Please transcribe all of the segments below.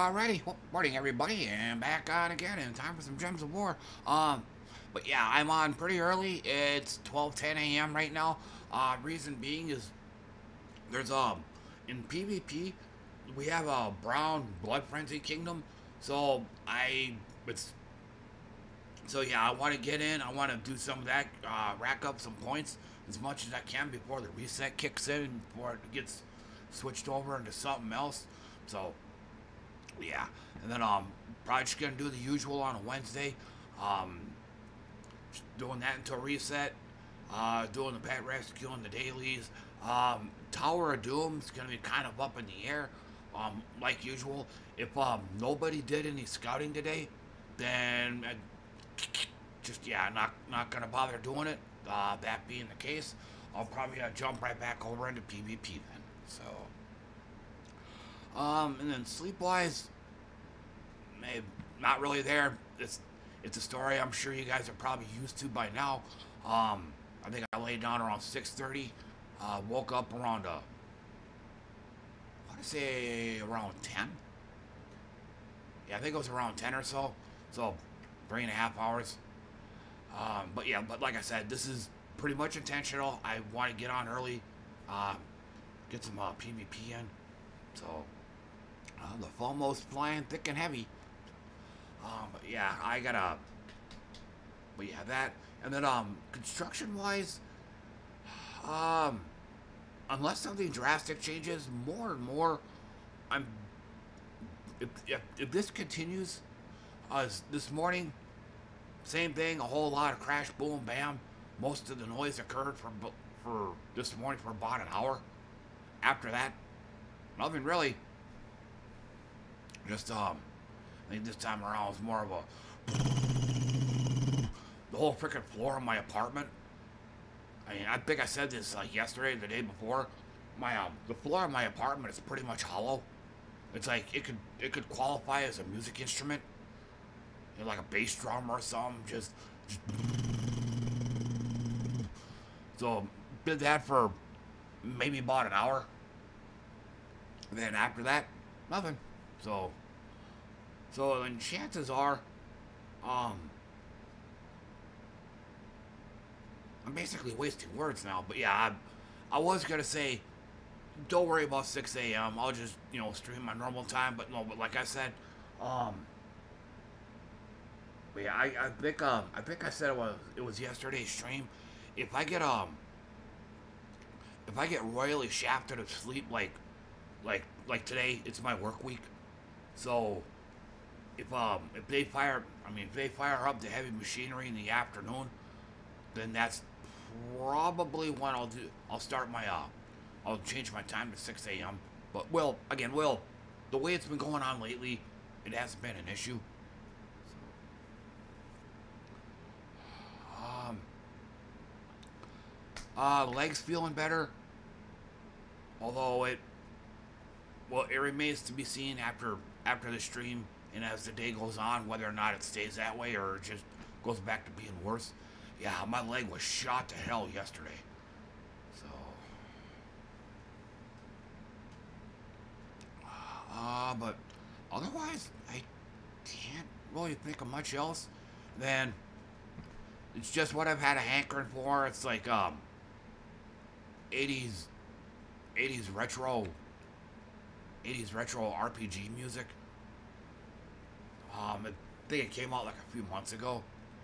Alrighty, well, morning everybody, and back on again, and time for some Gems of War. But yeah, I'm on pretty early. It's 12:10 a.m. right now. Reason being is there's in PvP we have a brown blood frenzy kingdom, so it's so yeah, I want to get in. I want to do some of that, rack up some points as much as I can before the reset kicks in, before it gets switched over into something else. So yeah, and then probably just gonna do the usual on a Wednesday, um, just doing that until reset, doing the pet rescue and the dailies. Tower of Doom's gonna be kind of up in the air, like usual. If nobody did any scouting today, then just yeah, not gonna bother doing it. That being the case, I'll probably jump right back over into PvP then. So. And then sleep-wise, not really there. It's a story I'm sure you guys are probably used to by now. I think I laid down around 6:30. Woke up around I want to say around 10. Yeah, I think it was around 10 or so. So 3.5 hours. But yeah, but like I said, this is pretty much intentional. I want to get on early, get some PvP in. So. The FOMO's flying thick and heavy. But yeah, but yeah, that. And then, construction-wise, unless something drastic changes, more and more, if this continues, this morning, same thing, a whole lot of crash, boom, bam. Most of the noise occurred for this morning for about an hour. After that, nothing really. Just, I think this time around was more of the whole freaking floor of my apartment. I mean, I think I said this like yesterday, the day before. The floor of my apartment is pretty much hollow. It's like it could qualify as a music instrument, you know, like a bass drum or something. Just so did that for maybe about an hour. And then after that, nothing. So then chances are, I'm basically wasting words now. But yeah, I was gonna say, don't worry about 6 a.m. I'll just, you know, stream my normal time. But no, but like I said, but yeah, I think I said it was yesterday's stream. If I get royally shafted of sleep like today, it's my work week. So if they fire up the heavy machinery in the afternoon, then that's probably when I'll start my I'll change my time to 6 a.m. But the way it's been going on lately, it hasn't been an issue. Legs feeling better, although it remains to be seen after the stream and as the day goes on, whether or not it stays that way or it just goes back to being worse. Yeah, my leg was shot to hell yesterday. So, but otherwise, I can't really think of much else. Then it's just what I've had a hankering for. It's like 80s retro RPG music. I think it came out like a few months ago.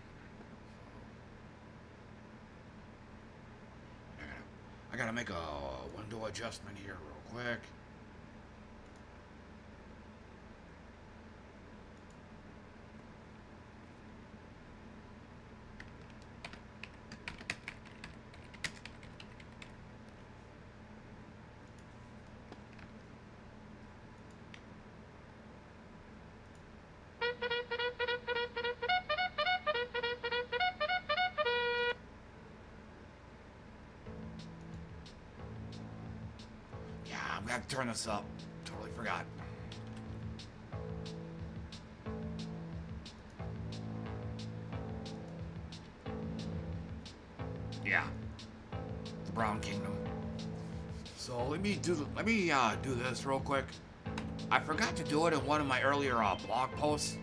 I gotta make a window adjustment here real quick. I have to turn this up. Totally forgot. Yeah. The Brown Kingdom. So let me do this real quick. I forgot to do it in one of my earlier blog posts.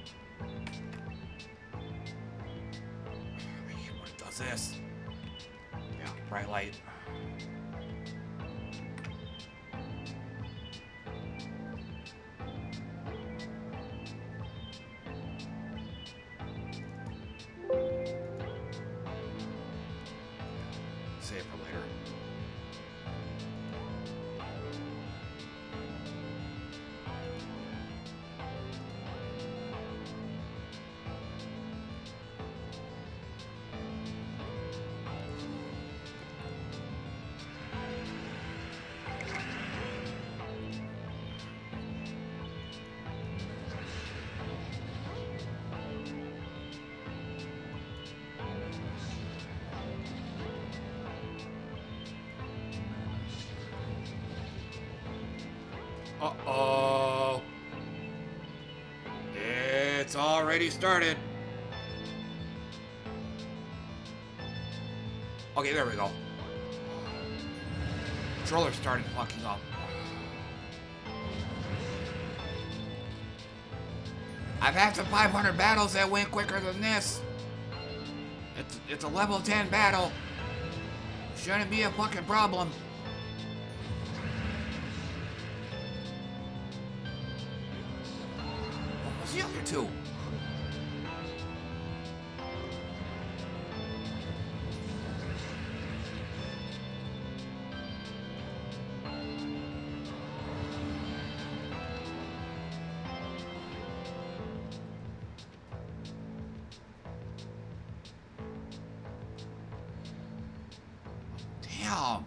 What does this? Yeah, bright light. Save for later. Uh-oh. It's already started. Okay, there we go. Controller started fucking up. I've had some 500 battles that went quicker than this. It's a level 10 battle. Shouldn't be a fucking problem. The other two. Damn.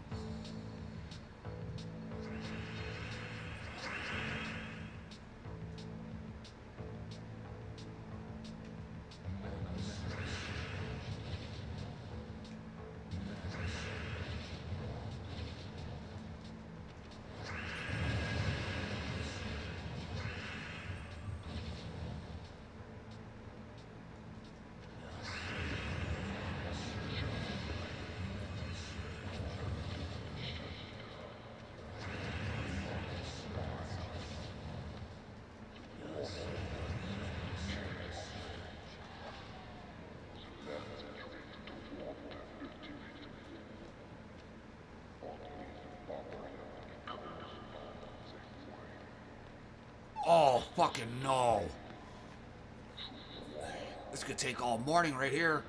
Oh, fucking no. This could take all morning right here.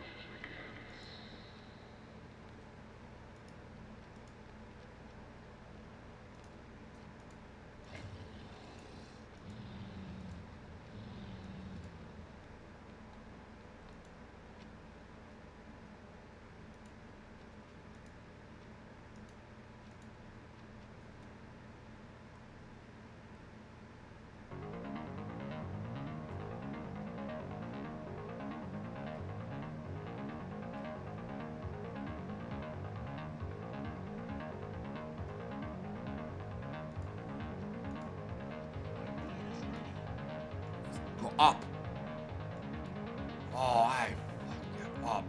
Up. Oh, I fucked it up.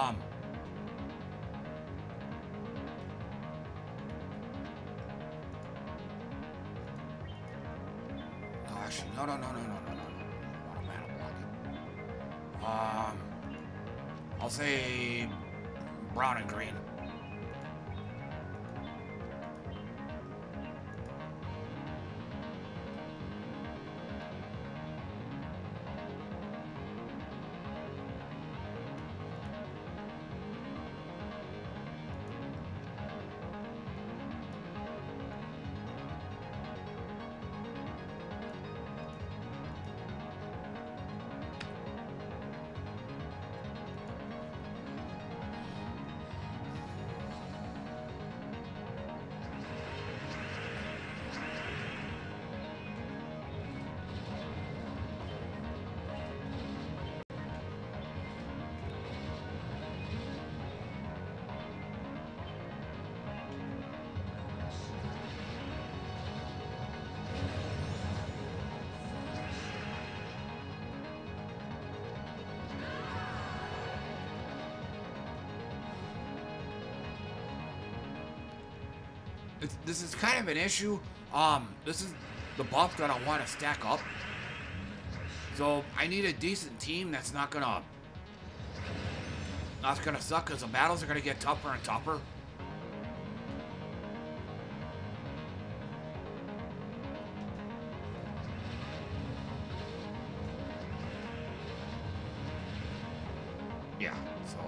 No, actually, no. I want a mana block. I'll say brown and green. This is kind of an issue. This is the buff that I want to stack up. So I need a decent team that's not gonna suck, because the battles are gonna get tougher and tougher. Yeah, so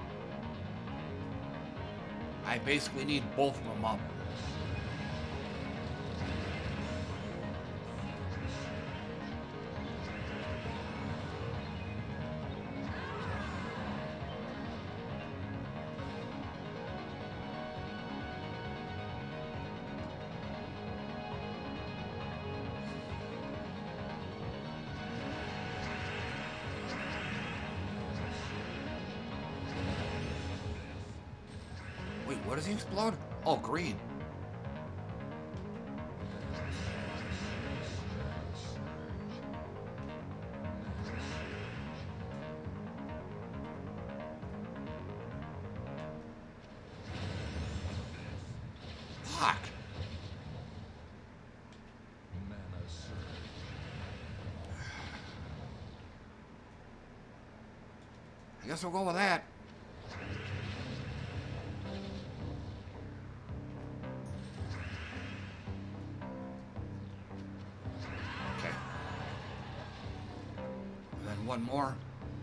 I basically need both of them up. What does he explode? Oh, green. Fuck. I guess we'll go with that. One more.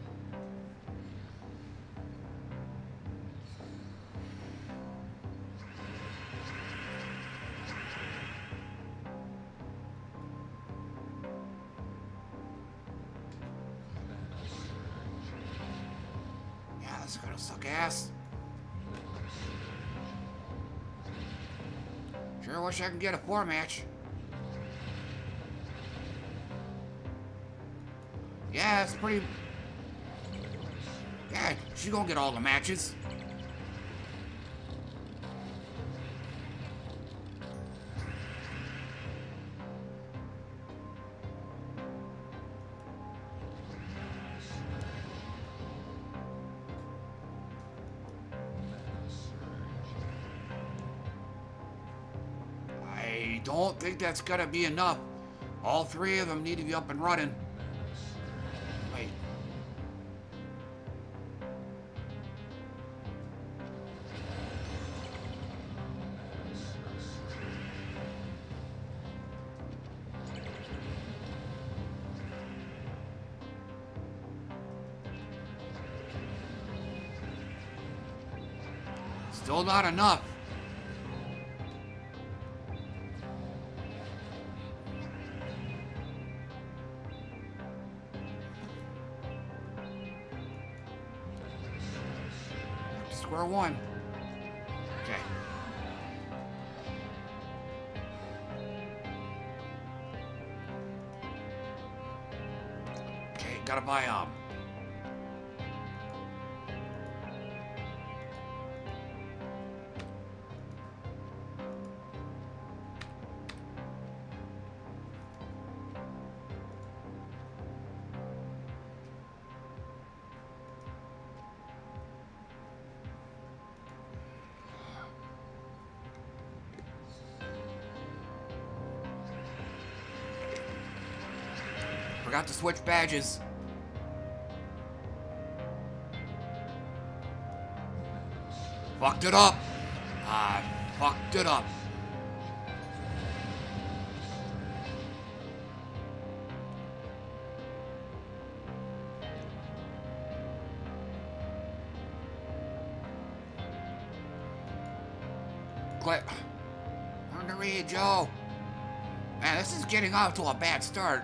Yeah, this is gonna suck ass. Sure wish I could get a 4-match. Yeah, it's pretty... Yeah, she's gonna get all the matches. I don't think that's gonna be enough. All three of them need to be up and running. Still not enough. Square one. Okay. Okay, gotta buy Forgot to switch badges. Fucked it up. I fucked it up. Click. Learn to read, Joe. Man, this is getting off to a bad start.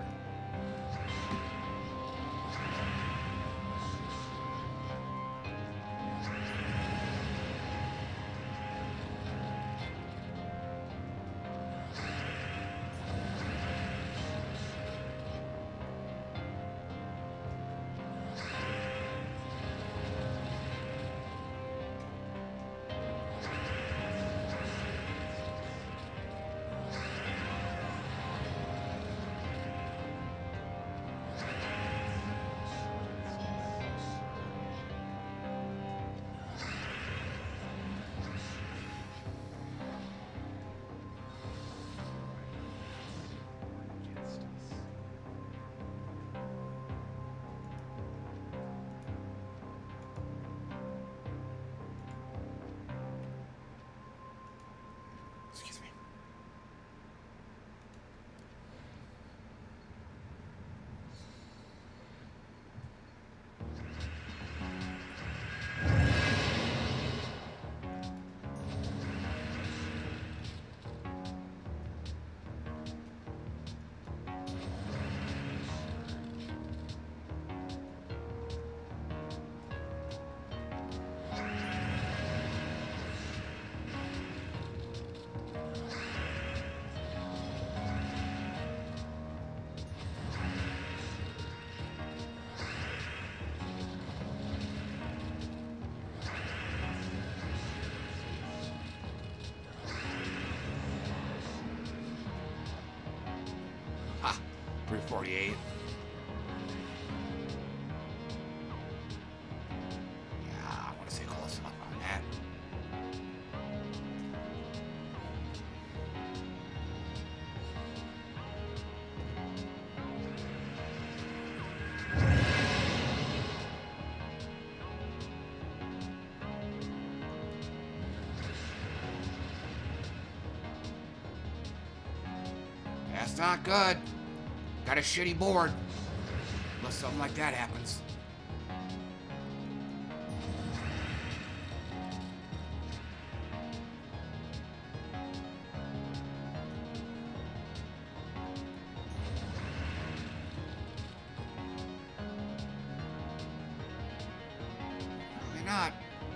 348. Yeah, I want to say close enough on that. That's not good. Got a shitty board. Unless something like that happens. Probably not.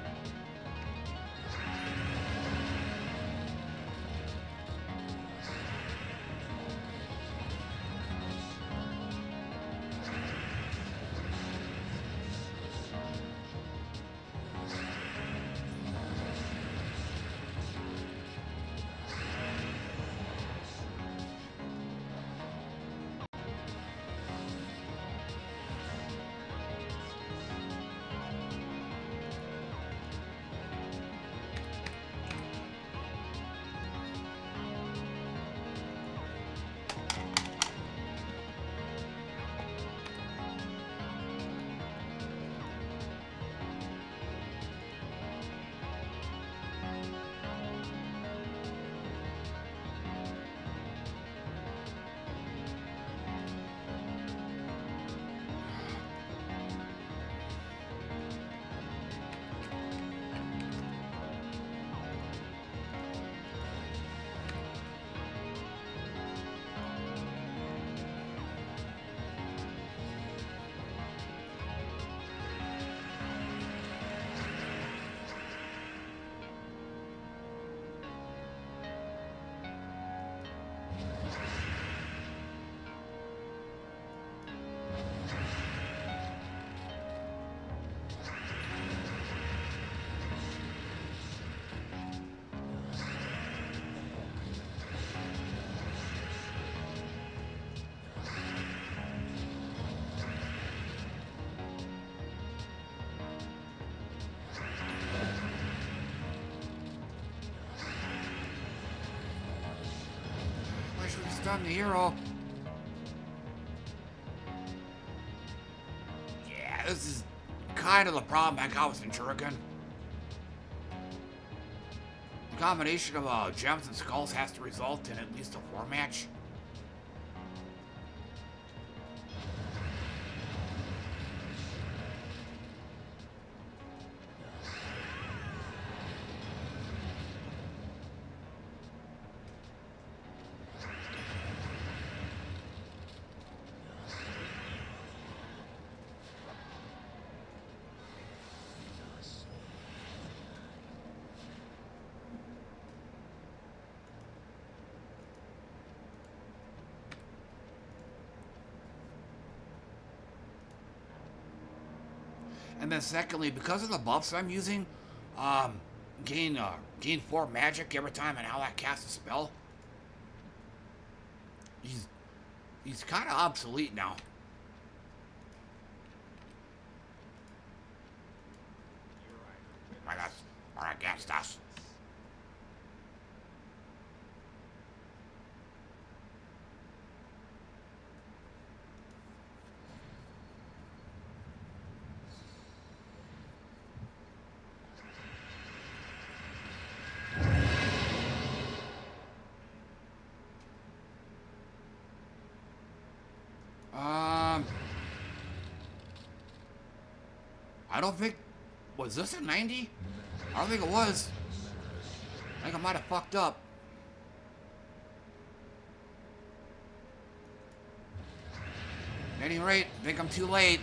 Done the hero. Yeah, this is kind of the problem I got with Shuriken. The combination of gems and skulls has to result in at least a 4 match. And then secondly, because of the buffs I'm using, gain 4 magic every time an ally casts a spell. He's kind of obsolete now. My gosh, are against us. I don't think, was this a 90? I don't think it was. I think I might have fucked up. At any rate, I think I'm too late.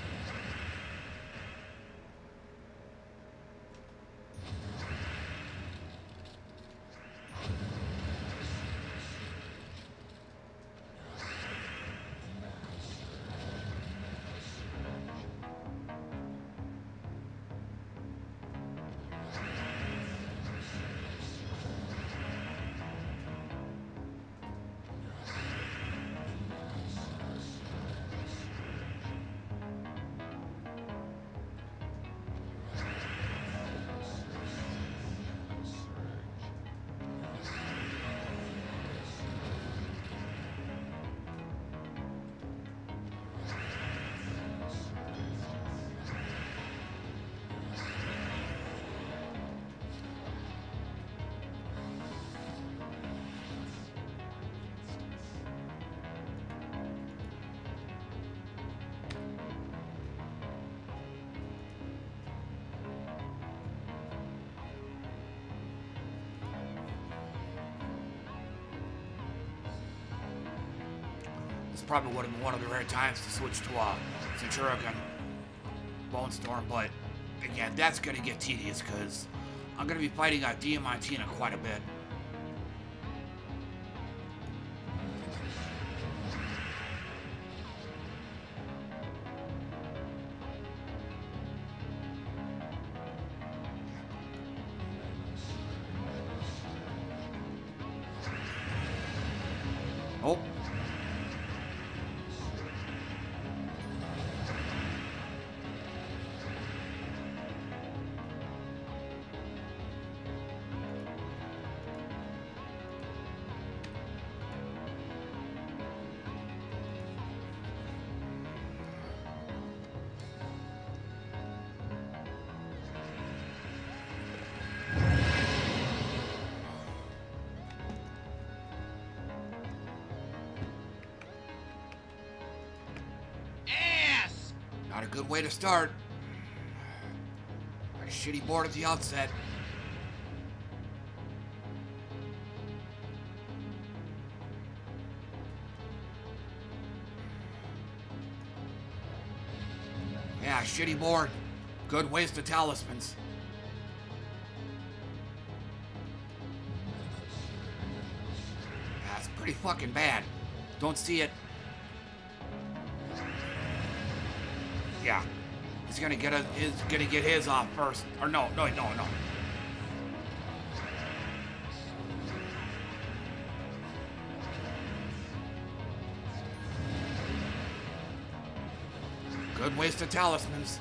This probably would have been one of the rare times to switch to Centurion Bone Storm, but again, that's gonna get tedious because I'm gonna be fighting Diamantina quite a bit. Oh. Not a good way to start. Got a shitty board at the outset. Yeah, shitty board. Good waste of talismans. That's pretty fucking bad. Don't see it. Yeah, he's gonna get his off first. Or no. Good waste of talismans.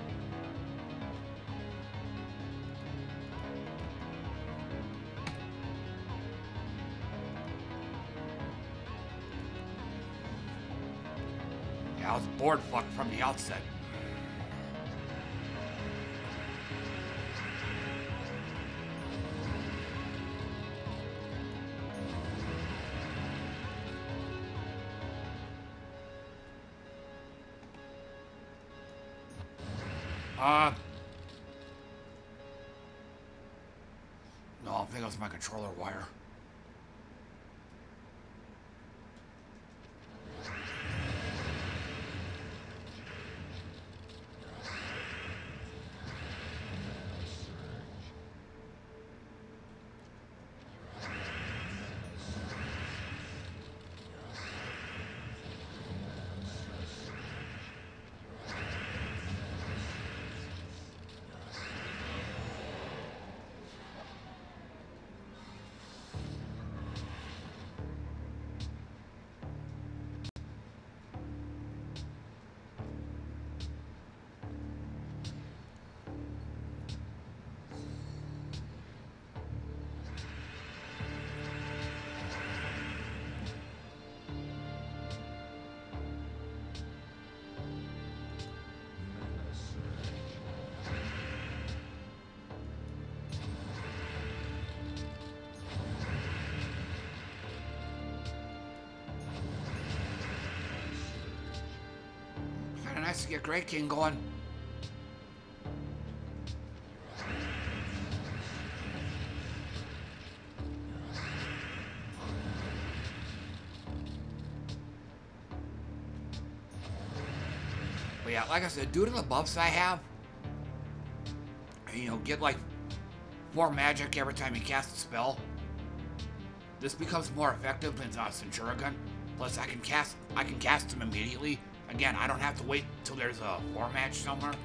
Yeah, I was board fucked from the outset. No, I think it was my controller wire. Nice to get Great King going. But yeah, like I said, due to the buffs I have, you know, get like 4 magic every time you cast a spell. This becomes more effective than Centurion. Plus, I can cast them immediately. Again, I don't have to wait till there's a 4 match somewhere.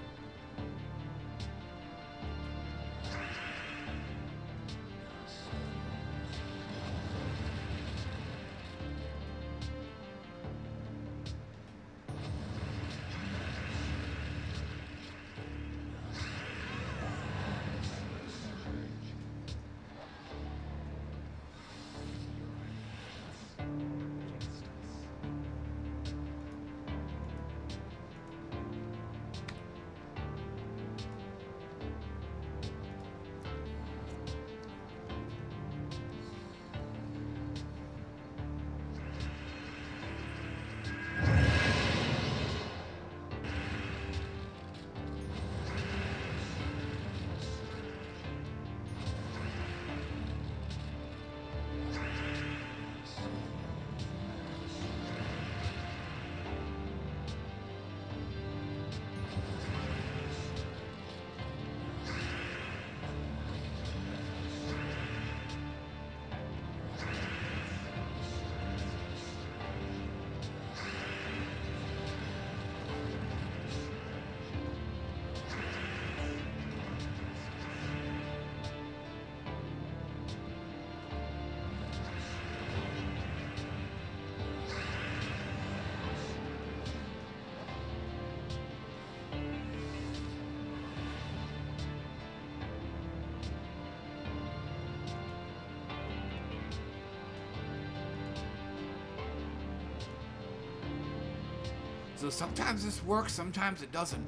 So sometimes this works, sometimes it doesn't.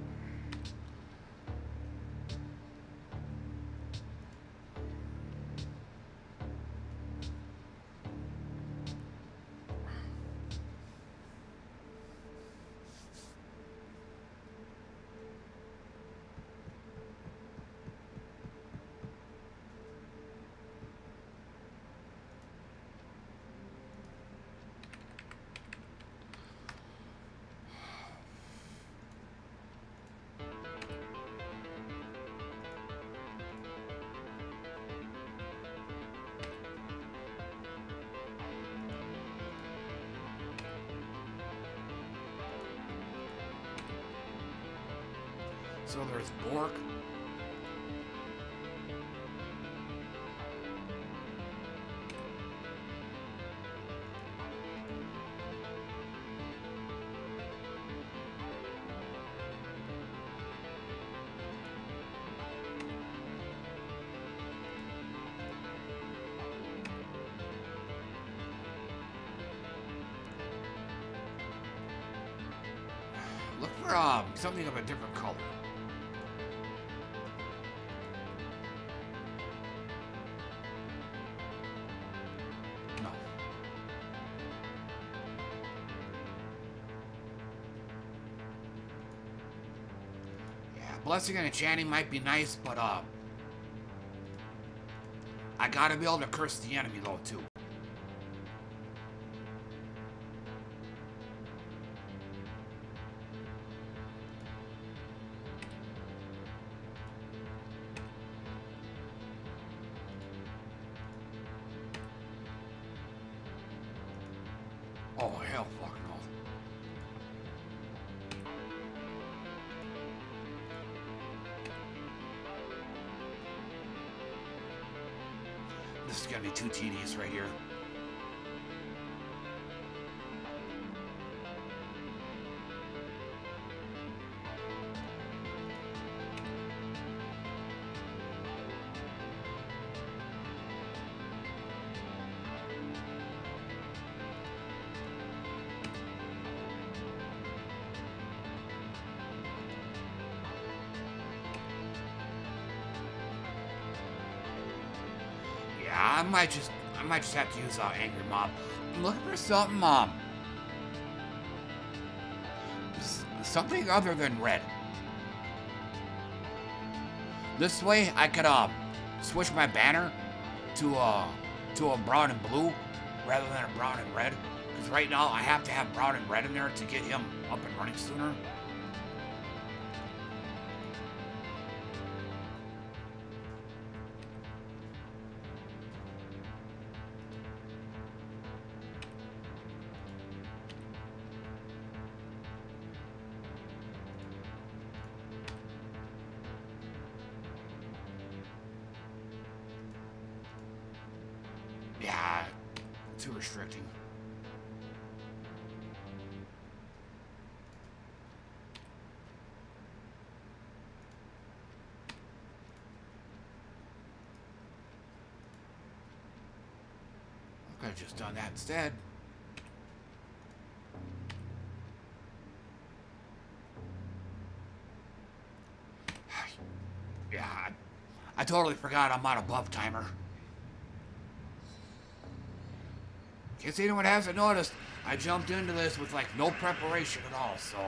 So there's Bork. Look for something of a different color. Blessing and enchanting might be nice, but I gotta be able to curse the enemy though too. Oh hell, fuck no. This is gonna be too tedious right here. I might just have to use Angry Mob. I'm looking for something, something other than red. This way, I could switch my banner to a brown and blue rather than a brown and red. Because right now, I have to have brown and red in there to get him up and running sooner. Yeah, too restricting. I could have just done that instead. Yeah, I totally forgot I'm on a buff timer. In case anyone hasn't noticed, I jumped into this with like no preparation at all, so.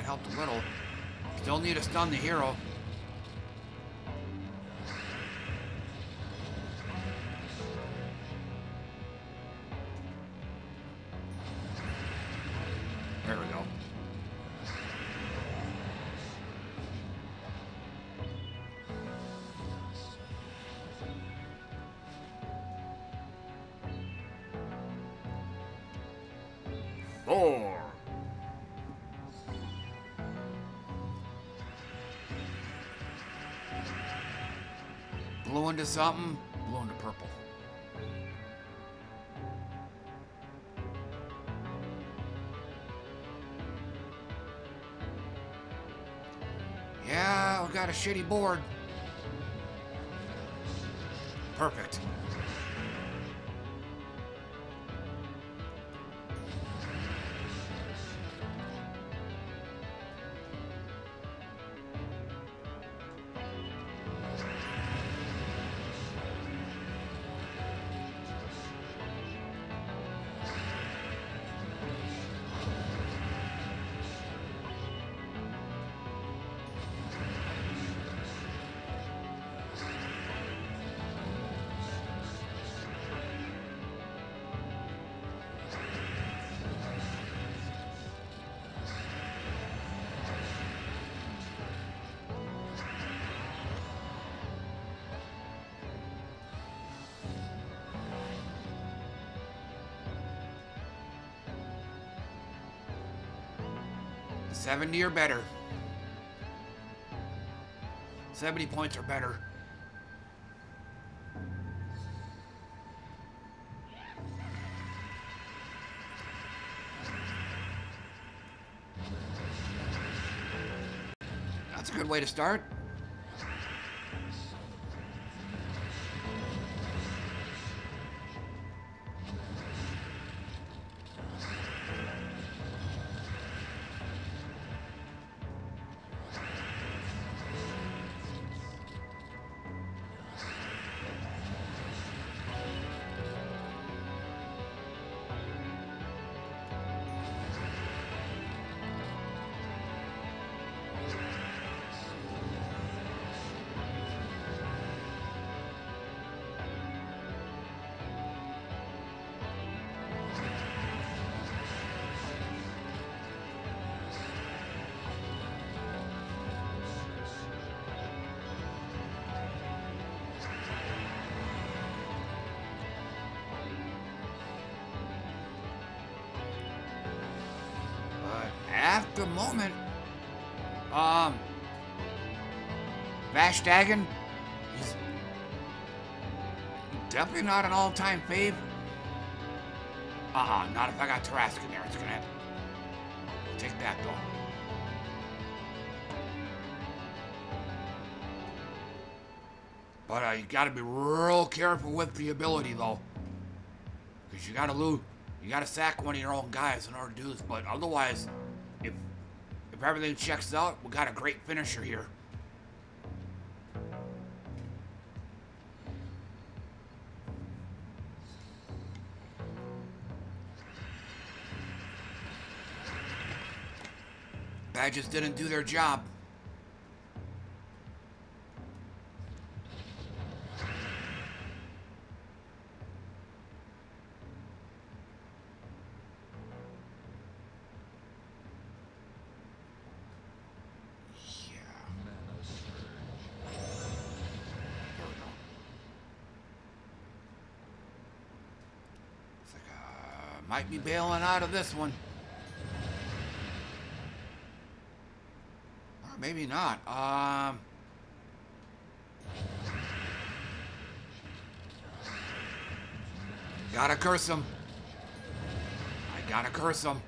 helped a little. Still need to stun the hero. There we go. Four. Blue into something, blue into purple. Yeah, we got a shitty board. Perfect. $70 or better. 70 points or better. That's a good way to start. At the moment, Vashtagan is definitely not an all-time fave. Not if I got Tarrasque in there. It's gonna take that though. But you gotta be real careful with the ability though, because you gotta lose. You gotta sack one of your own guys in order to do this. But otherwise, if everything checks out, we got a great finisher here. Badges didn't do their job. Might be bailing out of this one. Or maybe not. Gotta curse him. I gotta curse him.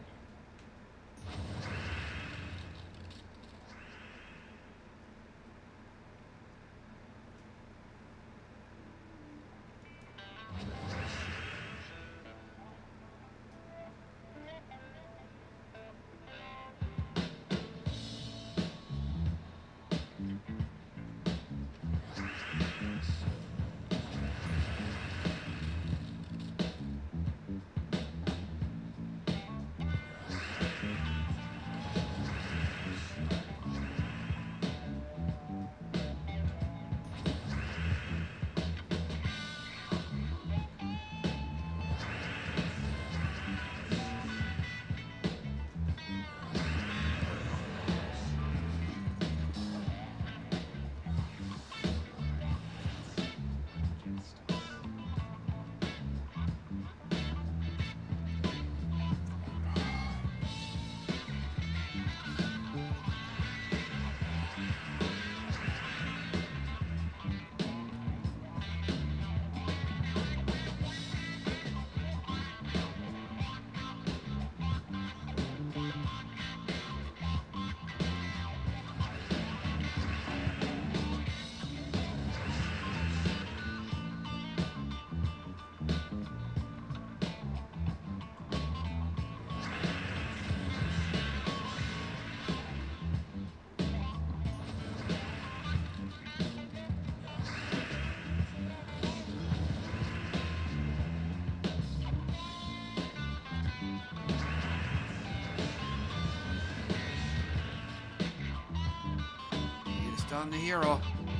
I'm the hero.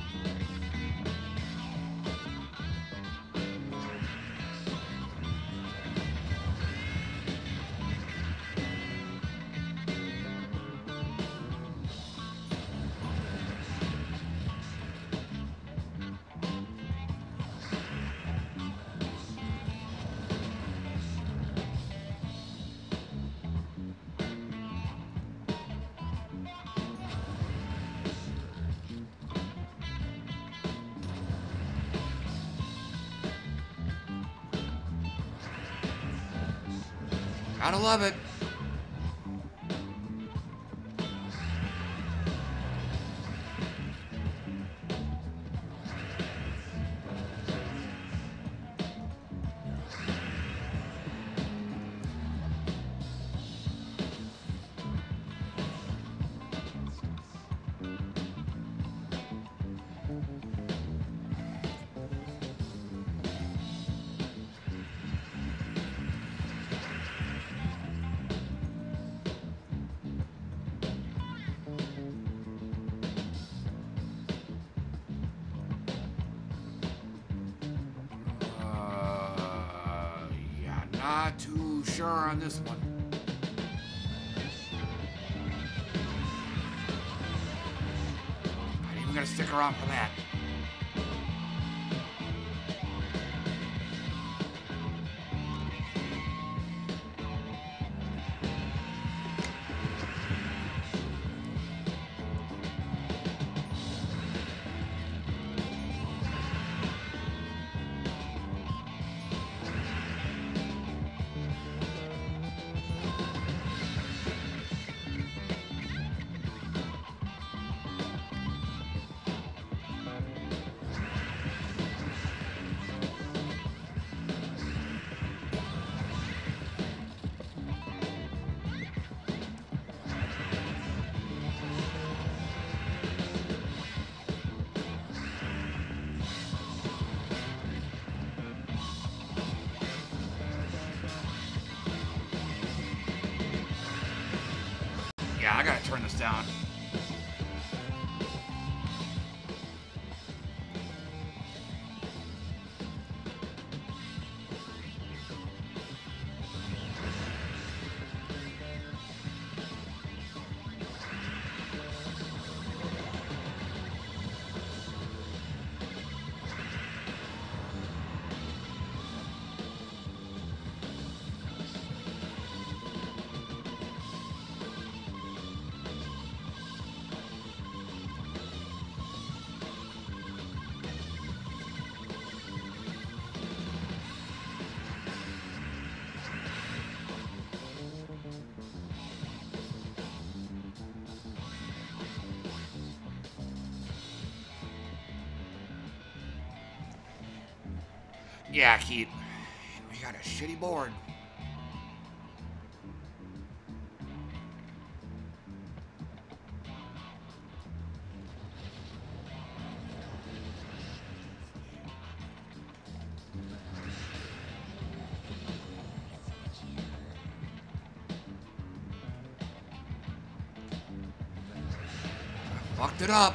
Gotta love it. Not too sure on this one. Not even gonna stick around for that. Yeah, I gotta turn this down. Yeah, Keith. We got a shitty board. Fucked it up.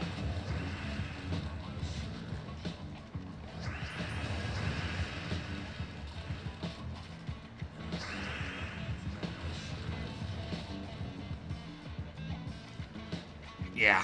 Yeah.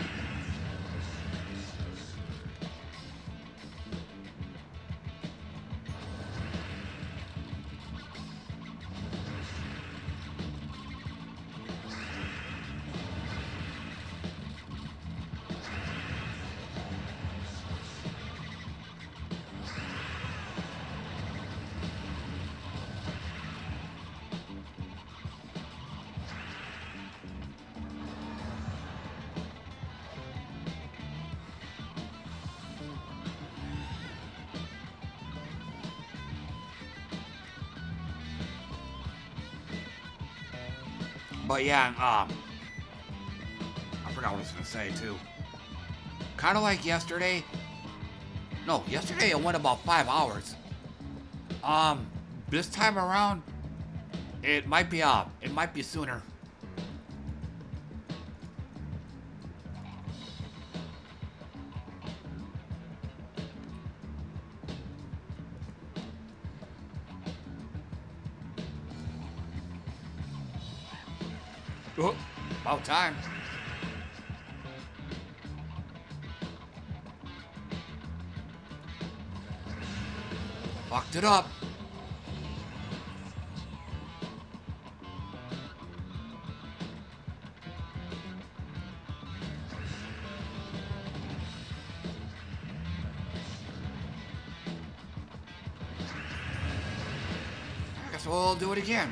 But yeah, I forgot what I was gonna say too. Kind of like yesterday. No, yesterday it went about 5 hours. This time around, it might be sooner. Oh, about time. Fucked it up. I guess we'll do it again.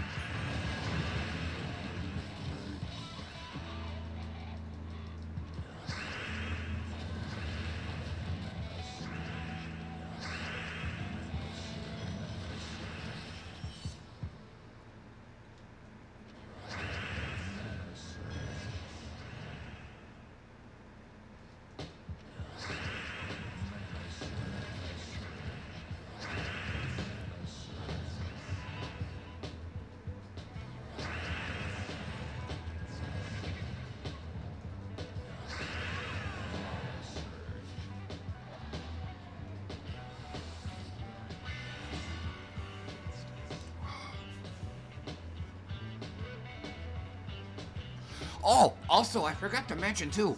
Oh, also, I forgot to mention too,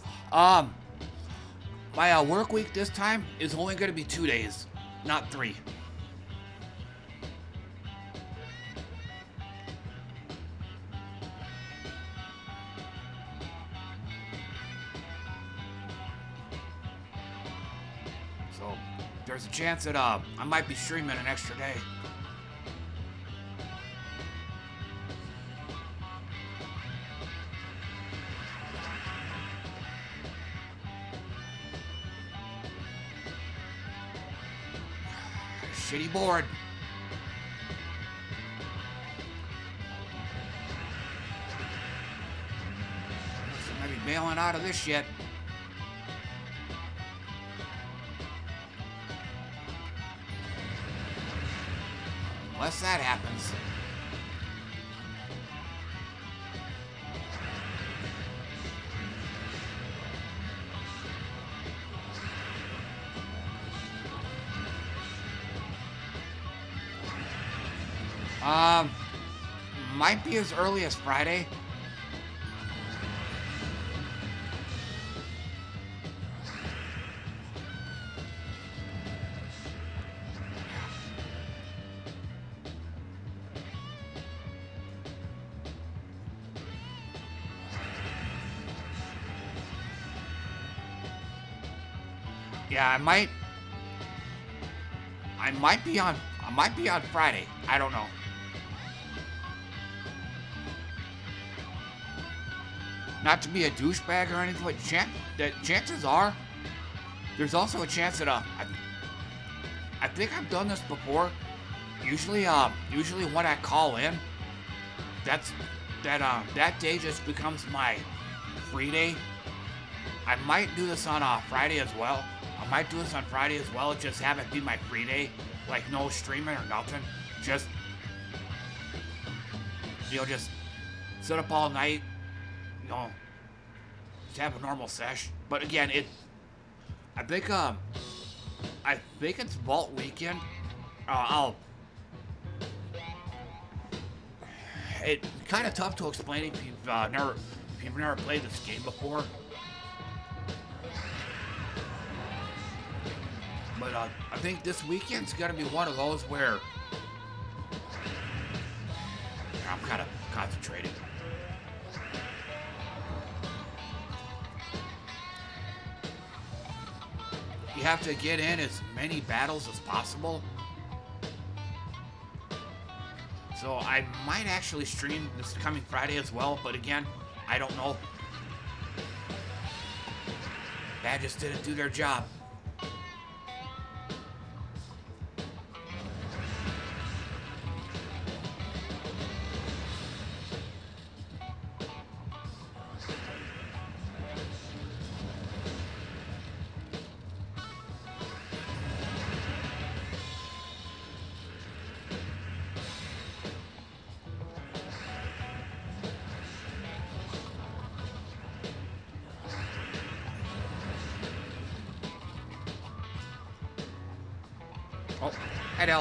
my work week this time is only going to be 2 days, not 3. So, there's a chance that I might be streaming an extra day. Shitty board. So maybe bailing out of this shit. Unless that happens. Might be as early as Friday. Yeah, I might be on Friday. I don't know. Not to be a douchebag or anything, but chances are, there's also a chance that I think I've done this before. Usually when I call in, that day just becomes my free day. I might do this on Friday as well. Just have it be my free day, like no streaming or nothing. Just just sit up all night. Just have a normal sesh. But again, I think it's Vault Weekend. It's kind of tough to explain if you've never played this game before. But I think this weekend's gonna be one of those where I'm kind of concentrated. You have to get in as many battles as possible. So I might actually stream this coming Friday as well, but again, I don't know. That just didn't do their job. Del.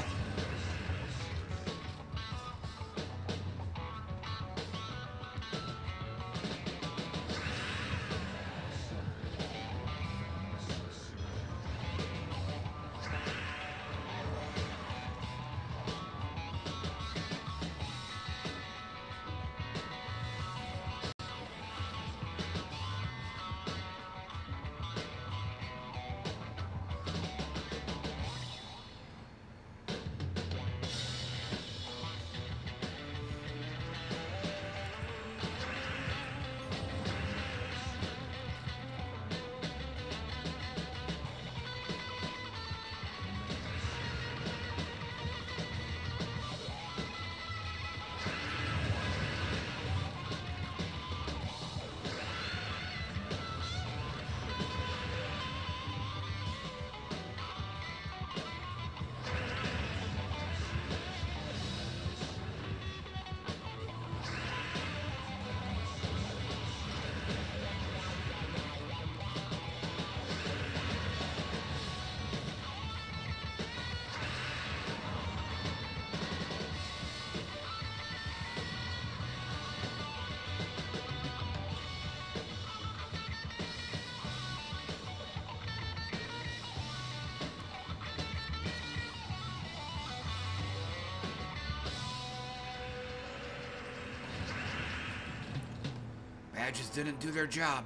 Badges didn't do their job.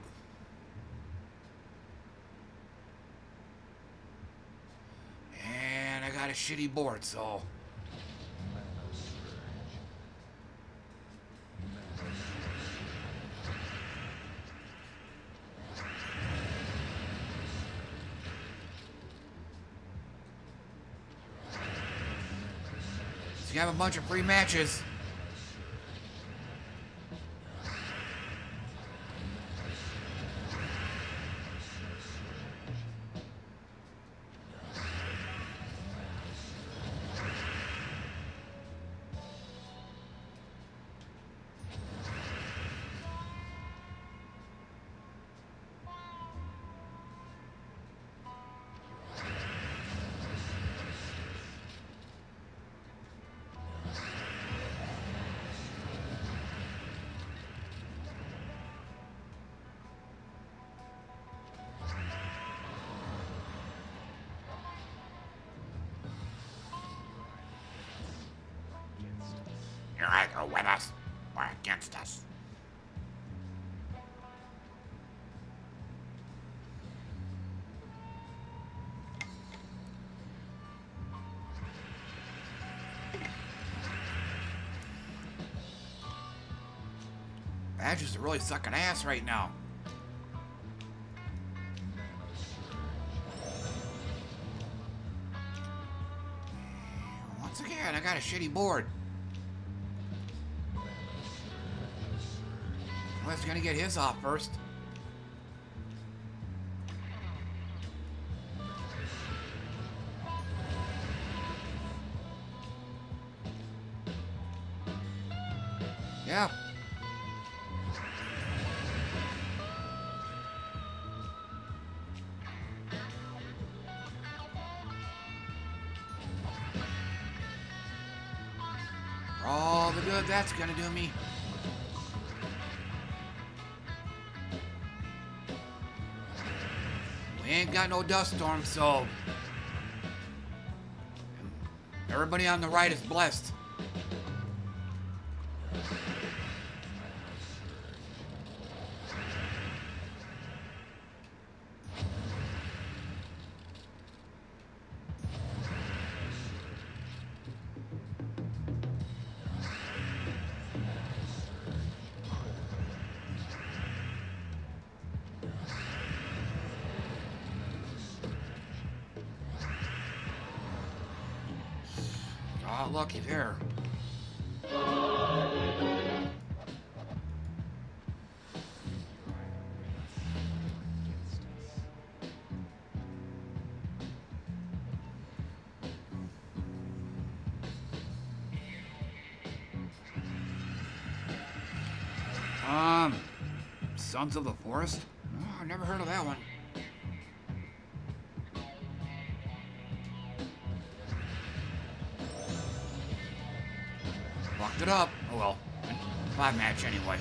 And I got a shitty board, so... So you have a bunch of free matches. You're either with us or against us. Badges are really sucking ass right now. Once again, I got a shitty board. Let's gonna get his off first. Yeah. For all the good that's gonna do me. We ain't got no dust storm, so everybody on the right is blessed. Oh, looky there. Sons of the Forest? Oh, I've never heard of that one. Locked it up. Oh well. 5-match anyway.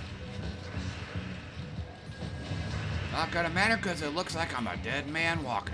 Not gonna matter because it looks like I'm a dead man walking.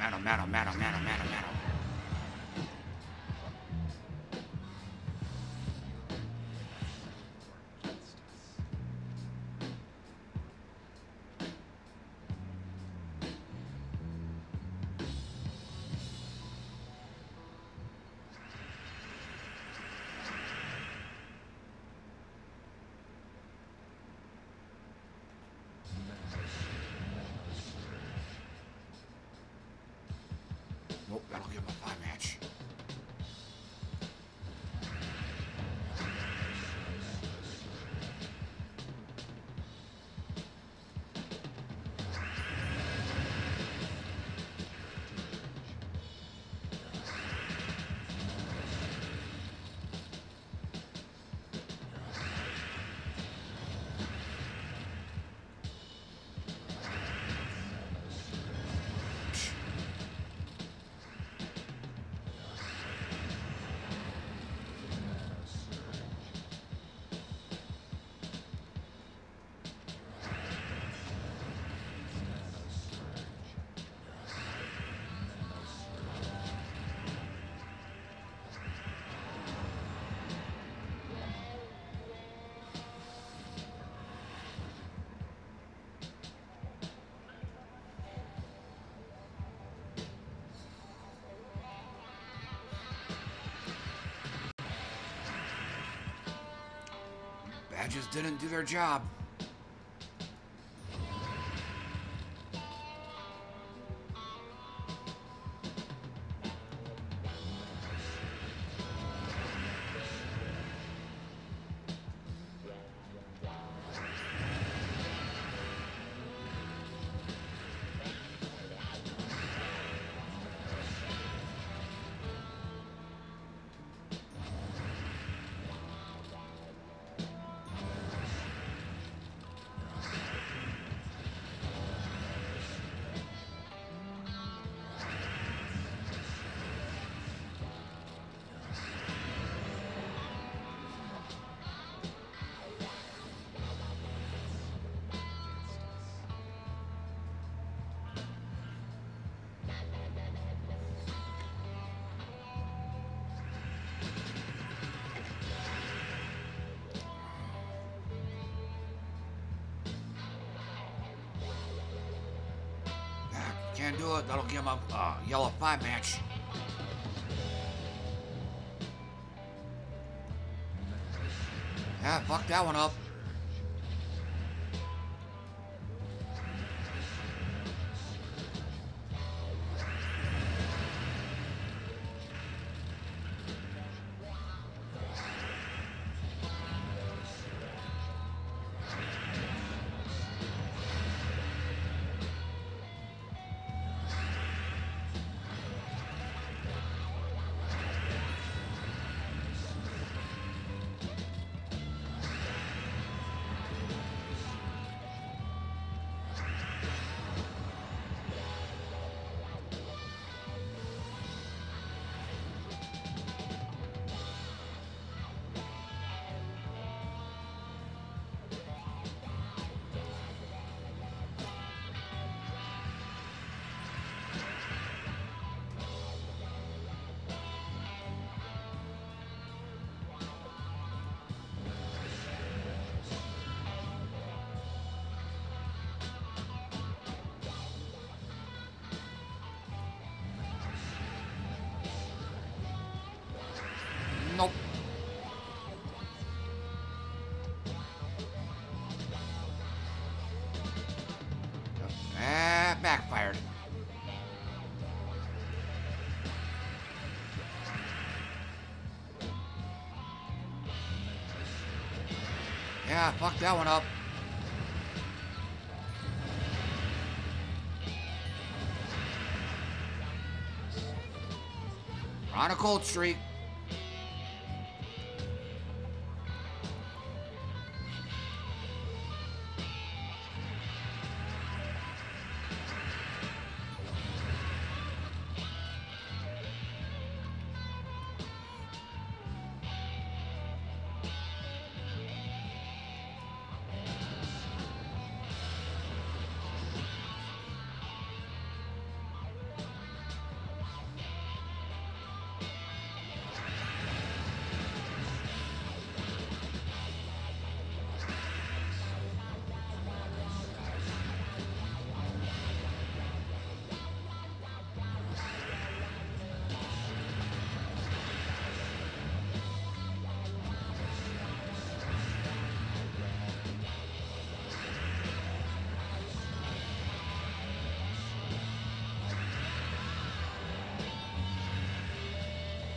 metal, metal, metal, metal, metal, metal. Nope, that'll give him a 5 match. Badges didn't do their job. Can't do it. That'll give him a yellow 5 match. Yeah, fuck that one up. Nope. Backfired. Yeah, fuck that one up. We're on a cold streak.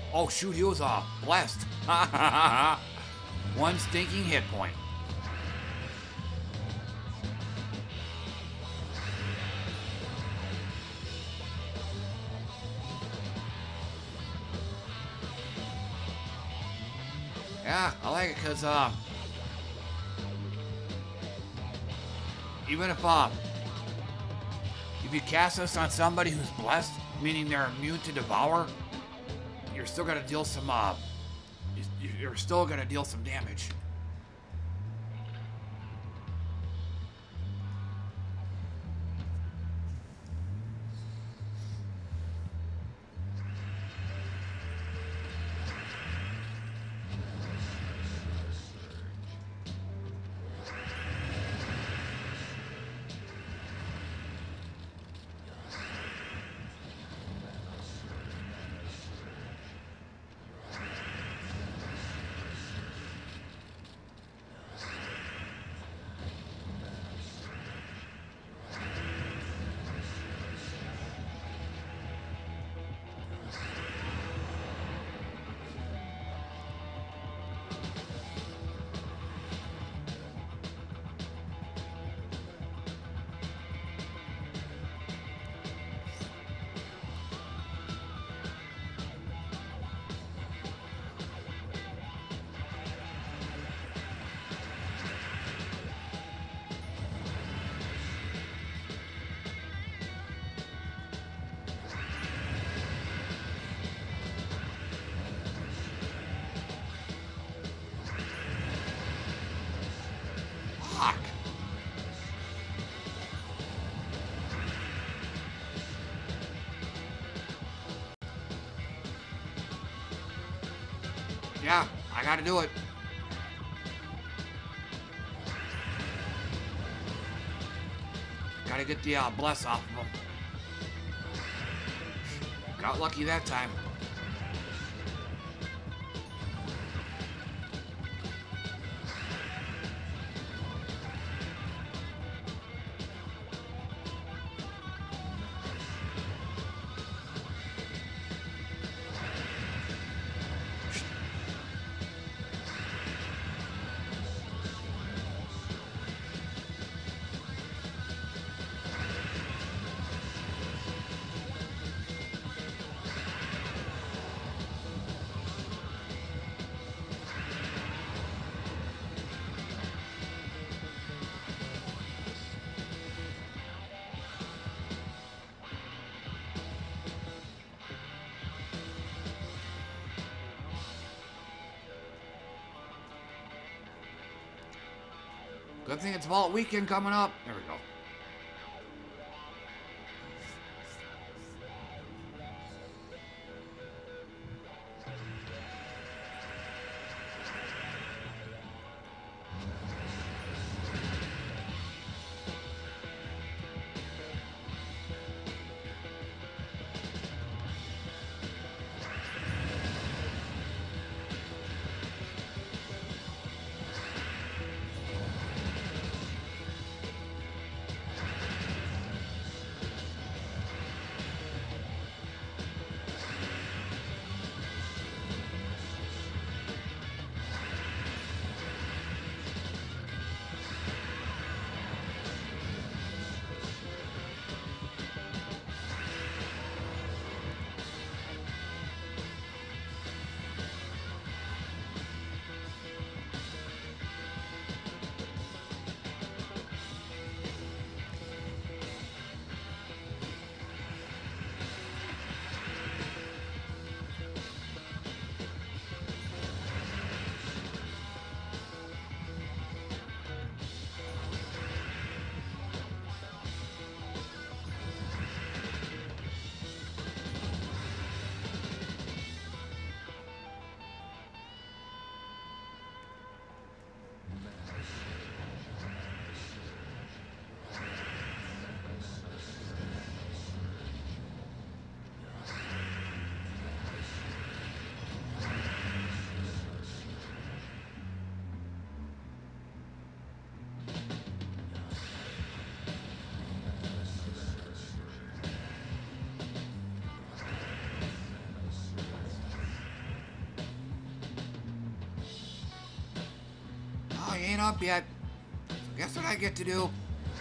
Oh shoot, he was blessed. One stinking hit point. Yeah, I like it because even if you cast this on somebody who's blessed, meaning they're immune to devour, you're still gonna deal some you're still gonna deal some damage. Yeah, I gotta do it. Gotta get the bless off of him. Got lucky that time. Good thing it's Vault Weekend coming up. There we go. ain't up yet. So guess what I get to do?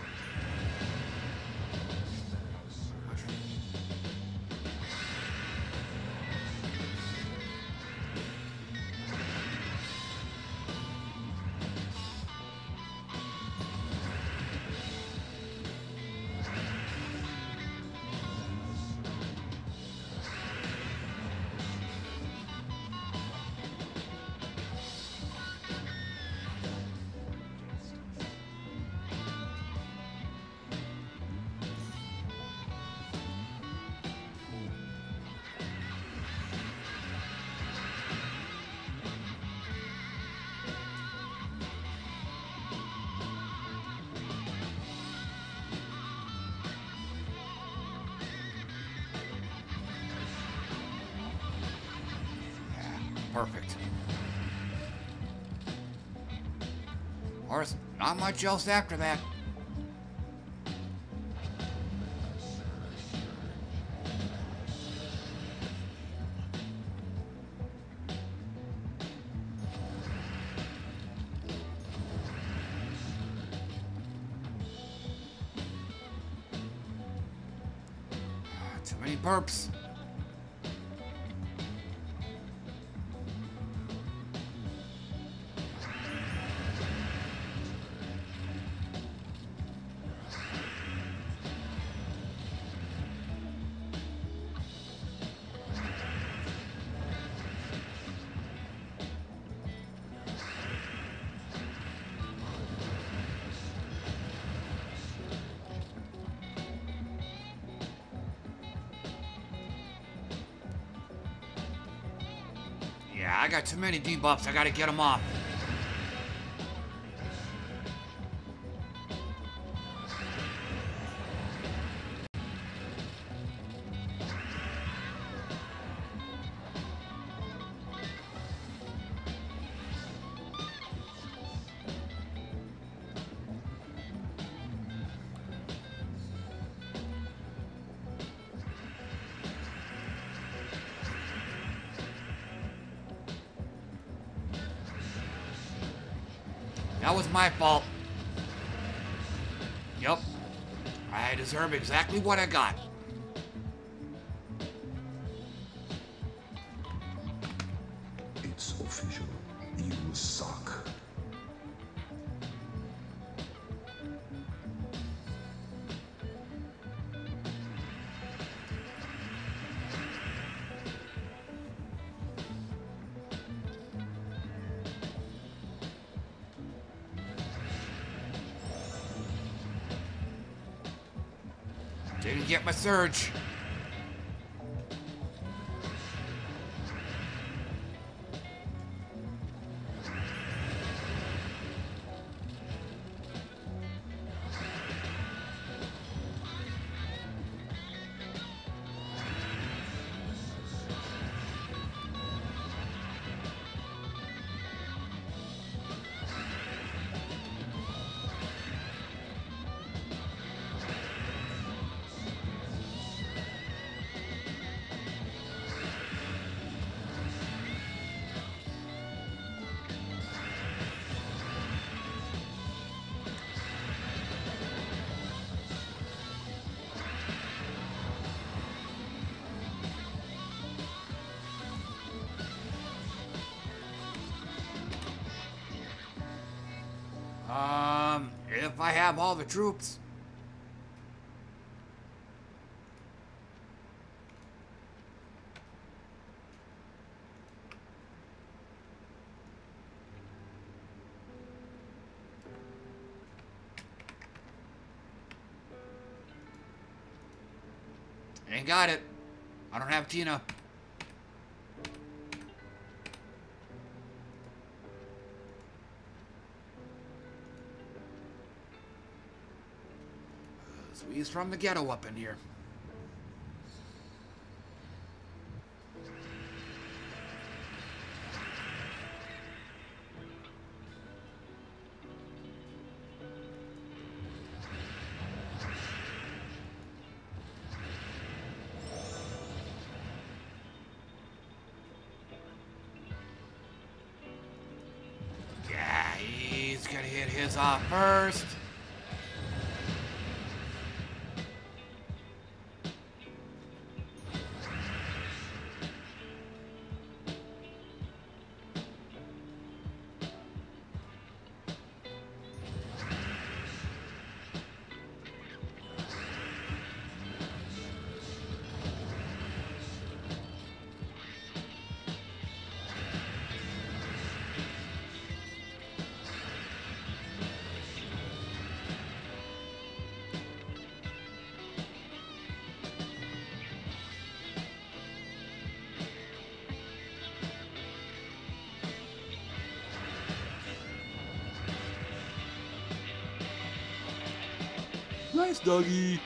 Perfect. Of course, not much else after that. Too many burps. Yeah, I got too many debuffs. I gotta get them off. That was my fault. Yup. I deserve exactly what I got. It's official. You suck. Didn't get my surge. If I have all the troops. Ain't got it. I don't have Tina. Squeeze from the ghetto up in here. get his off first. Nice doggy.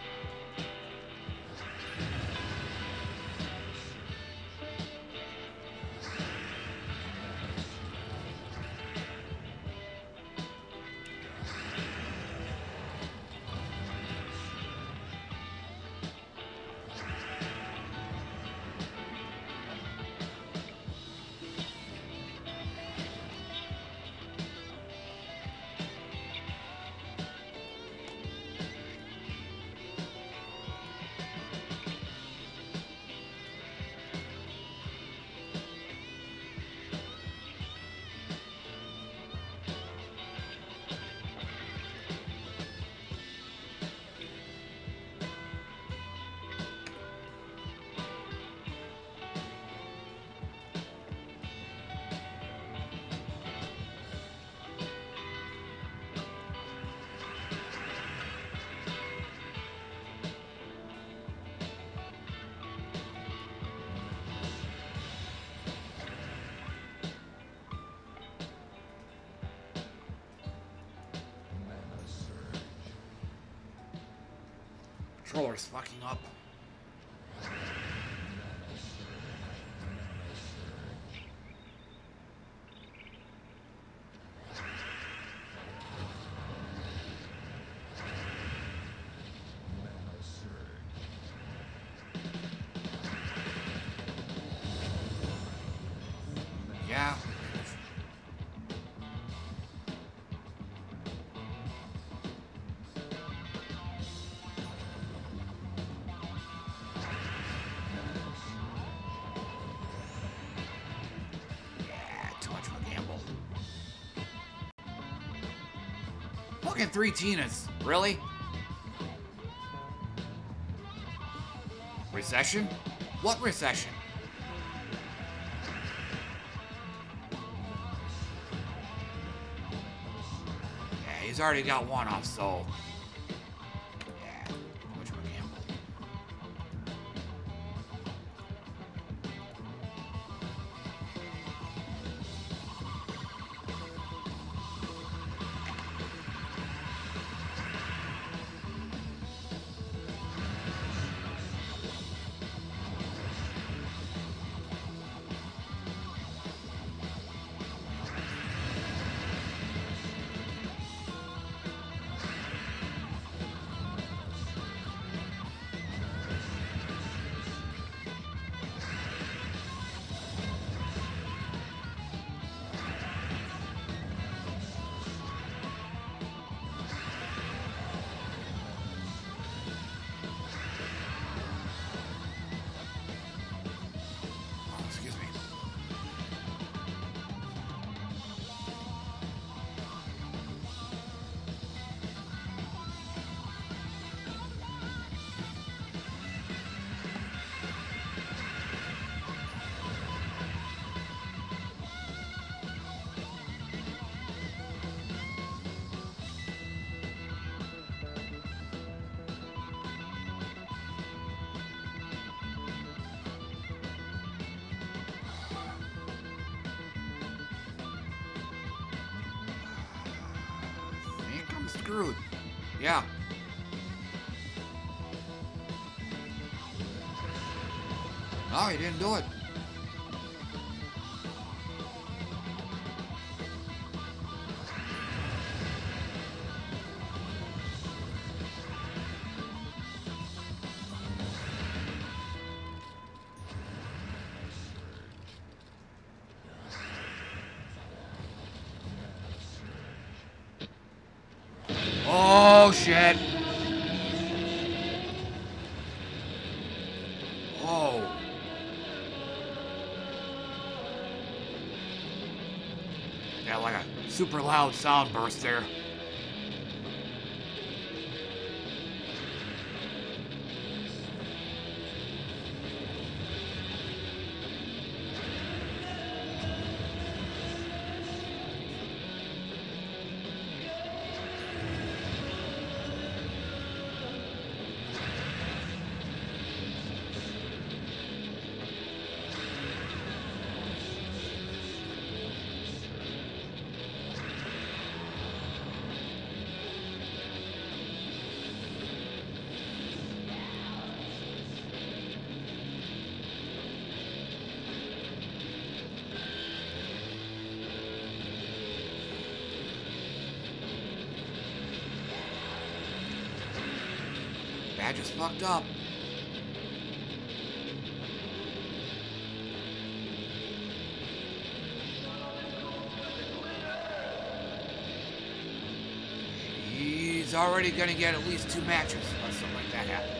Controller's fucking up. Yeah. Fucking 3 Tinas. Really? Recession? What recession? Yeah, he's already got one off, so... Yeah, which one gamble? Screwed. Yeah. No, he didn't do it. Oh, shit. Oh. Yeah, like a super loud sound burst there. Badge is fucked up. He's already gonna get at least 2 matches unless something like that happens.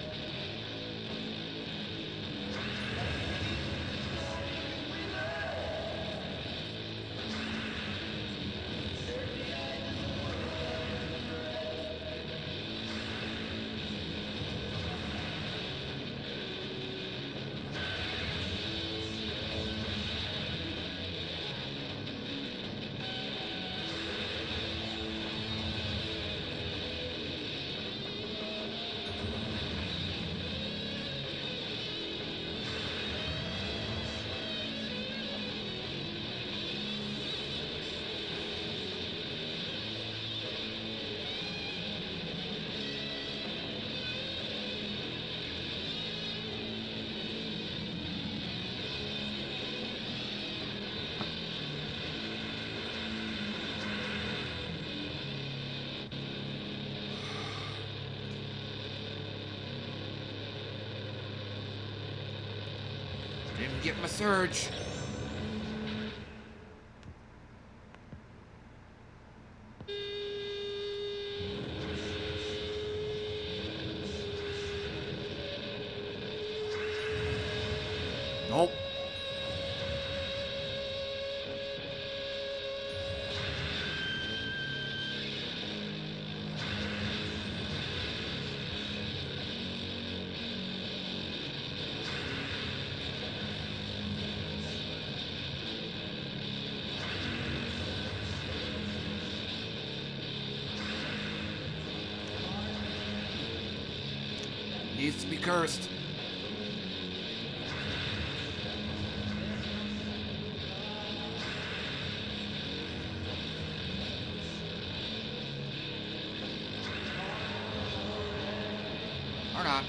Didn't get my surge. Nope. Needs to be cursed. Or not.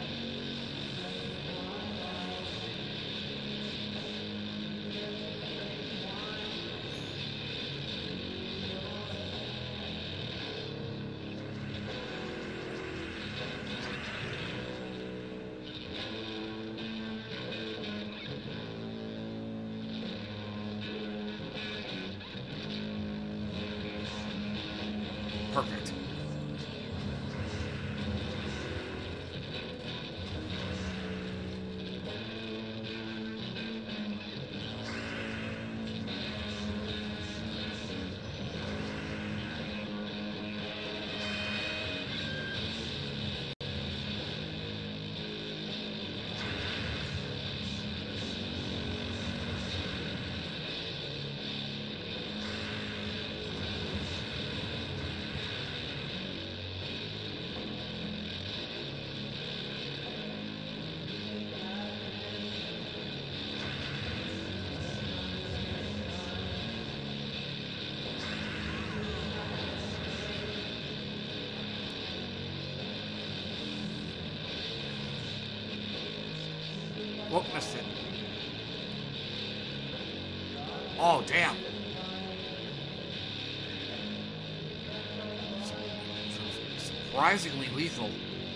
Perfect. Whoop, missed it. Oh, damn. Surprisingly lethal.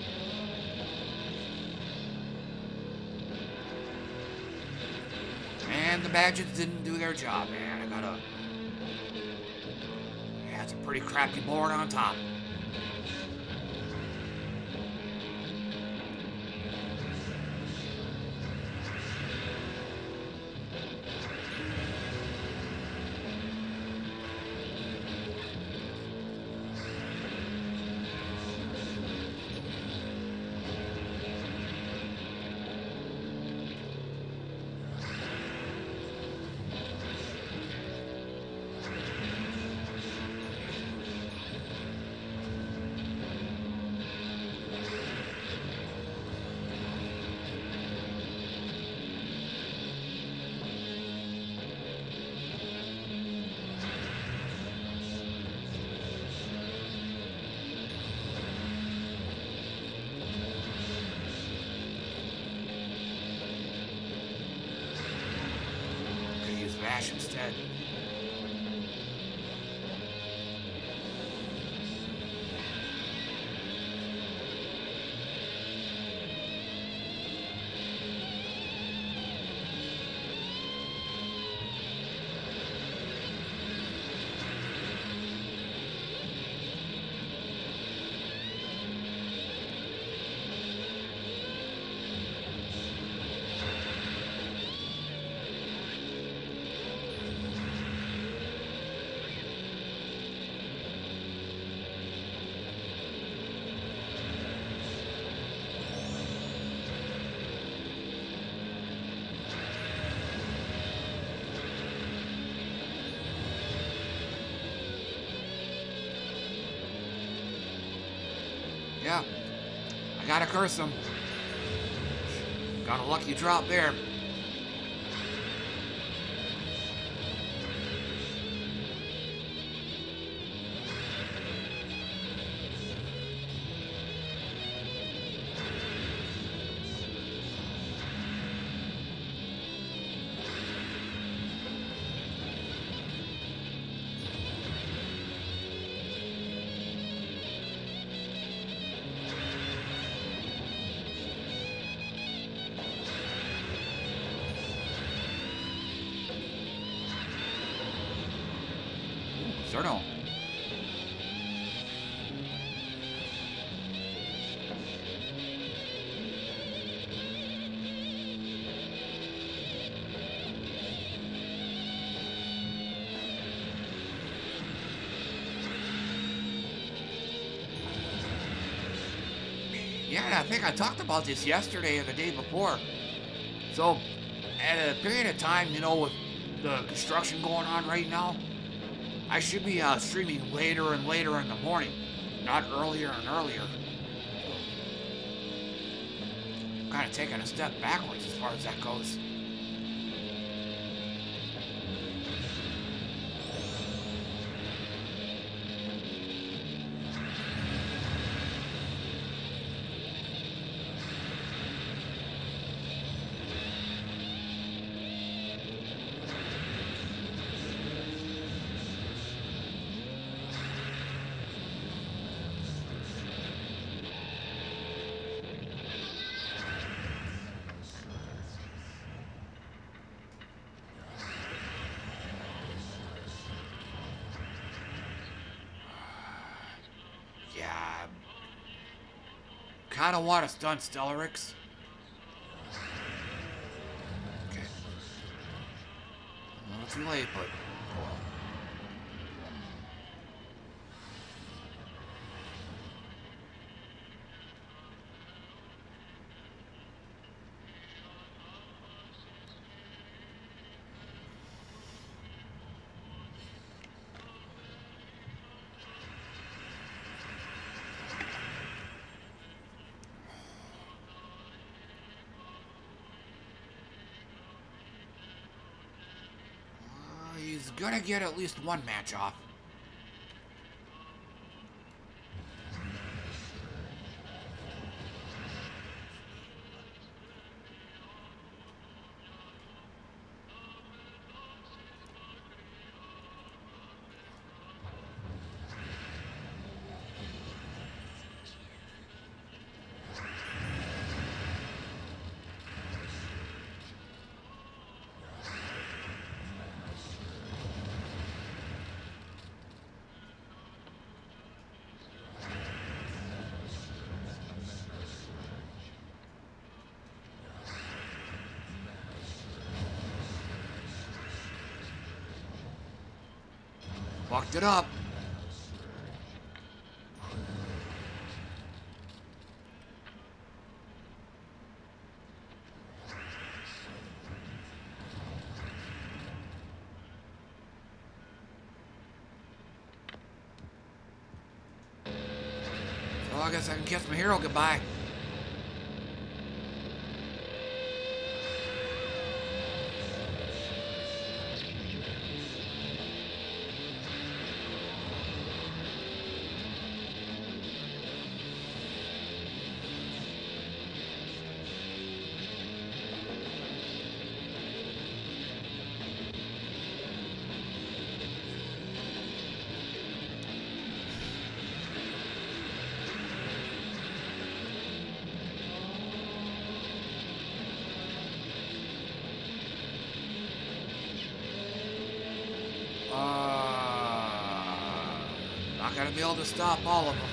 And the badges didn't do their job, man. I gotta... Yeah, it's a pretty crappy board on top. Instead. Yeah, I gotta curse him. Got a lucky drop there. Zerno. Yeah, and I think I talked about this yesterday or the day before. So, at a period of time, you know, with the construction going on right now, I should be streaming later and later in the morning, not earlier and earlier. Kind of taking a step backwards as far as that goes. Kind of want to stun Stellarix. Okay. A little too late, but oh well. He's gonna get at least one match off. Fucked it up. So I guess I can kiss my hero goodbye. Not gonna be able to stop all of them.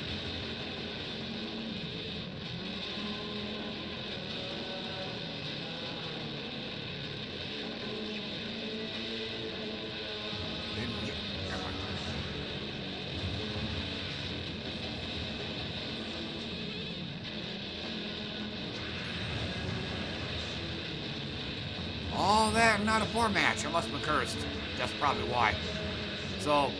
All that, not a 4 match. I must have been cursed. That's probably why. So.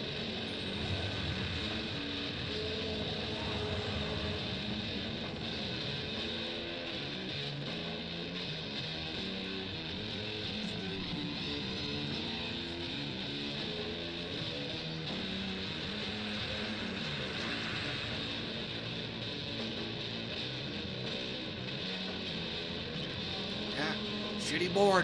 Yeah, shitty board.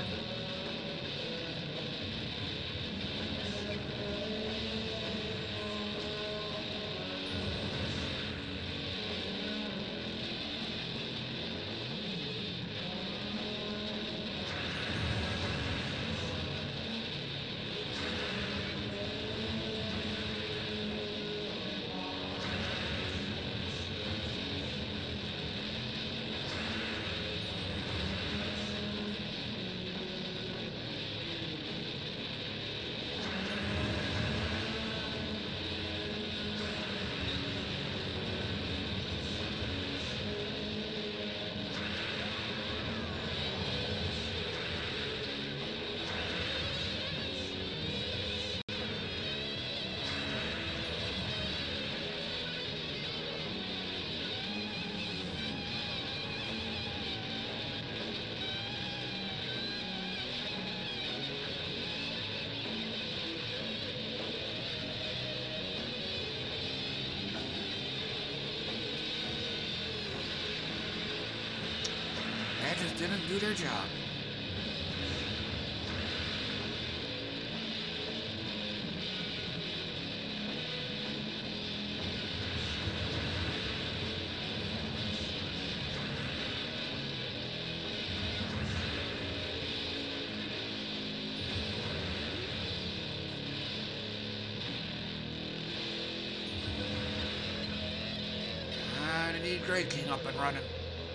Just didn't do their job. I need Great King up and running.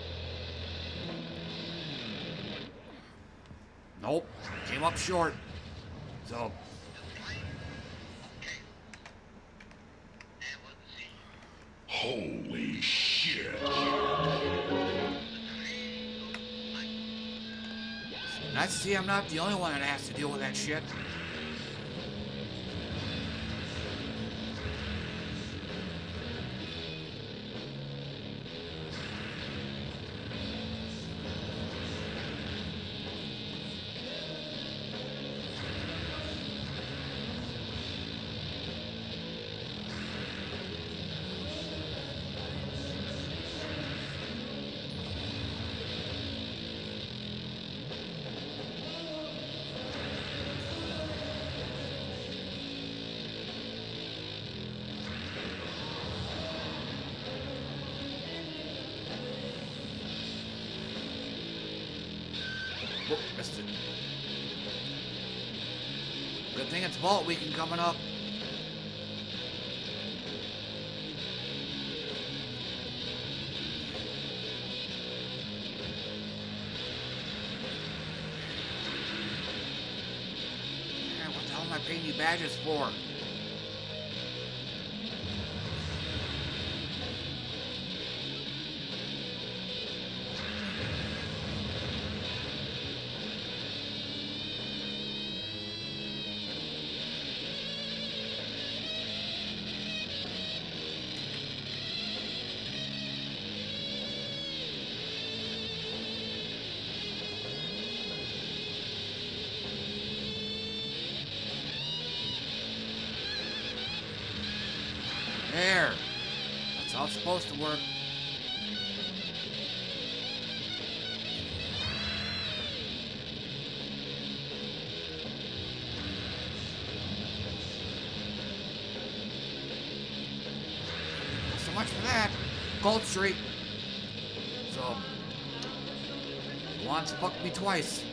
Nope, came up short. So. Holy shit. Nice to see I'm not the only one that has to deal with that shit. Whoop, missed it. Good thing it's Vault Weekend coming up. Yeah, what the hell am I paying you badges for? There. That's how it's supposed to work. So much for that. Gold Street. So, once fucked me twice.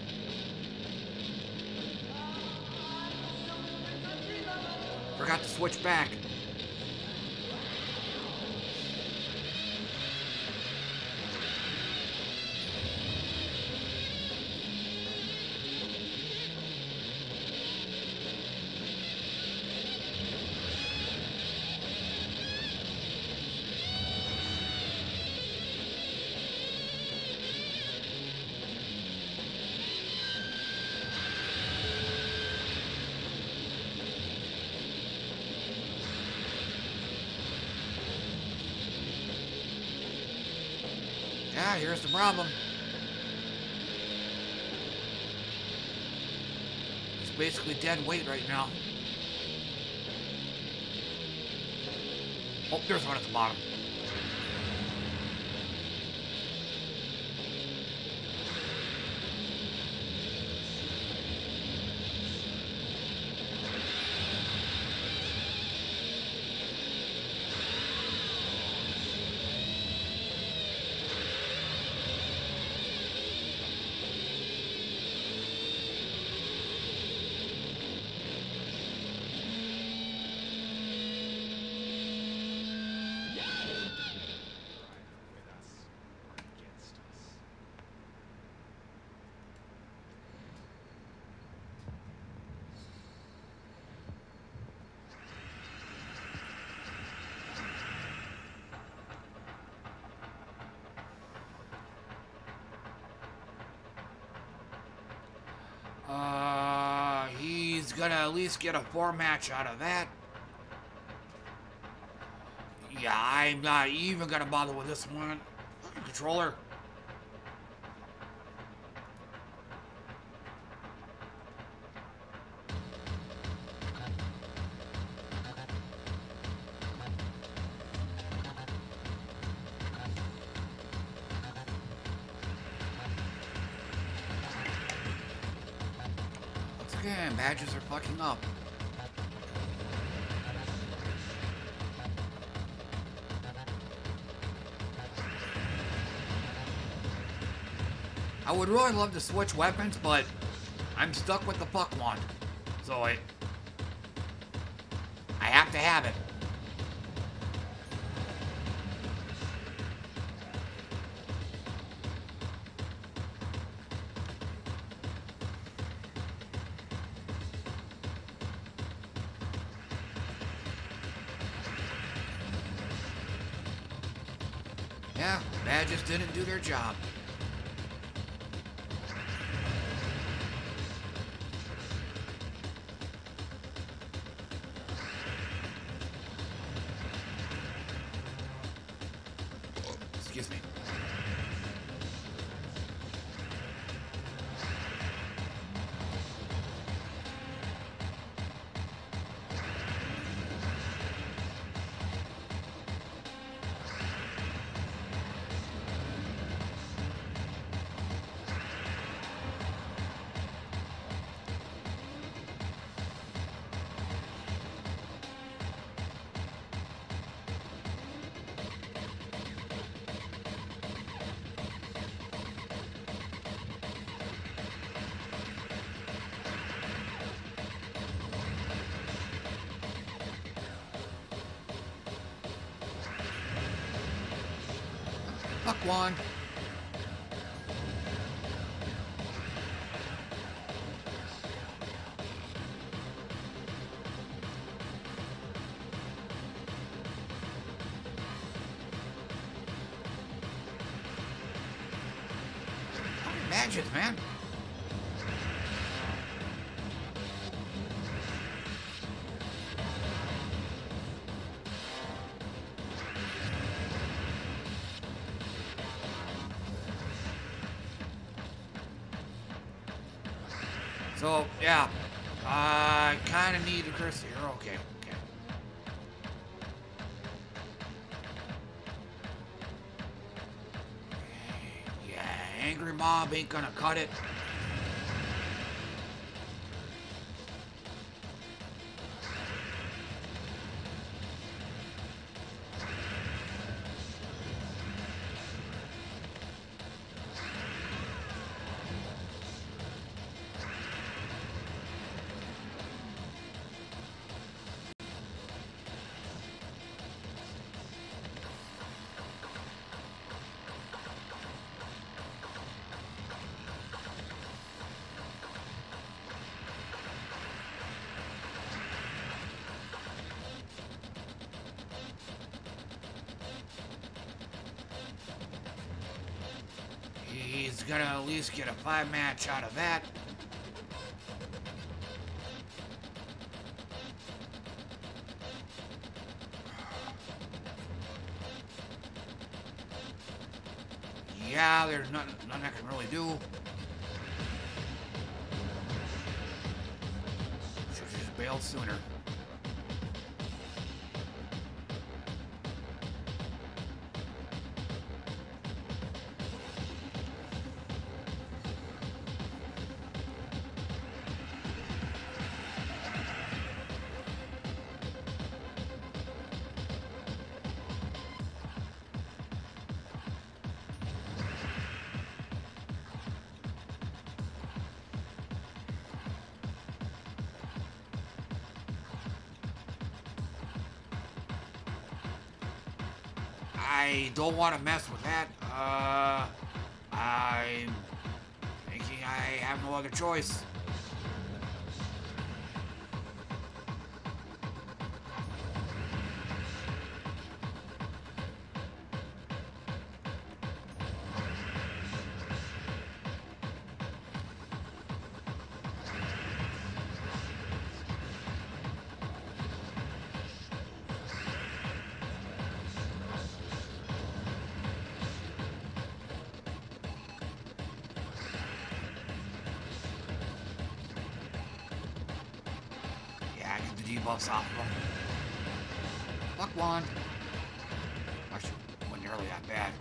Forgot to switch back. Yeah, here's the problem. It's basically dead weight right now. Oh, there's one at the bottom. He's gonna at least get a 4-match out of that. Yeah, I'm not even gonna bother with this one. Fucking controller. Again, badges are fucking up. I would really love to switch weapons, but I'm stuck with the fuck one. So I have to have it. Yeah, badges didn't do their job. Excuse me. Fuck one. Imagine, man. So, yeah, I kind of need a cursor here. Okay, okay. Angry mob ain't gonna cut it. He's gonna at least get a 5-match out of that. Yeah, there's nothing I can really do. Should've just bailed sooner. I don't want to mess with that. I'm thinking I have no other choice. Debuffs off of them. Fuck one. Actually, wasn't nearly that bad.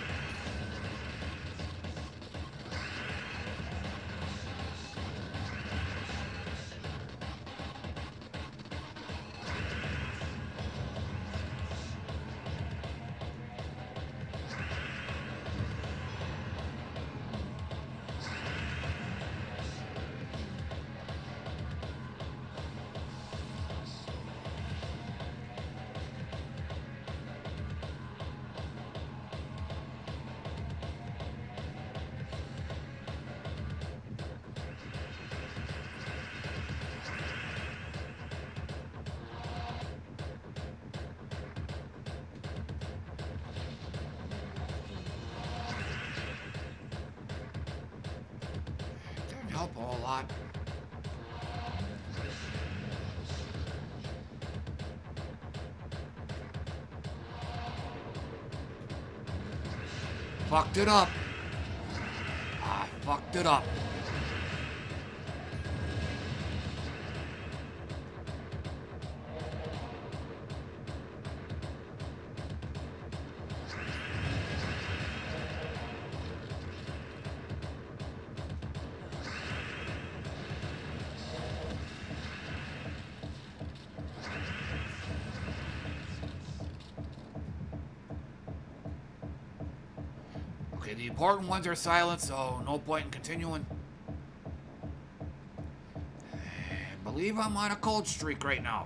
Help a whole lot. Fucked it up. I fucked it up. The important ones are silent, so no point in continuing. I believe I'm on a cold streak right now.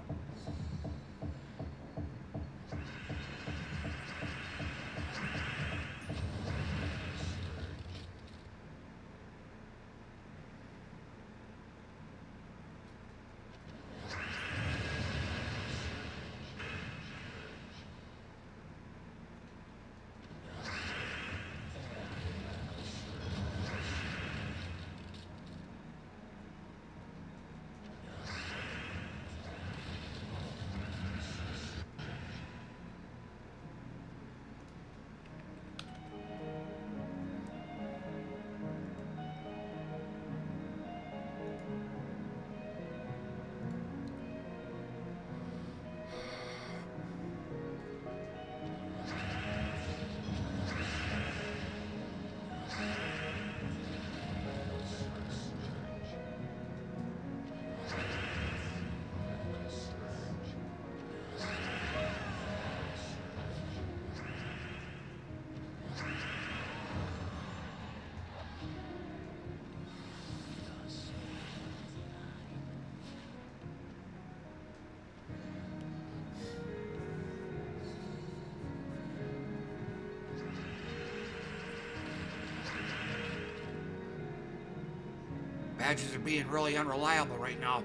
Badges are being really unreliable right now.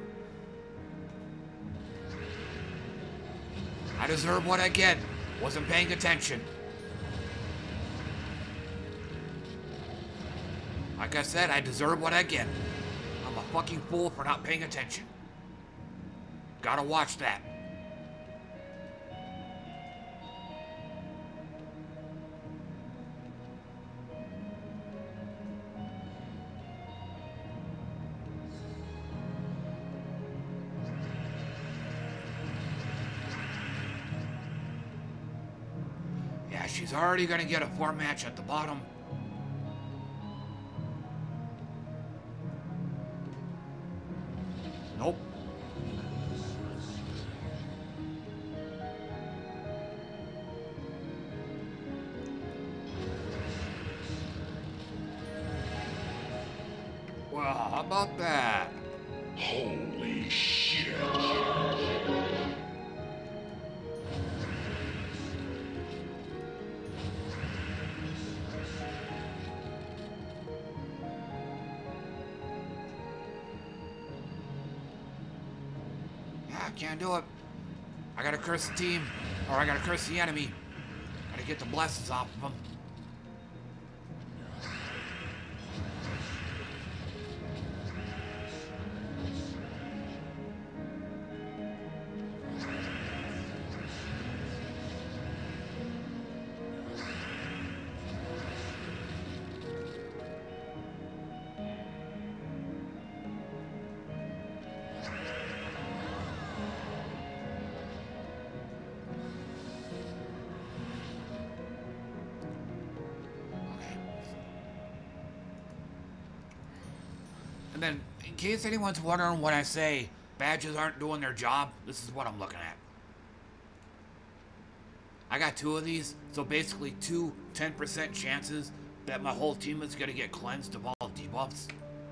I deserve what I get. Wasn't paying attention. Like I said, I deserve what I get. I'm a fucking fool for not paying attention. Gotta watch that. Yeah, she's already gonna get a 4 match at the bottom. Nope. Well, how about that? Holy shit. Yeah, I can't do it. I gotta curse the team, or I gotta curse the enemy. Gotta get the blessings off of them. And then, in case anyone's wondering when I say badges aren't doing their job, this is what I'm looking at. I got 2 of these, so basically 2 10% chances that my whole team is going to get cleansed of all debuffs.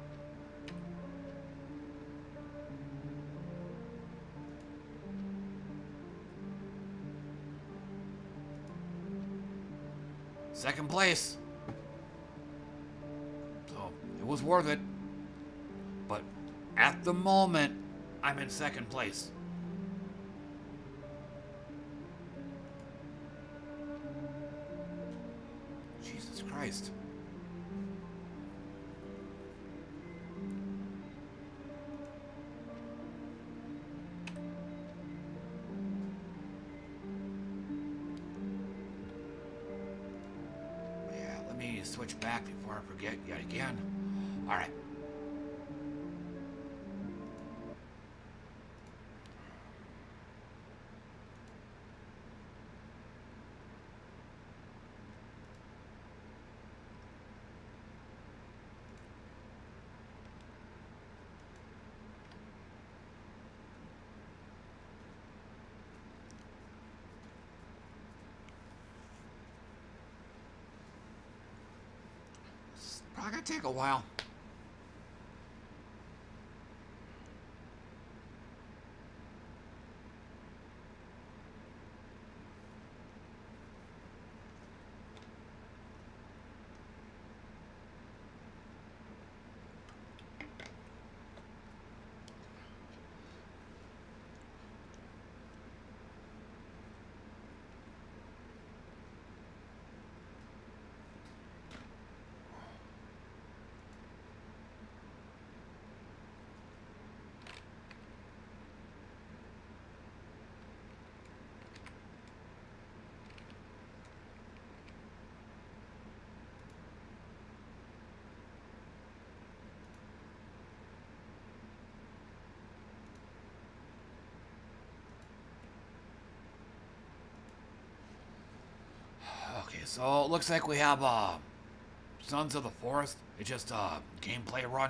Second place. So, it was worth it. But at the moment, I'm in second place. Jesus Christ. Yeah, let me switch back before I forget yet again. All right. Probably gonna take a while. Okay, so it looks like we have Sons of the Forest. It's just a gameplay run.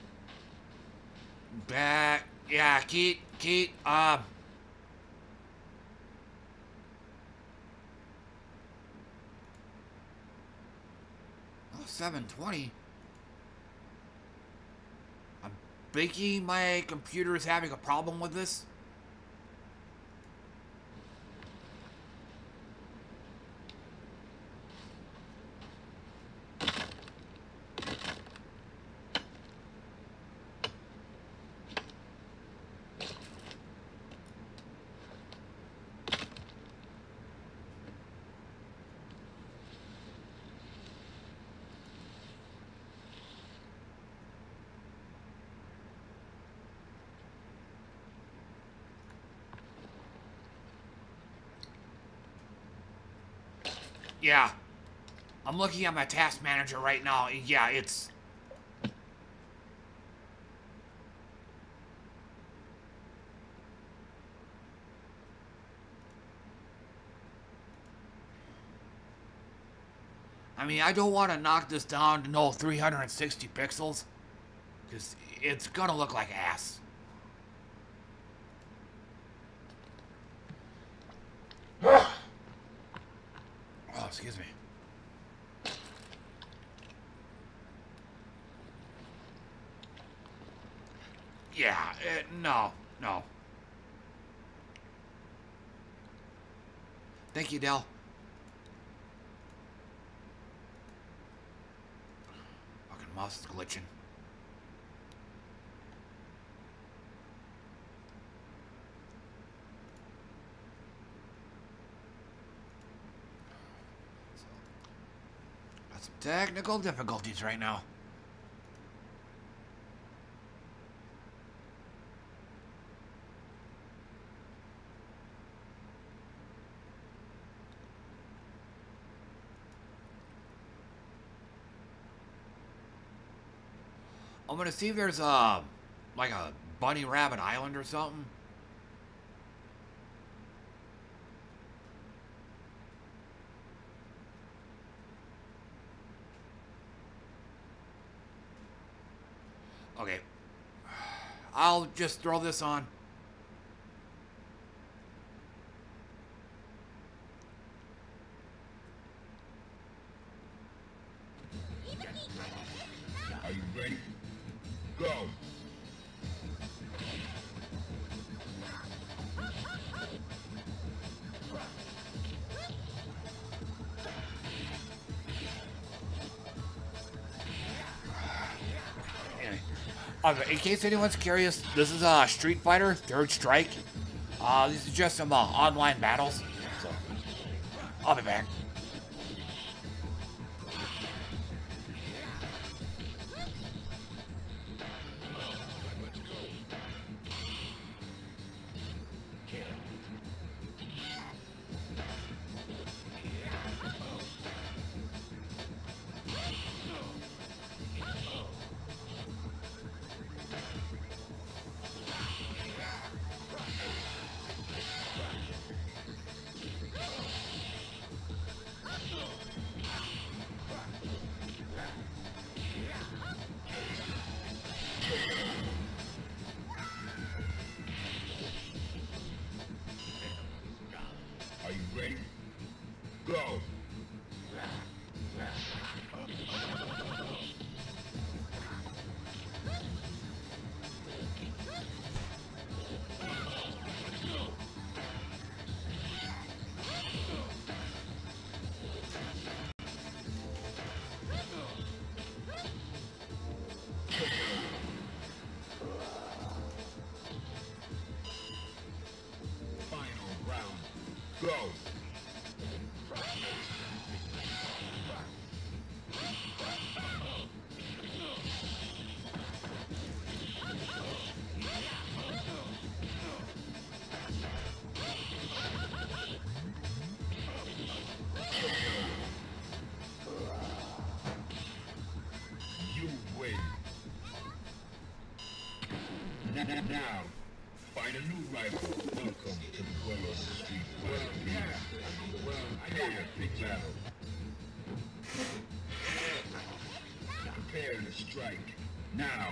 Yeah, Keith, 720. I'm thinking my computer is having a problem with this. Yeah. I'm looking at my task manager right now. Yeah, it's... I mean, I don't want to knock this down to no 360 pixels, because it's gonna look like ass. Oh, excuse me. Yeah, no. Thank you, Dell. Fucking mouse is glitching. Got some technical difficulties right now. I'm gonna see if there's like a bunny rabbit island or something. Okay. I'll just throw this on. Are you ready? Go! Anyway, in case anyone's curious, this is Street Fighter Third Strike. These are just some online battles. So, I'll be back. Are you ready? Go! Final round. Go! You win. Now, find a new rival. Welcome to the world of the Street Fighter. Prepare to battle. Prepare to strike. Now.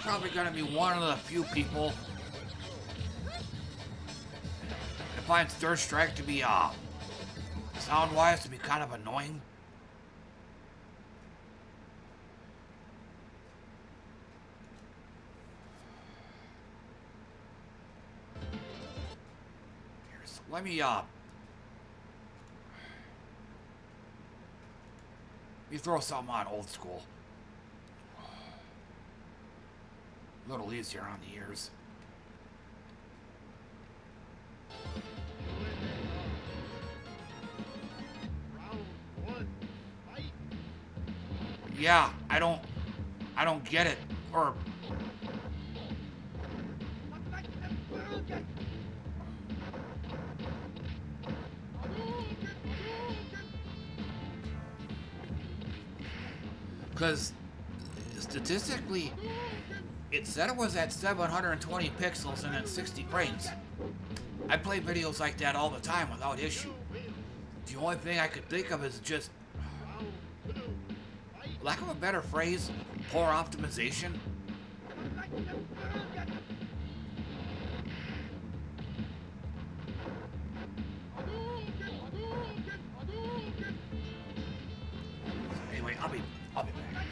probably gonna be one of the few people that finds Third Strike to be, sound-wise, to be kind of annoying. Let me throw something on old school. A little easier on the ears. Yeah, I don't get it. Or because statistically, it said it was at 720 pixels and then 60 frames. I play videos like that all the time without issue. The only thing I could think of is just, lack of a better phrase, poor optimization. Anyway, I'll be back.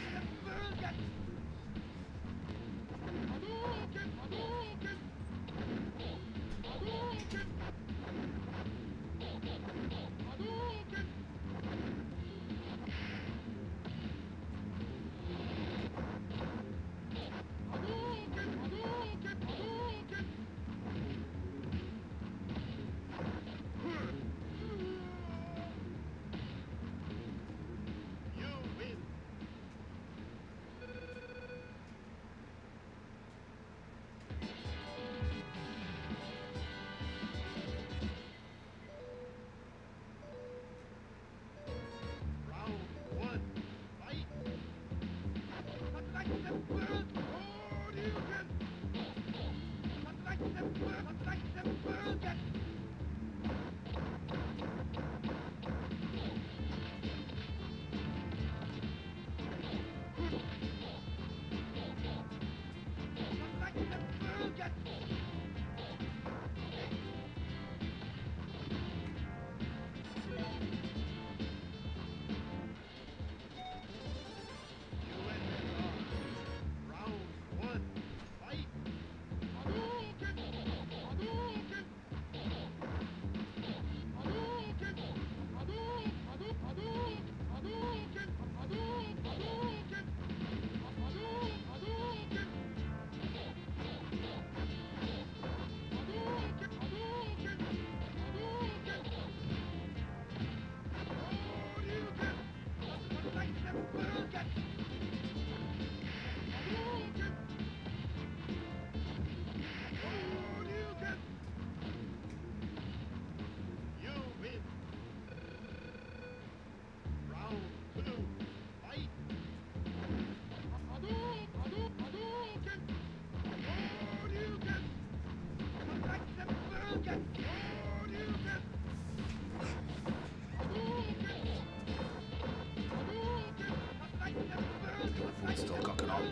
Still cooking up.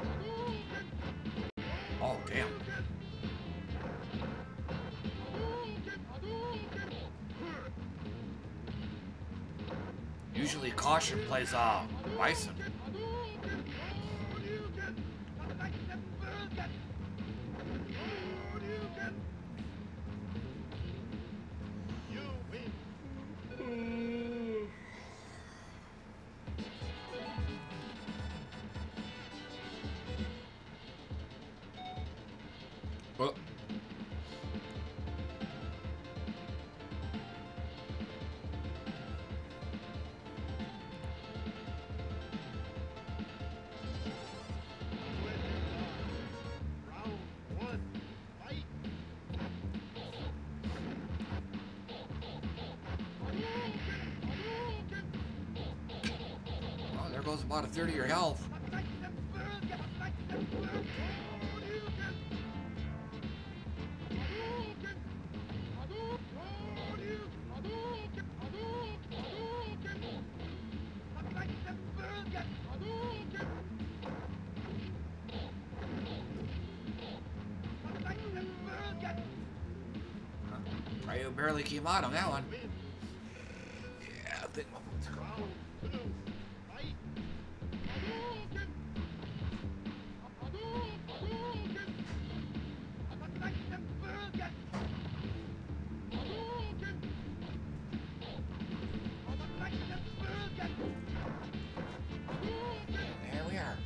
Oh, damn. Usually Caution plays Bison. Goes about a third of your health. I barely came out on that one. Yeah, I think my boots are gone. There we are.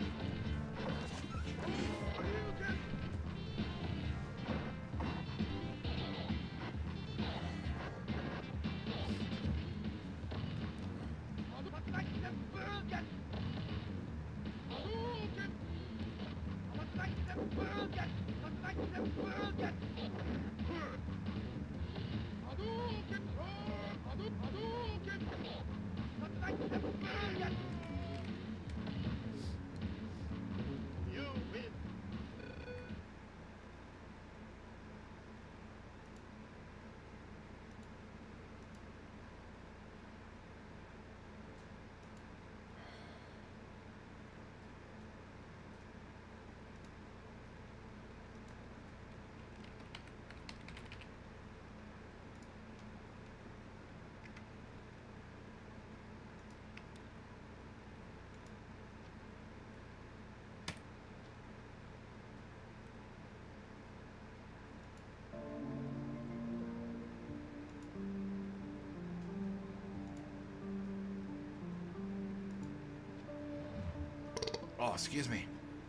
Oh, excuse me.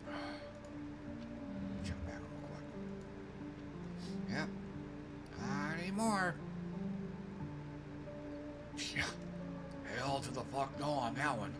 Check back real quick. Yep. Not anymore. Yeah. Hell to the fuck no on that one.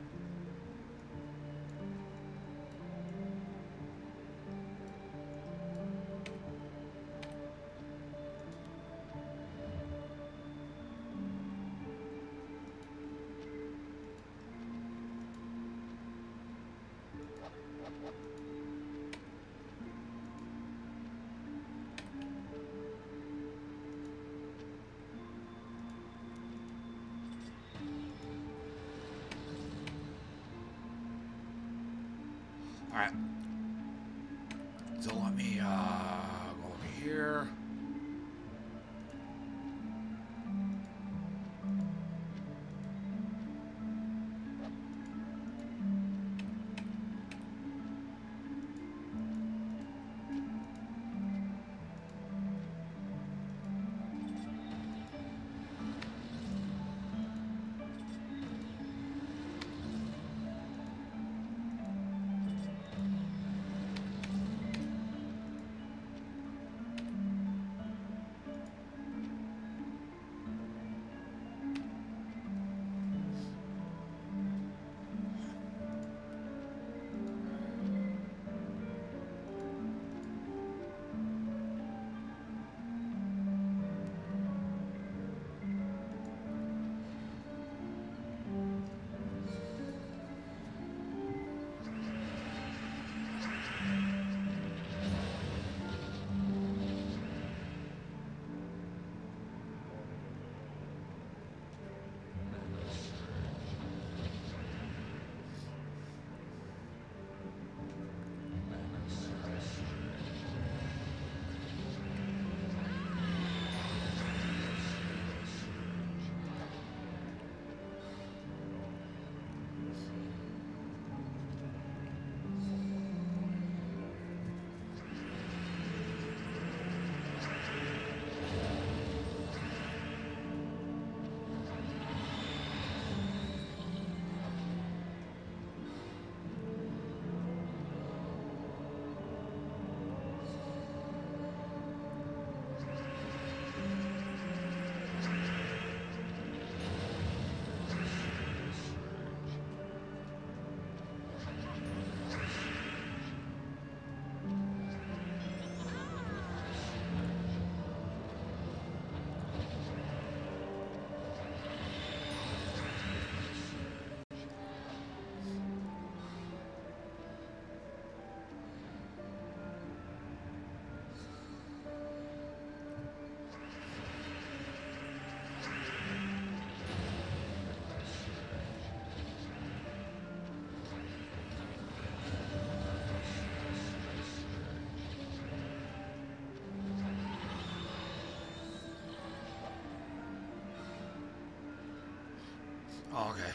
Alright. So let me go over here. Oh, okay.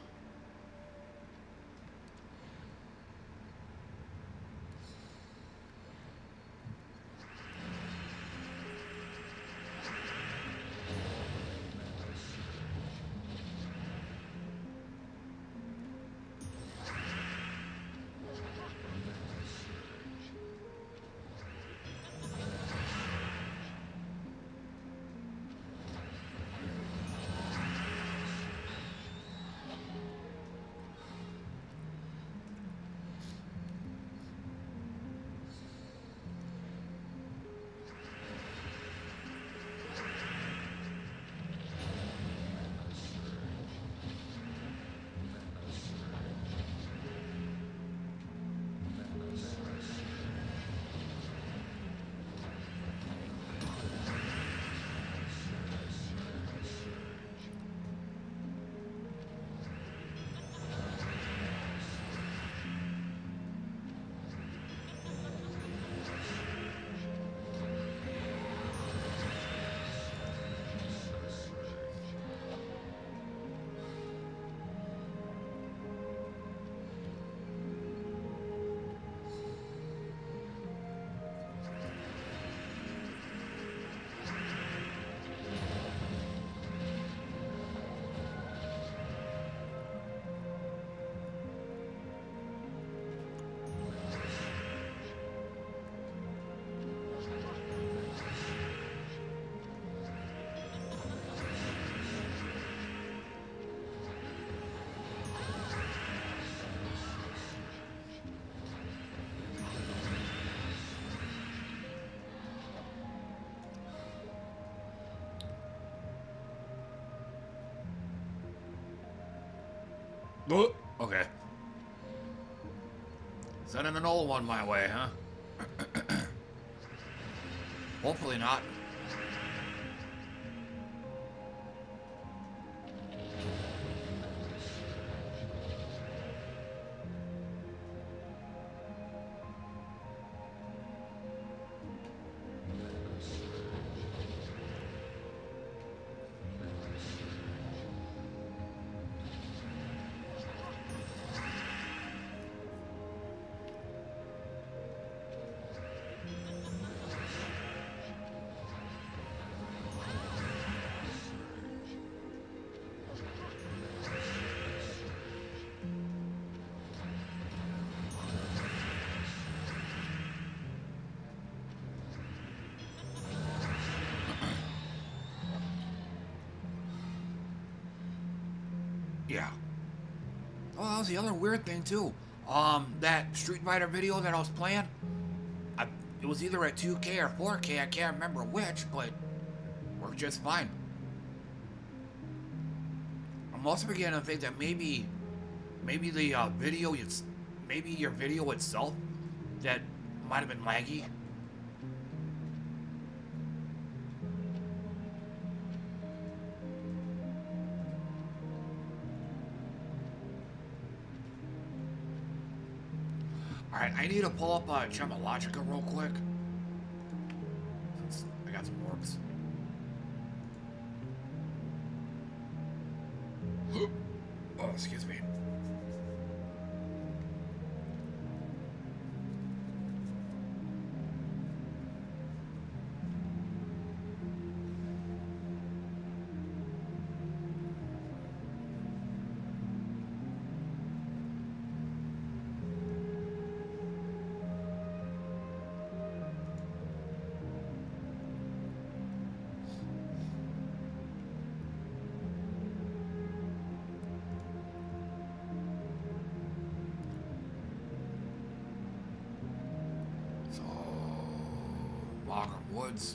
Oh, okay. Sending an old one my way, huh? Hopefully not. Yeah. Oh, that was the other weird thing too. That Street Fighter video that I was playing, it was either at 2K or 4K. I can't remember which, but worked just fine. I'm also beginning to think that maybe the video is, maybe your video itself that might have been laggy. Alright, I need to pull up Gemologica real quick. Since I got some orbs. Oh, excuse me. Woods.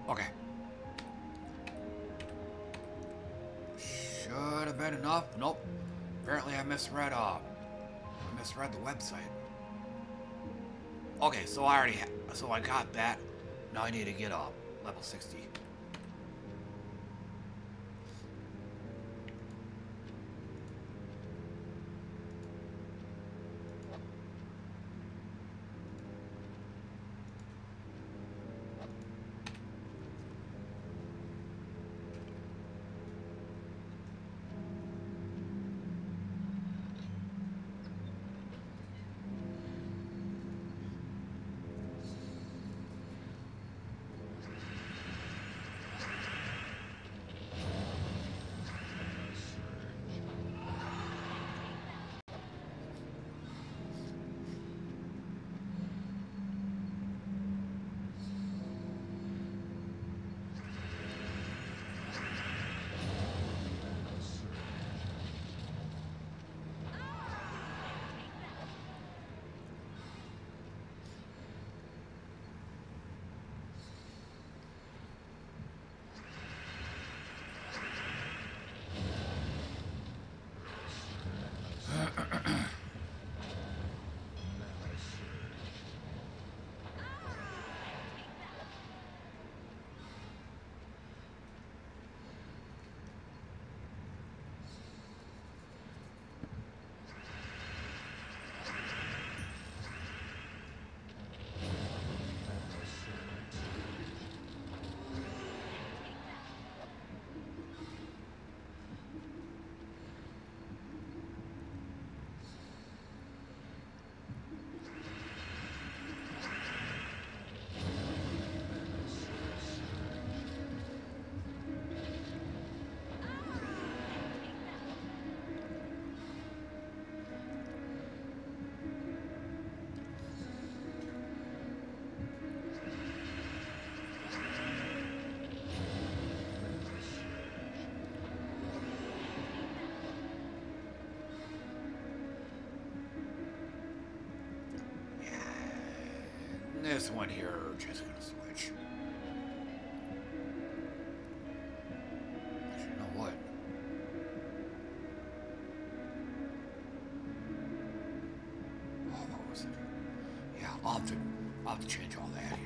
Okay. Should have been enough. Nope. Apparently I misread the website. Okay, so so I got that. Now I need to get up level 60. This one here, just gonna switch. Actually, you know what? Oh, what was it? Yeah, I'll have to change all that here.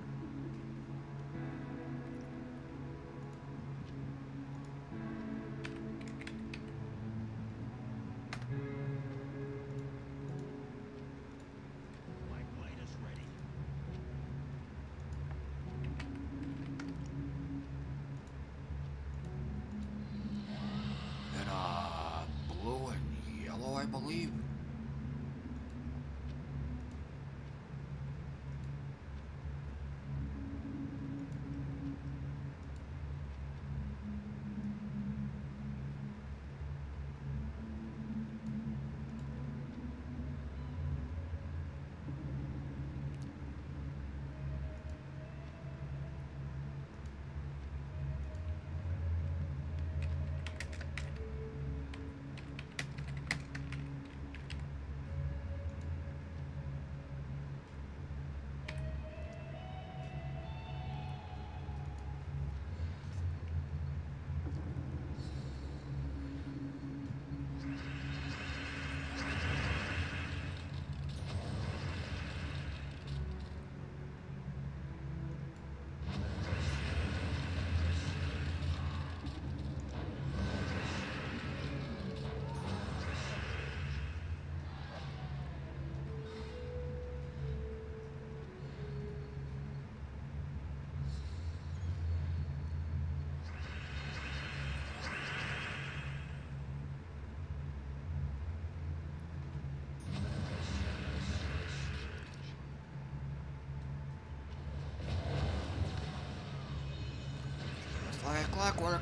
Believe. Like clockwork.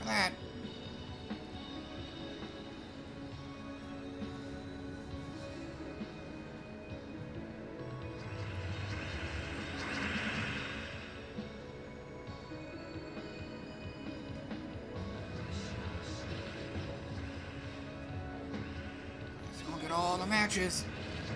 for that. Let's go get all the matches.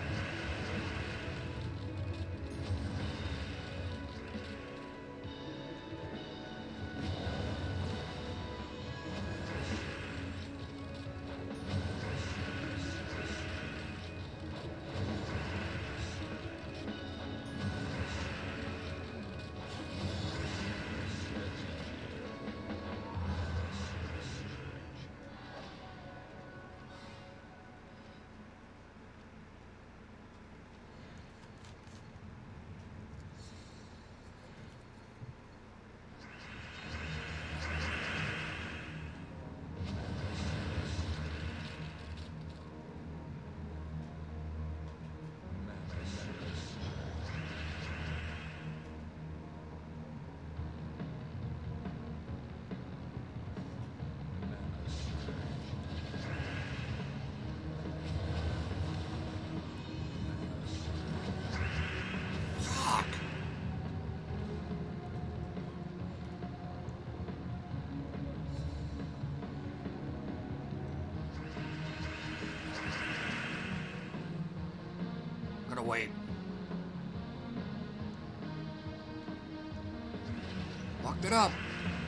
Wait. Locked it up.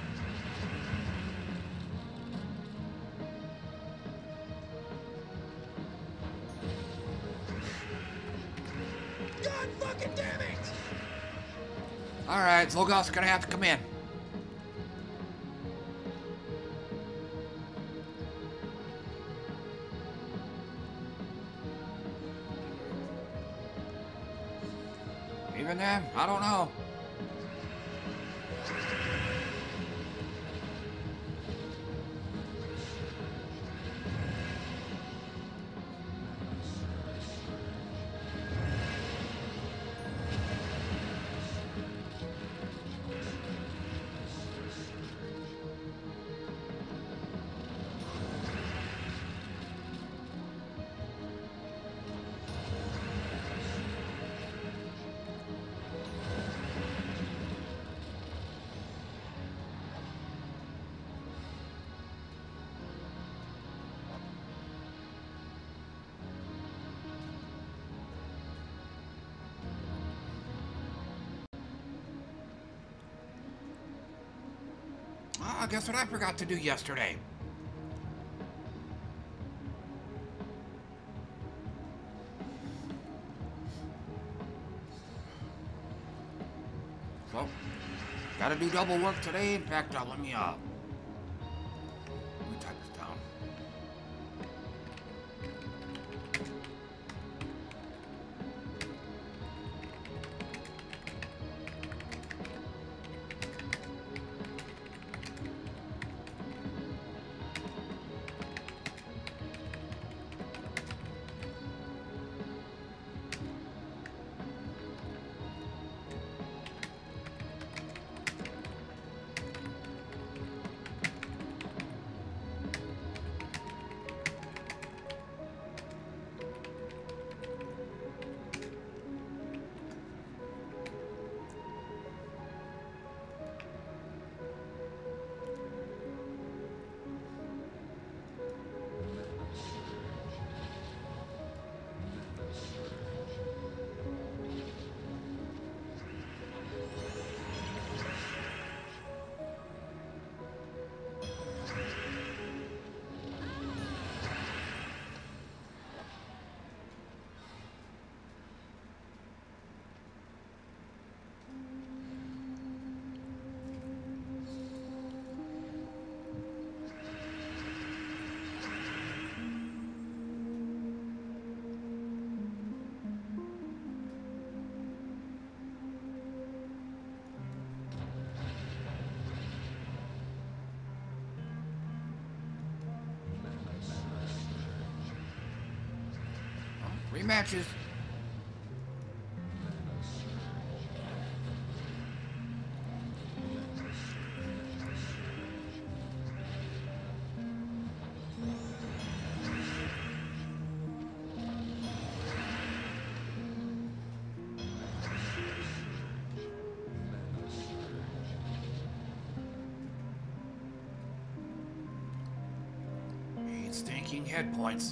God fucking damn it! Alright, Zolgoth's gonna have to come in. Even then, I don't know. Ah, guess what I forgot to do yesterday? So, gotta do double work today. In fact, let me type this down. Rematches. taking hit points.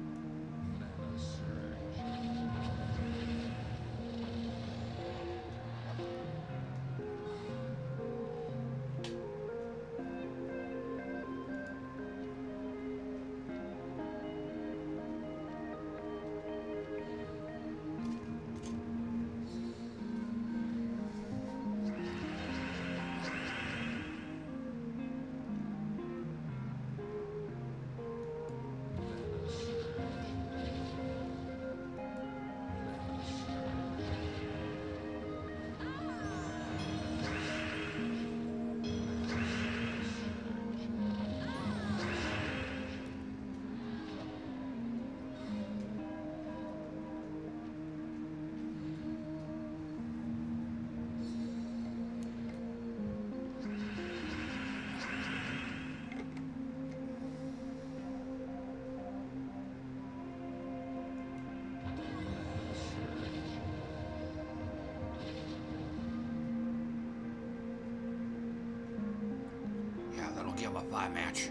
Give him a 5 match.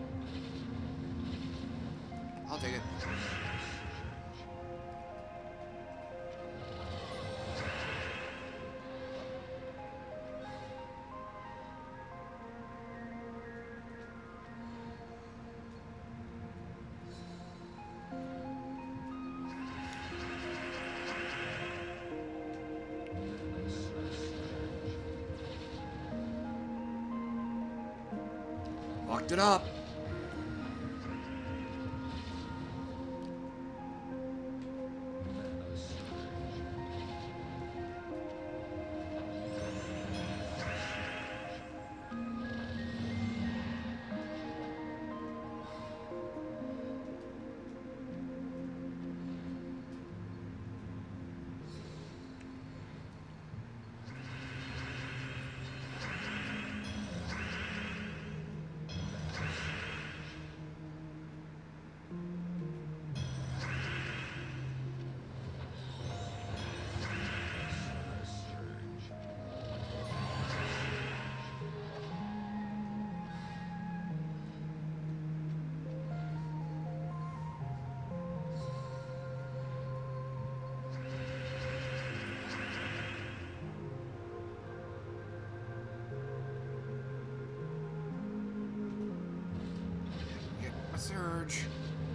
I'll take it. Fucked it up. Surge.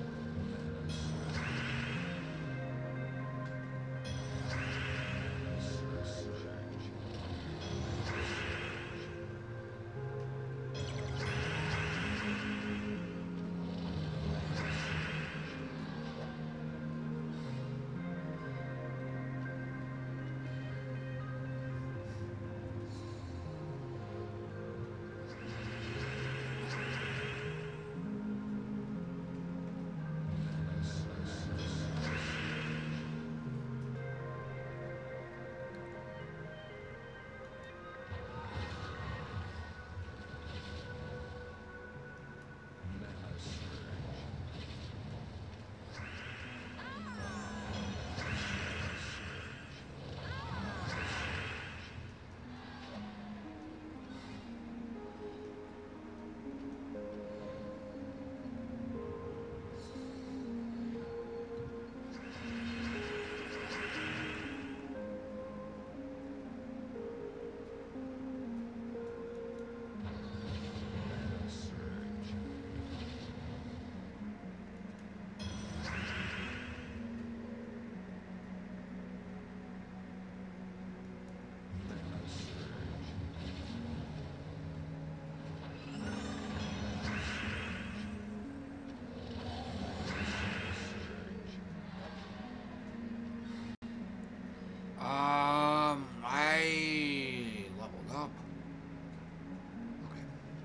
I leveled up. Okay.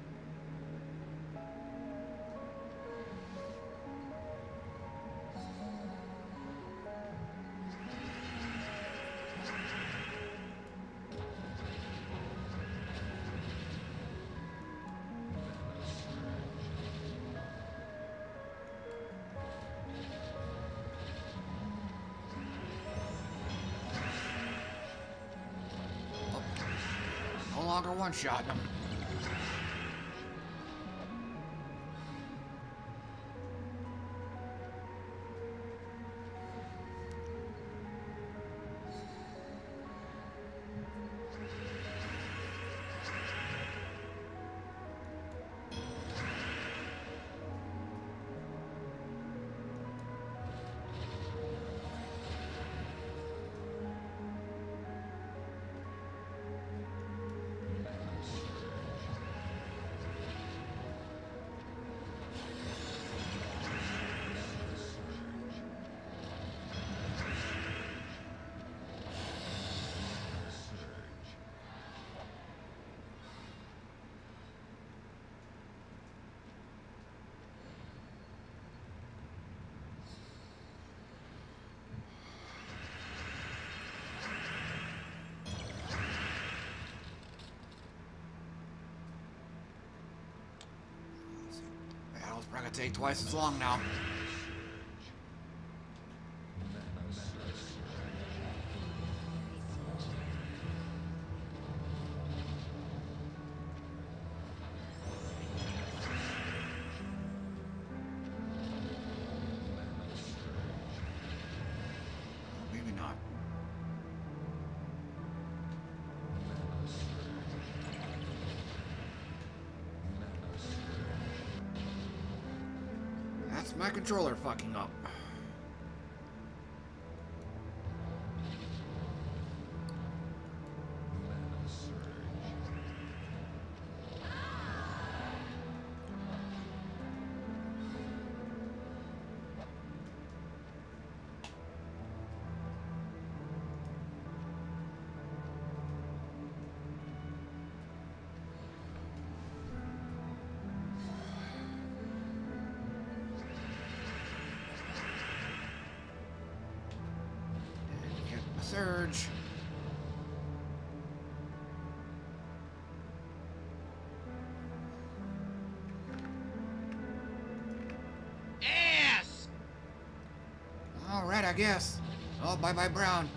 No longer one-shotting him. take twice as long now. Maybe not. That's my controller fucking up. Surge. Ass! All right, I guess. Oh, bye-bye, Brown.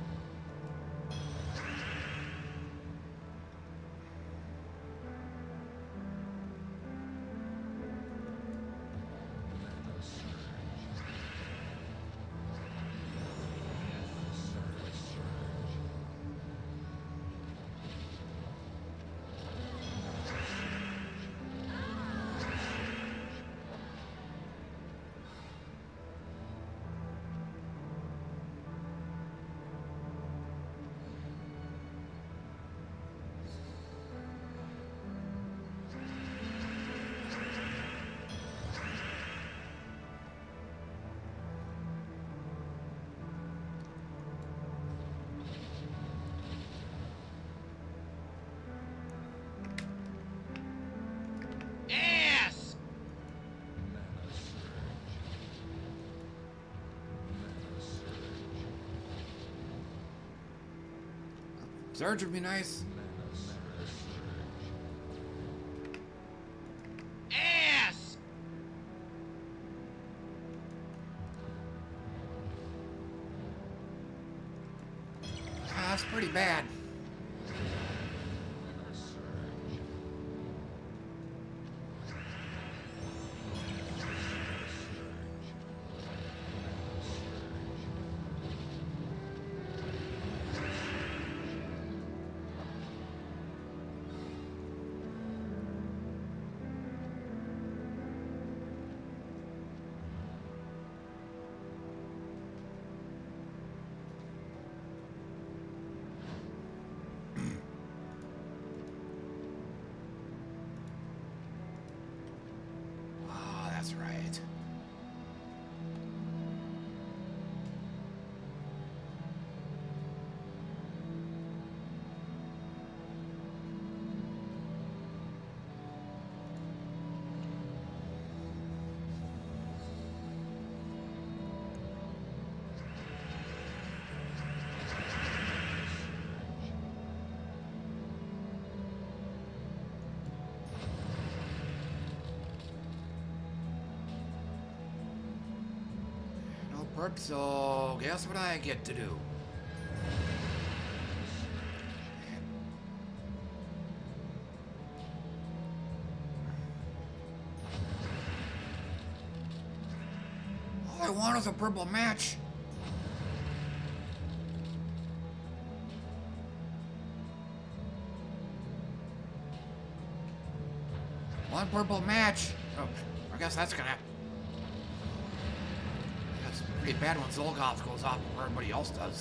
Ass! Surge would be nice. Ass! Ah, that's pretty bad. Oh, that's right. No perk, so guess what I get to do? All I want is a purple match. One purple match. Oh, I guess that's gonna. That's pretty bad when Zolgoth goes off before everybody else does.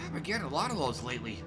I've been getting a lot of those lately.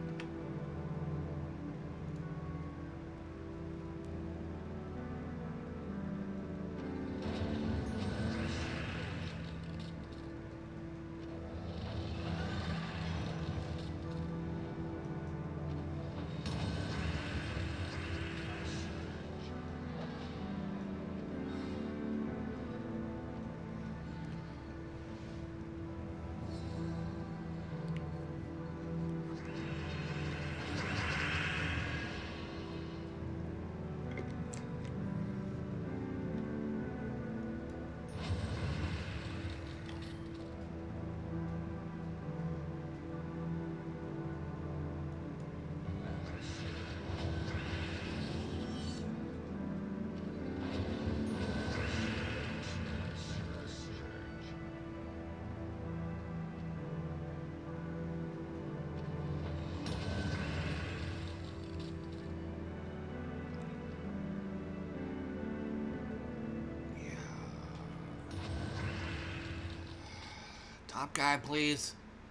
Top guy, please.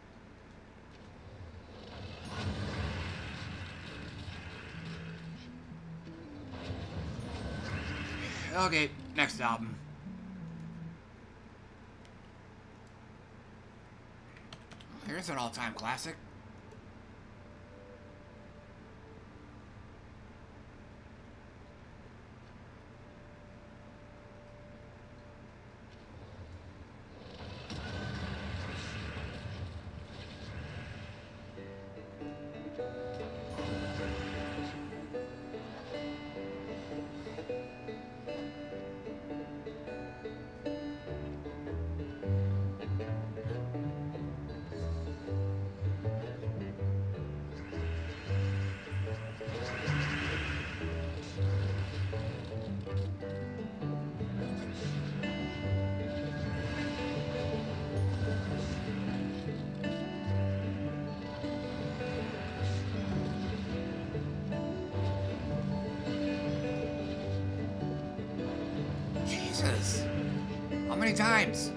Okay, next album. Here's an all-time classic. Jesus. How many times?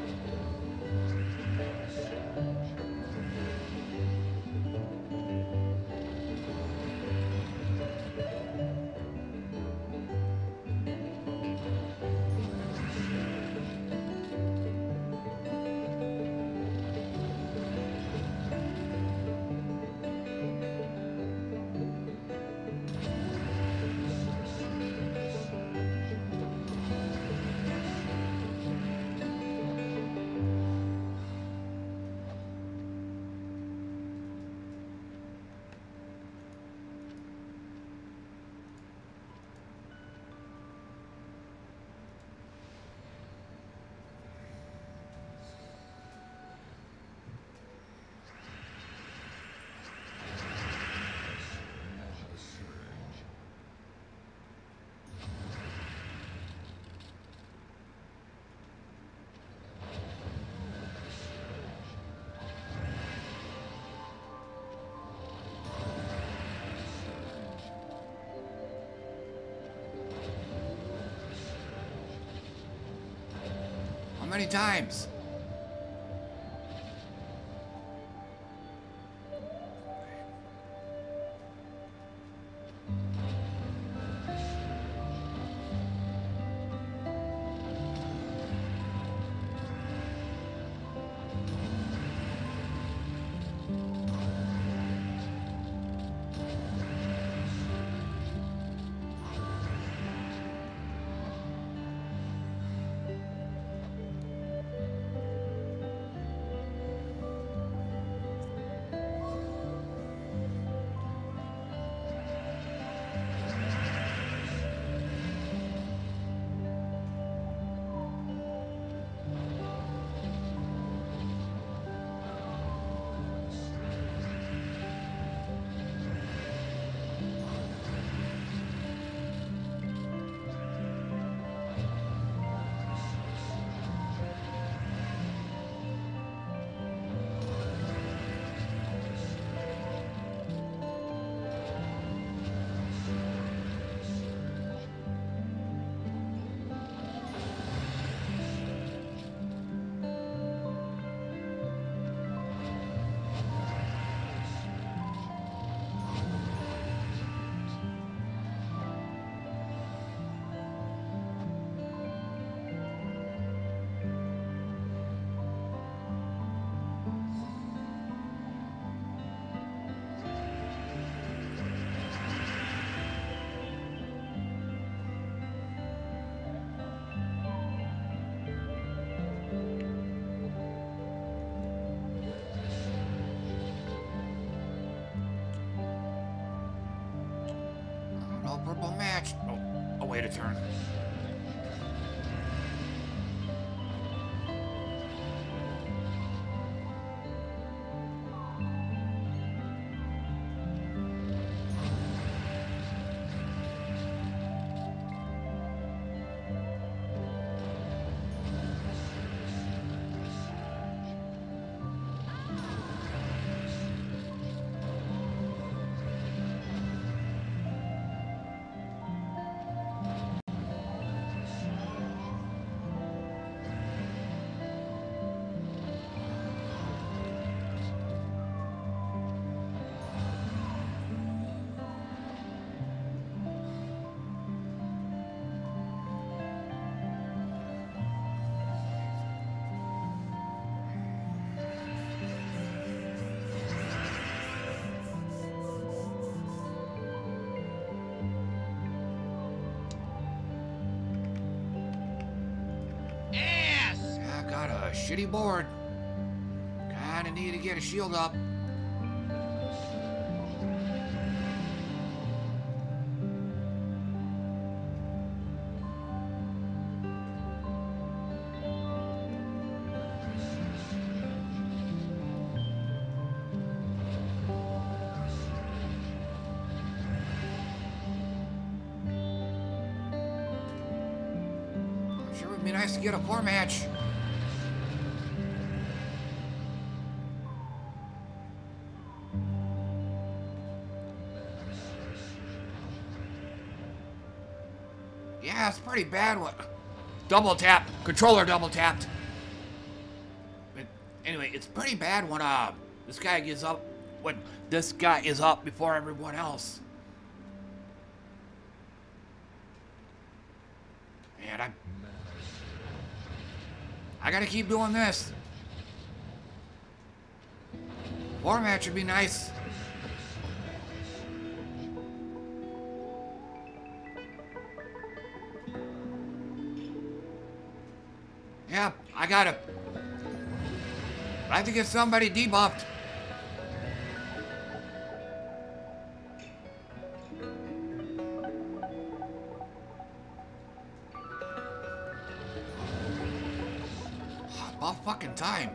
How many times? way to turn. Shitty board. Kinda need to get a shield up. Sure would be nice to get a 4 match. Yeah, it's pretty bad. What? Double tap. Controller double tapped. But anyway, it's pretty bad when this guy gets up. When this guy is up before everyone else. Man, I gotta keep doing this. 4 match would be nice. Yeah, I have to get somebody debuffed. About fucking time.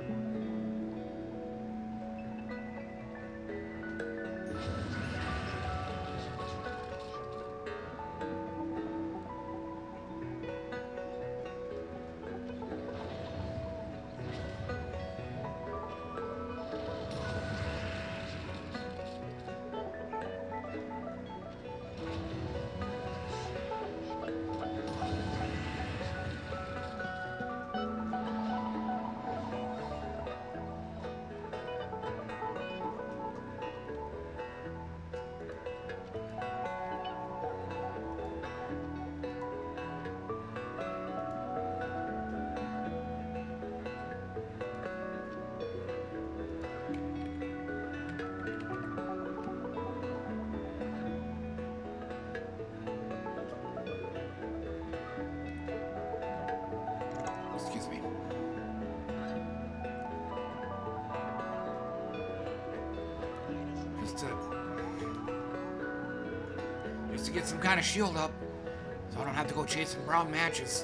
Just to get some kind of shield up, so I don't have to go chasing brown matches.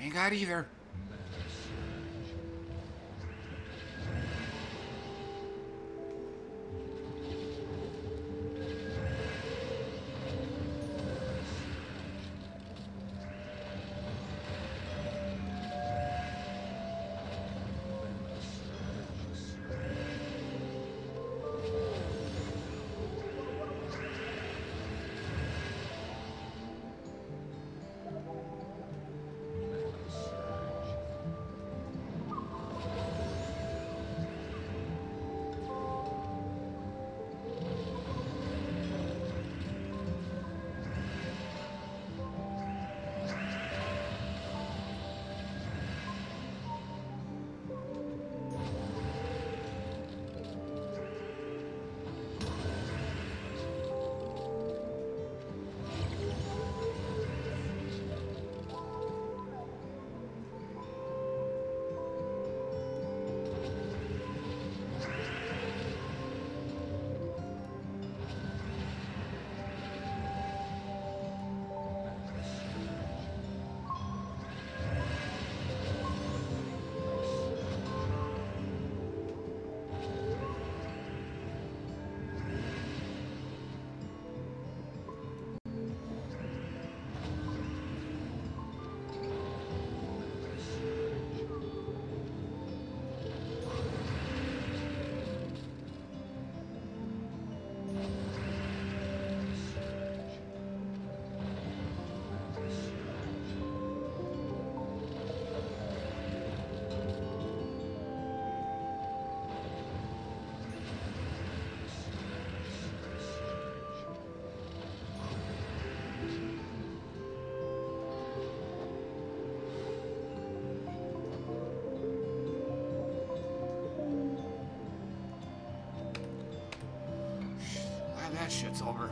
Ain't got either. That shit's over.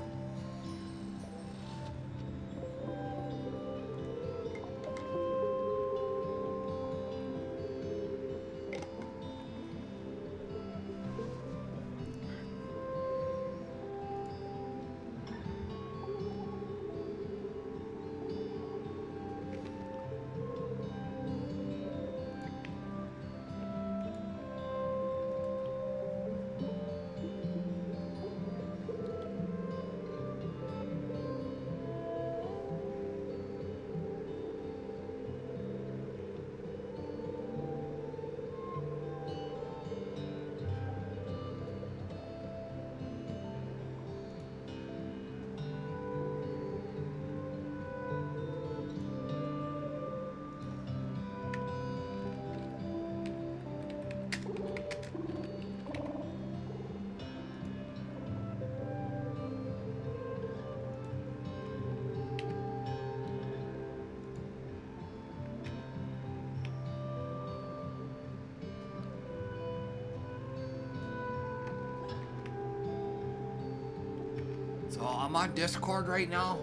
So I'm on Discord right now.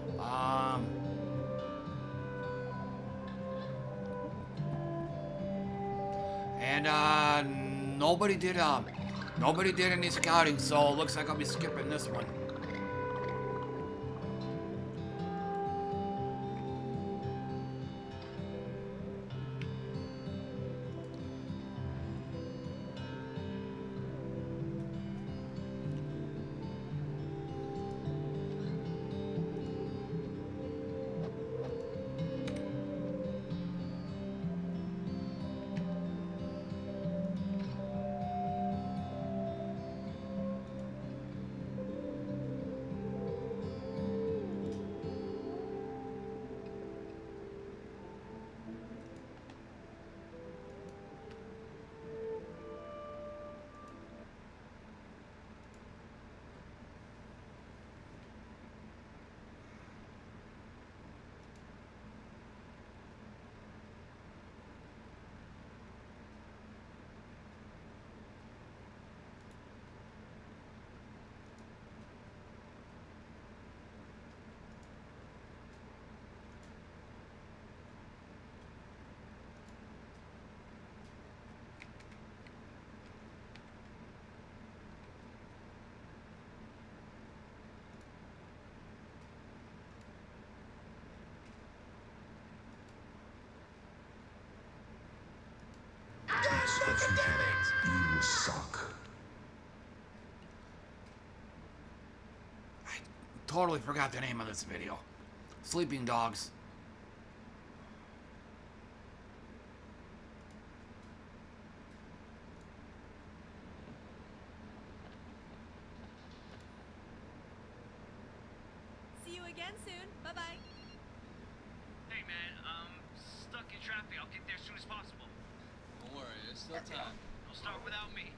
And nobody did any scouting, so it looks like I'll be skipping this one. Totally forgot the name of this video. Sleeping dogs. See you again soon. Bye-bye. Hey, man, stuck in traffic. I'll get there as soon as possible. Don't worry, there's still time. Don't start without me.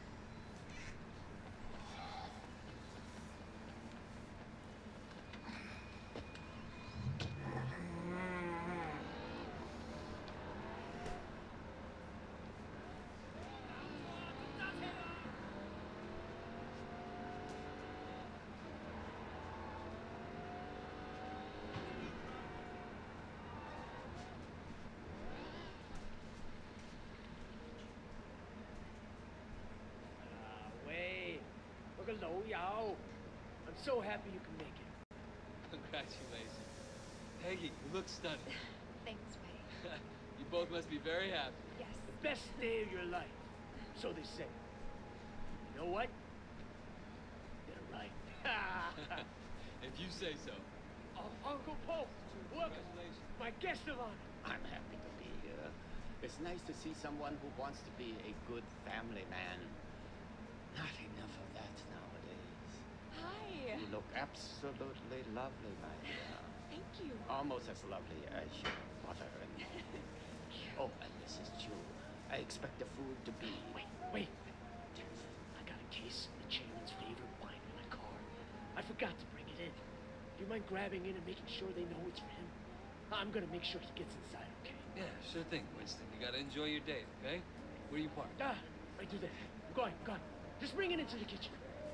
I'm so happy you can make it. Congratulations. Peggy, you look stunning. Thanks, Ray. You both must be very happy. Yes. The best day of your life. So they say. You know what? They're right. If you say so. Uncle Paul, look, Congratulations. my guest of honor. I'm happy to be here. It's nice to see someone who wants to be a good family man. Not enough of that nowadays. Hi. You look absolutely lovely, my dear. Thank you. Almost as lovely as your mother and... Oh, and Mrs. Chu. I expect the food to be... Wait. I got a case of the chairman's favorite wine in my car. I forgot to bring it in. Do you mind grabbing in and making sure they know it's for him? I'm gonna make sure he gets inside, okay? Yeah, sure thing, Winston. You gotta enjoy your date, okay? Where you parked? Right through there. Go on. Just bring it into the kitchen.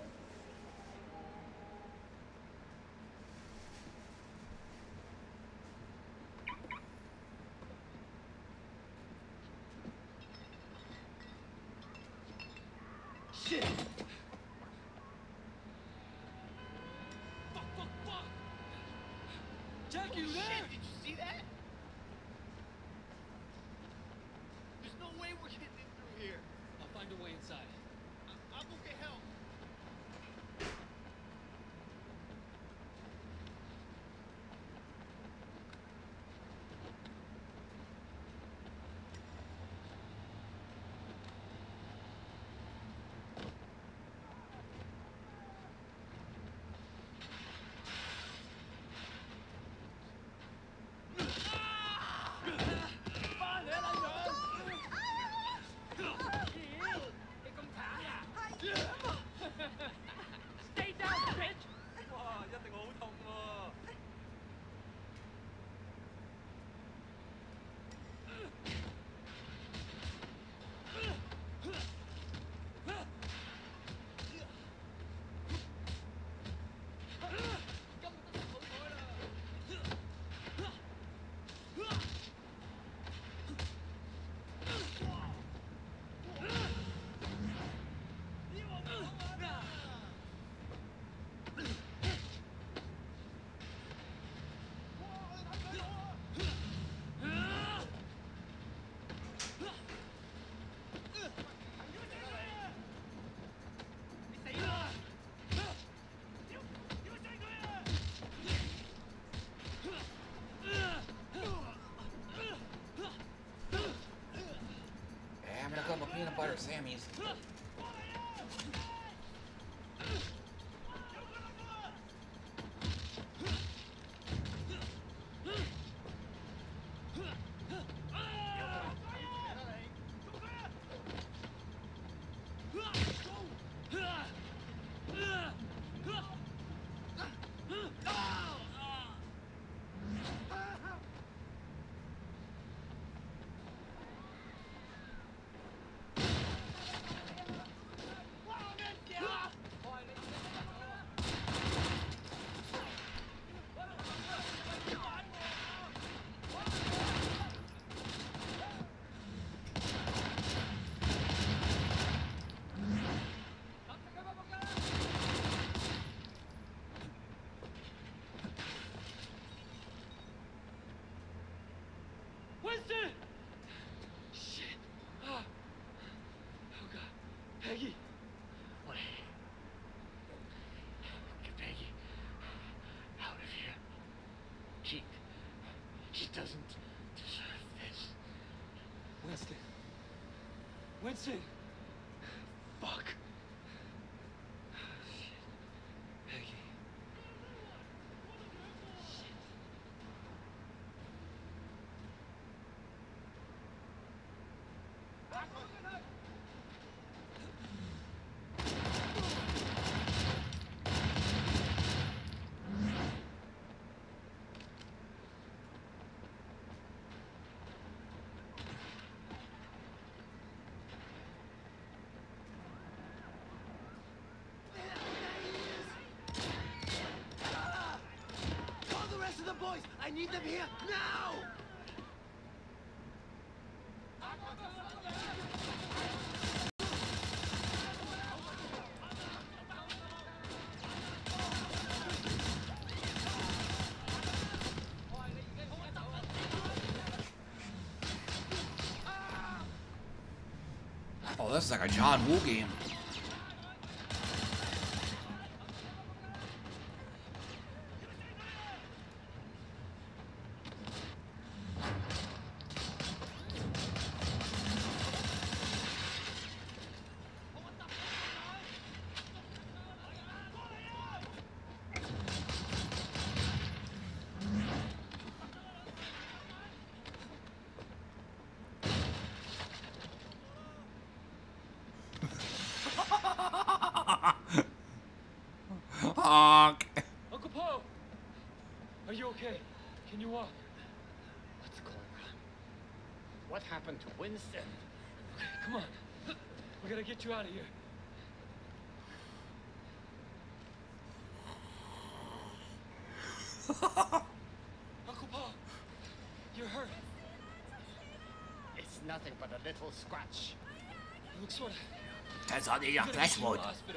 Shit! Fuck! Jack, you there? Shit, did you see that? There's no way we're getting in through here. I'll find a way inside. I'll go get help. Stay down, bitch! 哇，一定好痛喎！ Having a couple peanut butter Sammys. Winston! Shit. Oh God. Peggy. Wait. Peggy. She doesn't deserve this. Winston. Winston. Fuck. Shit. Peggy. Call the rest of the boys. I need them here now. Oh, this is like a John Woo game. Honk. Uncle Paul! Are you okay? Can you walk? What's going on? What happened to Winston? Come on. We gotta get you out of here. Uncle Paul! You're hurt. It's nothing but a little scratch. You look sort of... That's on the We gotta get flesh you to wound. the hospital.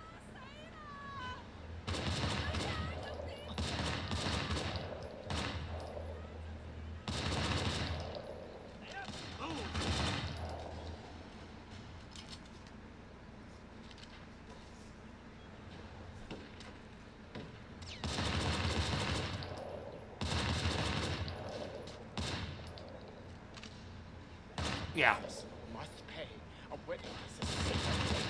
Yeah. This must pay. A wedding is a sacred thing.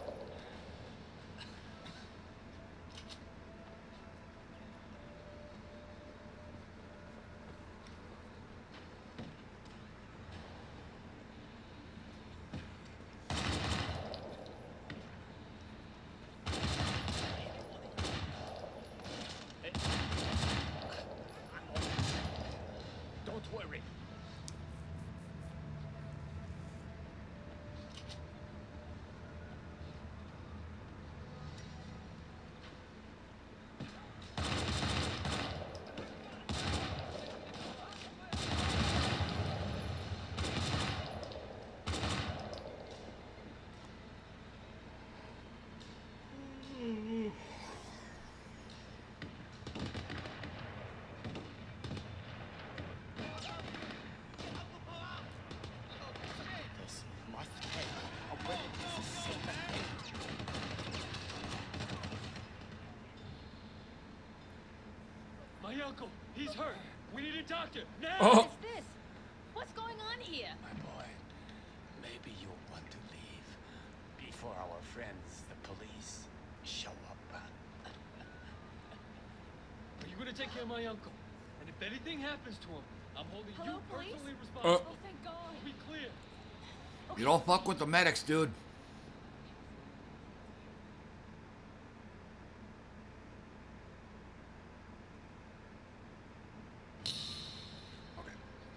Don't worry. This must pay. A wedding is a sacred thing. My uncle, he's hurt. We need a doctor, now! Oh. What is this? What's going on here? My boy, maybe you'll want to leave before our friends, the police, show up. Are you gonna take care of my uncle? And if anything happens to him, I'm holding Hello, you police? personally responsible. Oh, thank God. Be clear. You don't fuck with the medics, dude. Okay.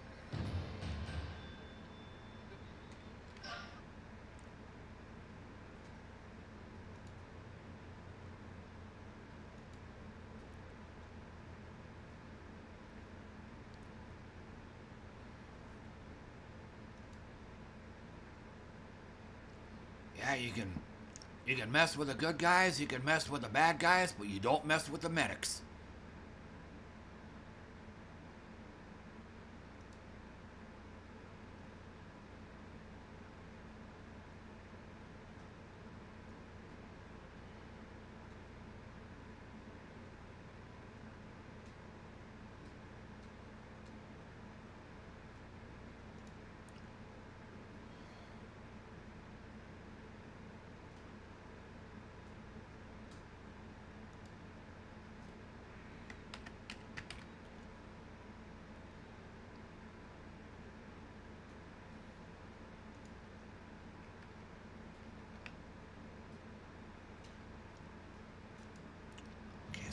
Yeah, you can mess with the good guys, you can mess with the bad guys, but you don't mess with the medics.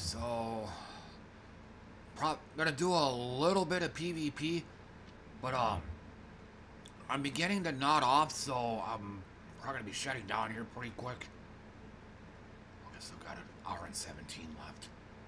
so gonna do a little bit of PvP, but I'm beginning to nod off, so I'm probably gonna be shutting down here pretty quick. I guess I've got an hour and 17 left.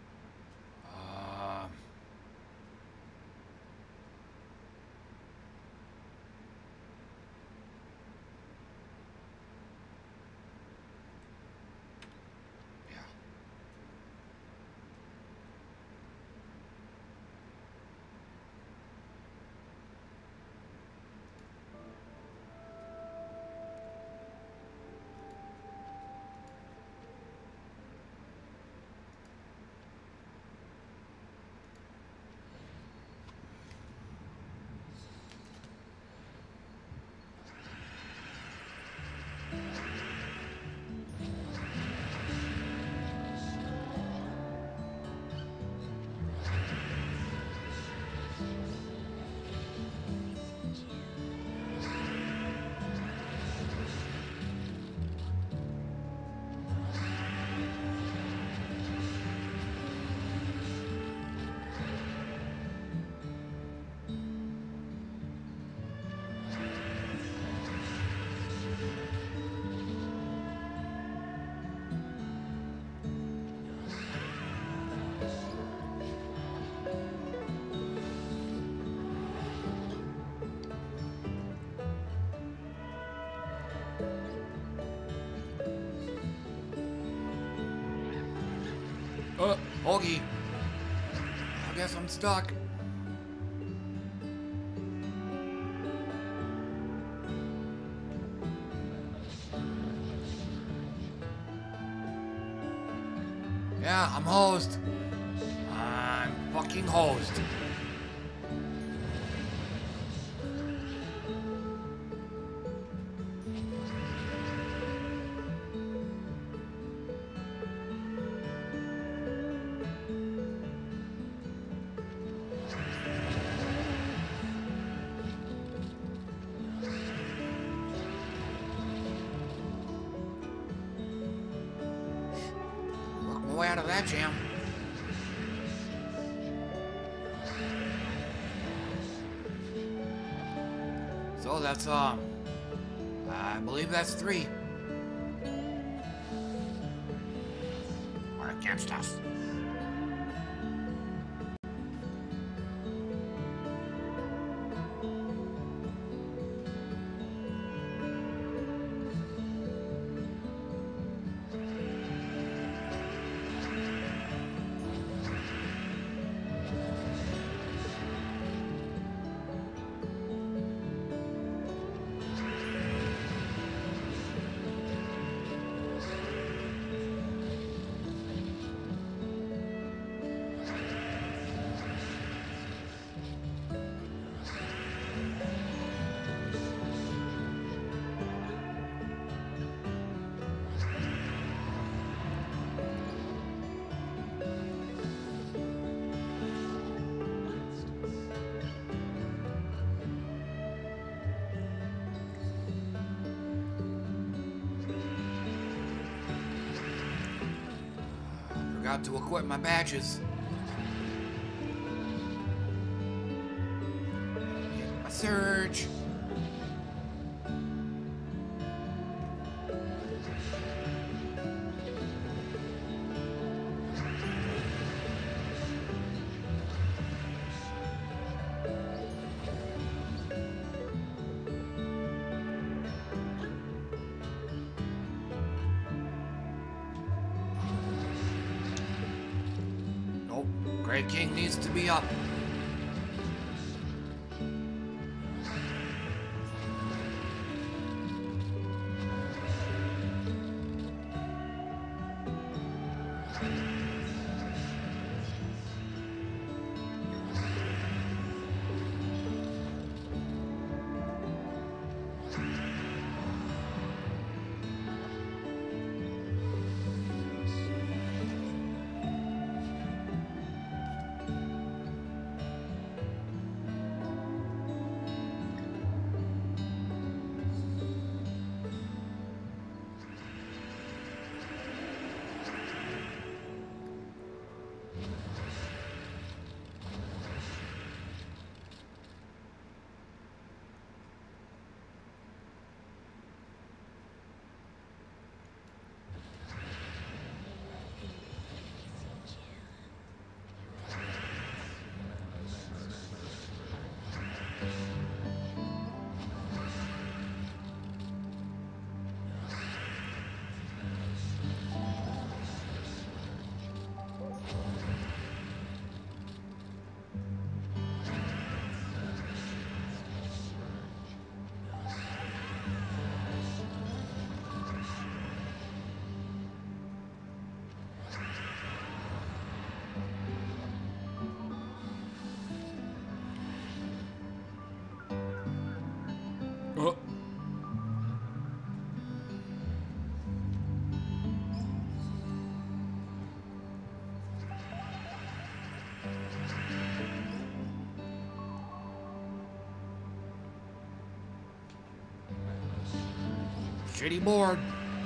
Augie. I guess I'm stuck. Yeah, I'm hosed. I'm fucking hosed. Out of that jam. So that's I believe that's 3. Or against us. Forgot to equip my badges. Get my surge. Great King needs to be up. shitty board.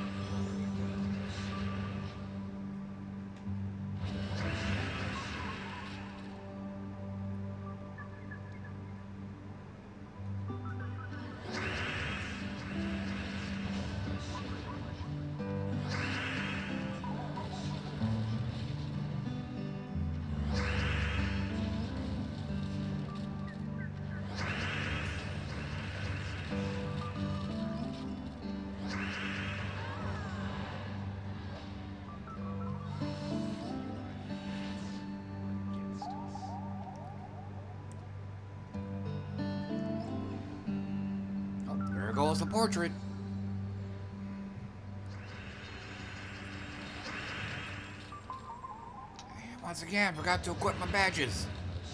There goes the portrait. And once again, forgot to equip my badges.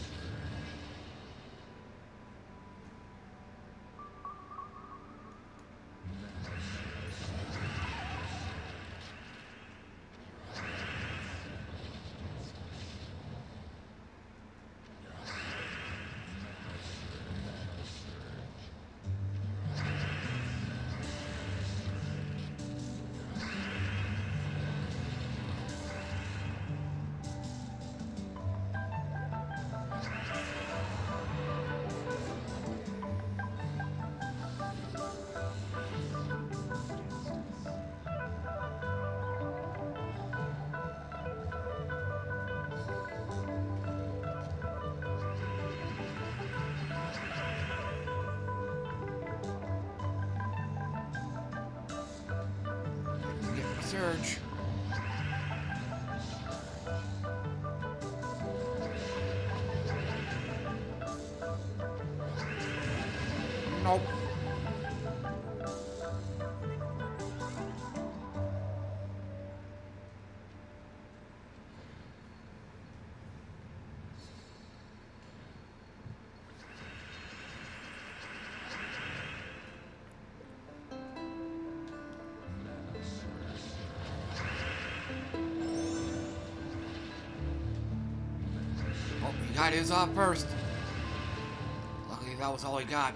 Surge. Nope. He got his off first. Luckily, that was all he got.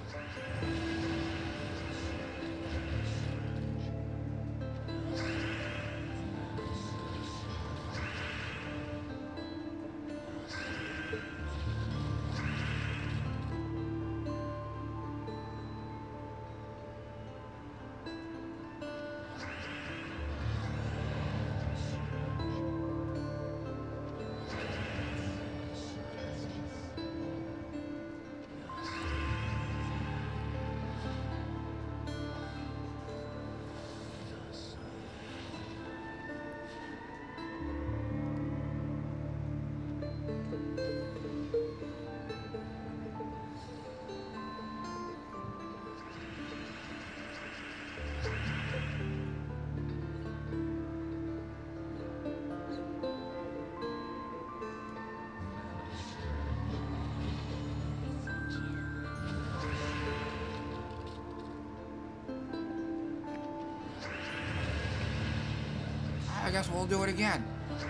I guess we'll do it again.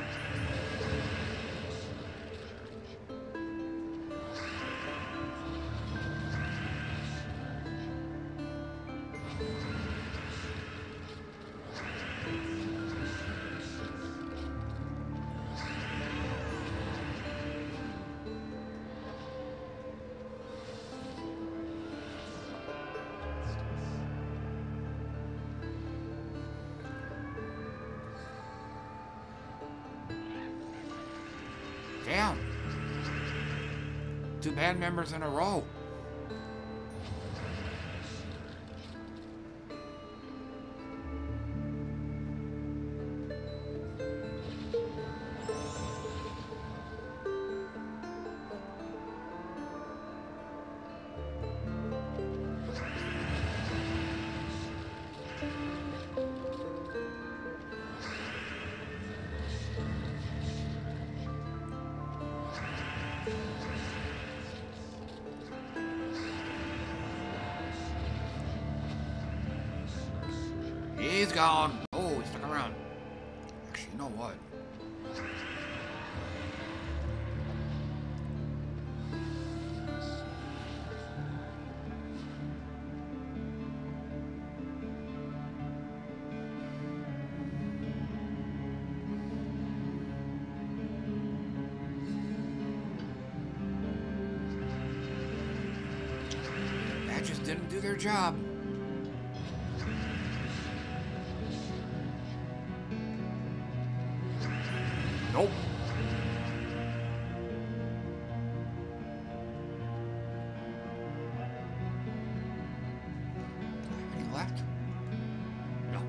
Damn. 2 band members in a row. He's gone. Oh, he stuck around. Actually, you know what? just didn't do their job. Nope. Any left? No.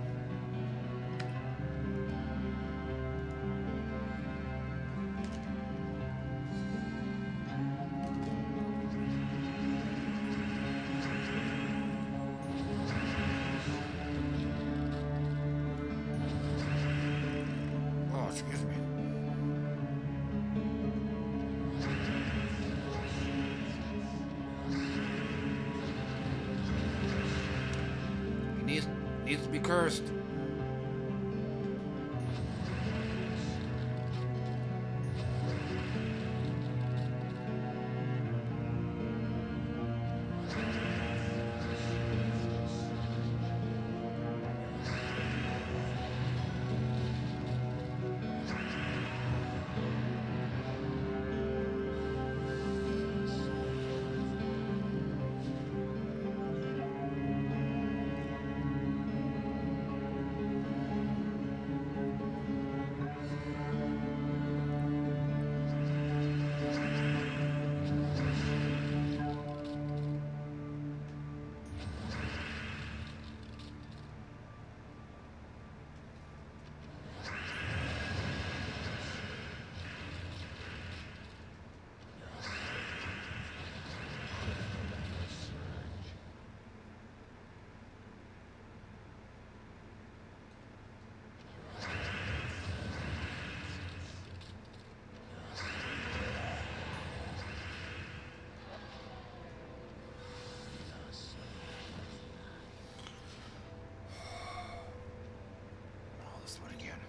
Oh, excuse me. Needs to be cursed. This one again.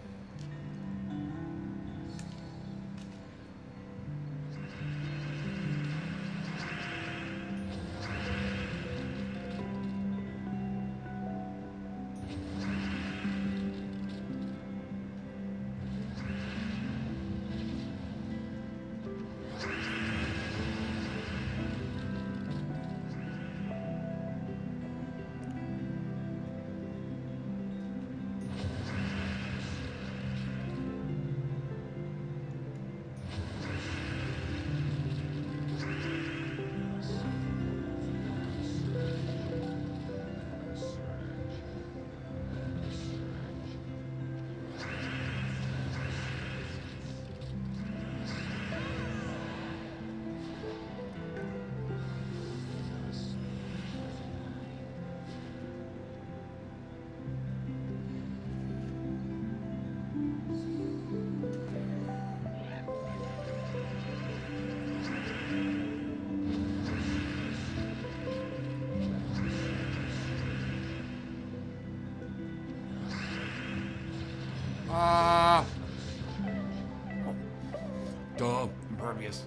Duh, impervious.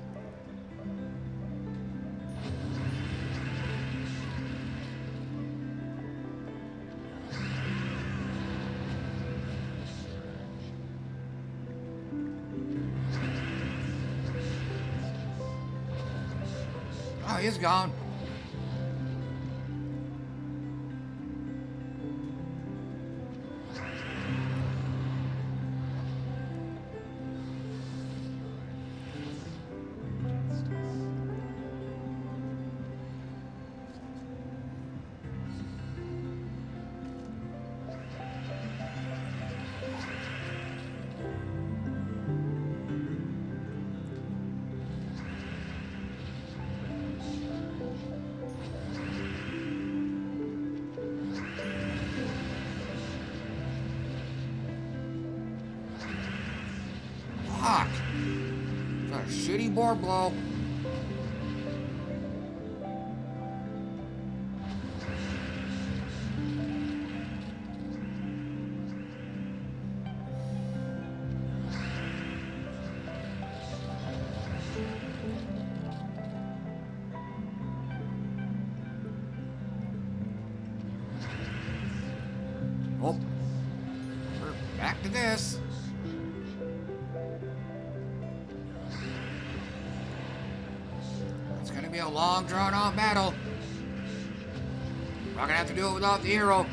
Oh, he's gone. Fuck. That's a shitty board blow. Oh, we're back to this. It's gonna be a long, drawn-out battle. We're gonna have to do it without the hero.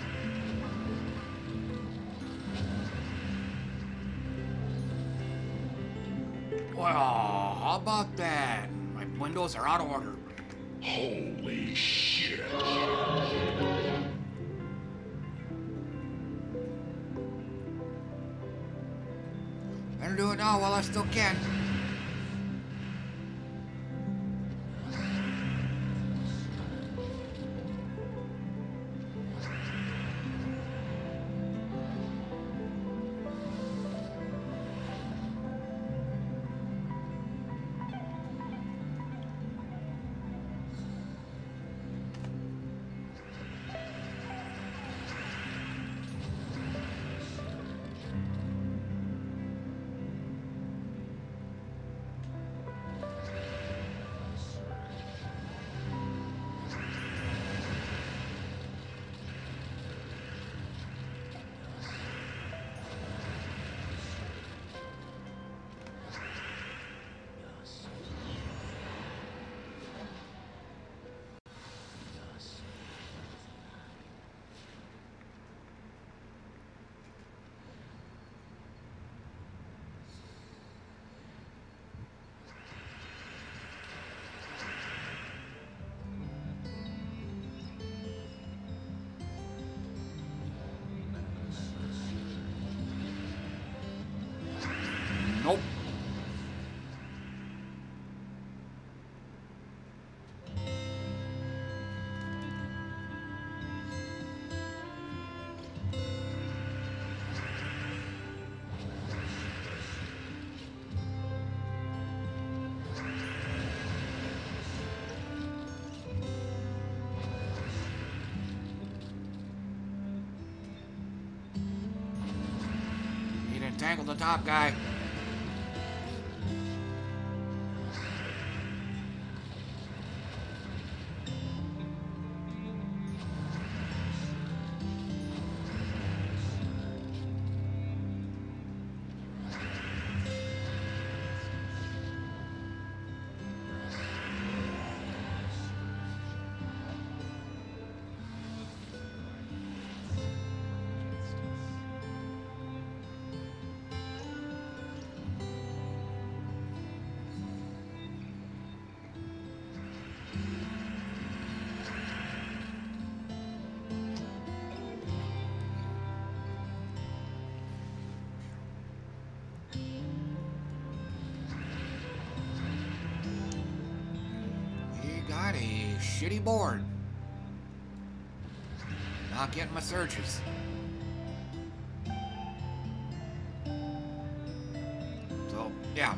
Well, how about that? My windows are out of order. Holy shit. Better do it now while I still can. Nope. Need to entangle the top guy. Got a shitty board. Not getting my surges. So, yeah.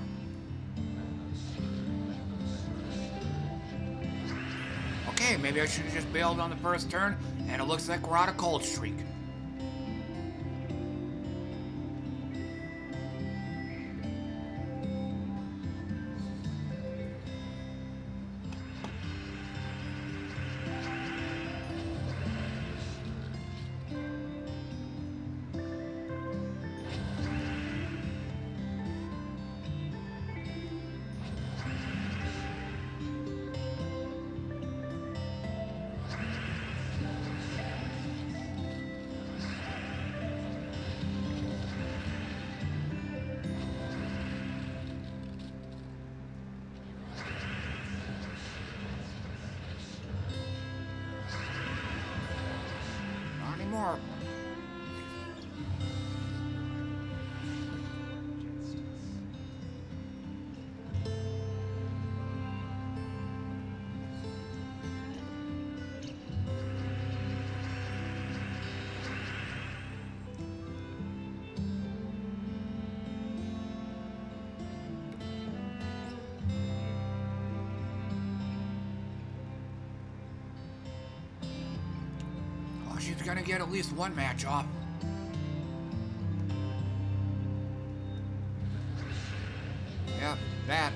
Okay, maybe I should have just bailed on the first turn, and it looks like we're on a cold streak. She's gonna get at least one match off. Yep, that.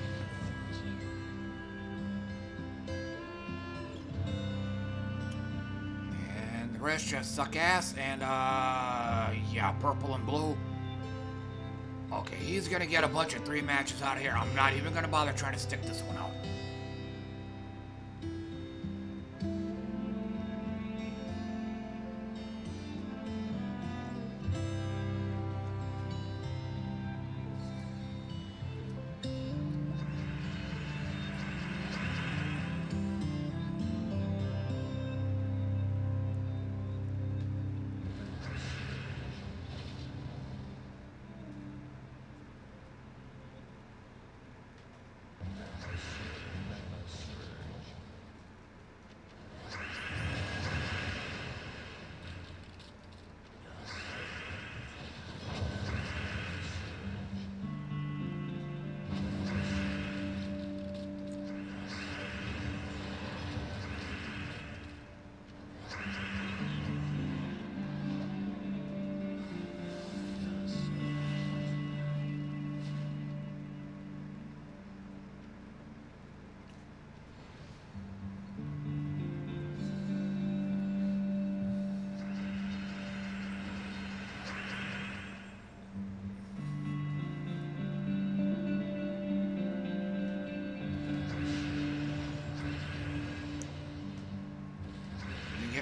And the rest just suck ass and, yeah, purple and blue. Okay, he's gonna get a bunch of 3 matches out of here. I'm not even gonna bother trying to stick this one out.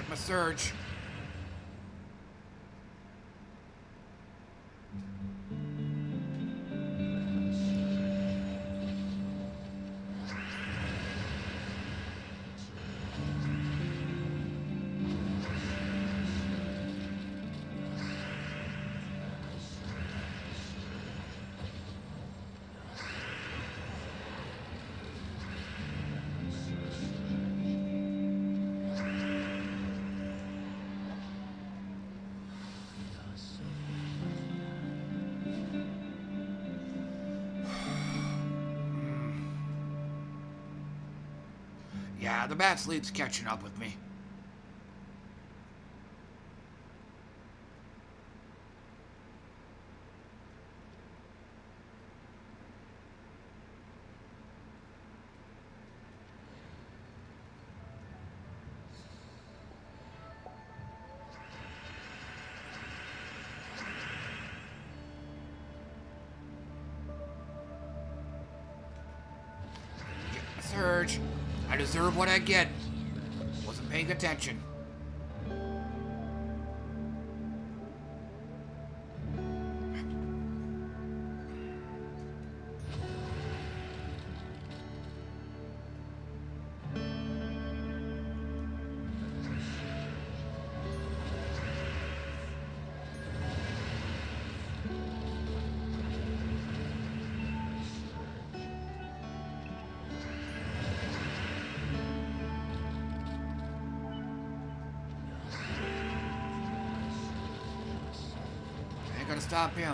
my surge. Yeah, the bad sleep's catching up with me. Surge. I deserve what I get. Wasn't paying attention. Gotta stop him.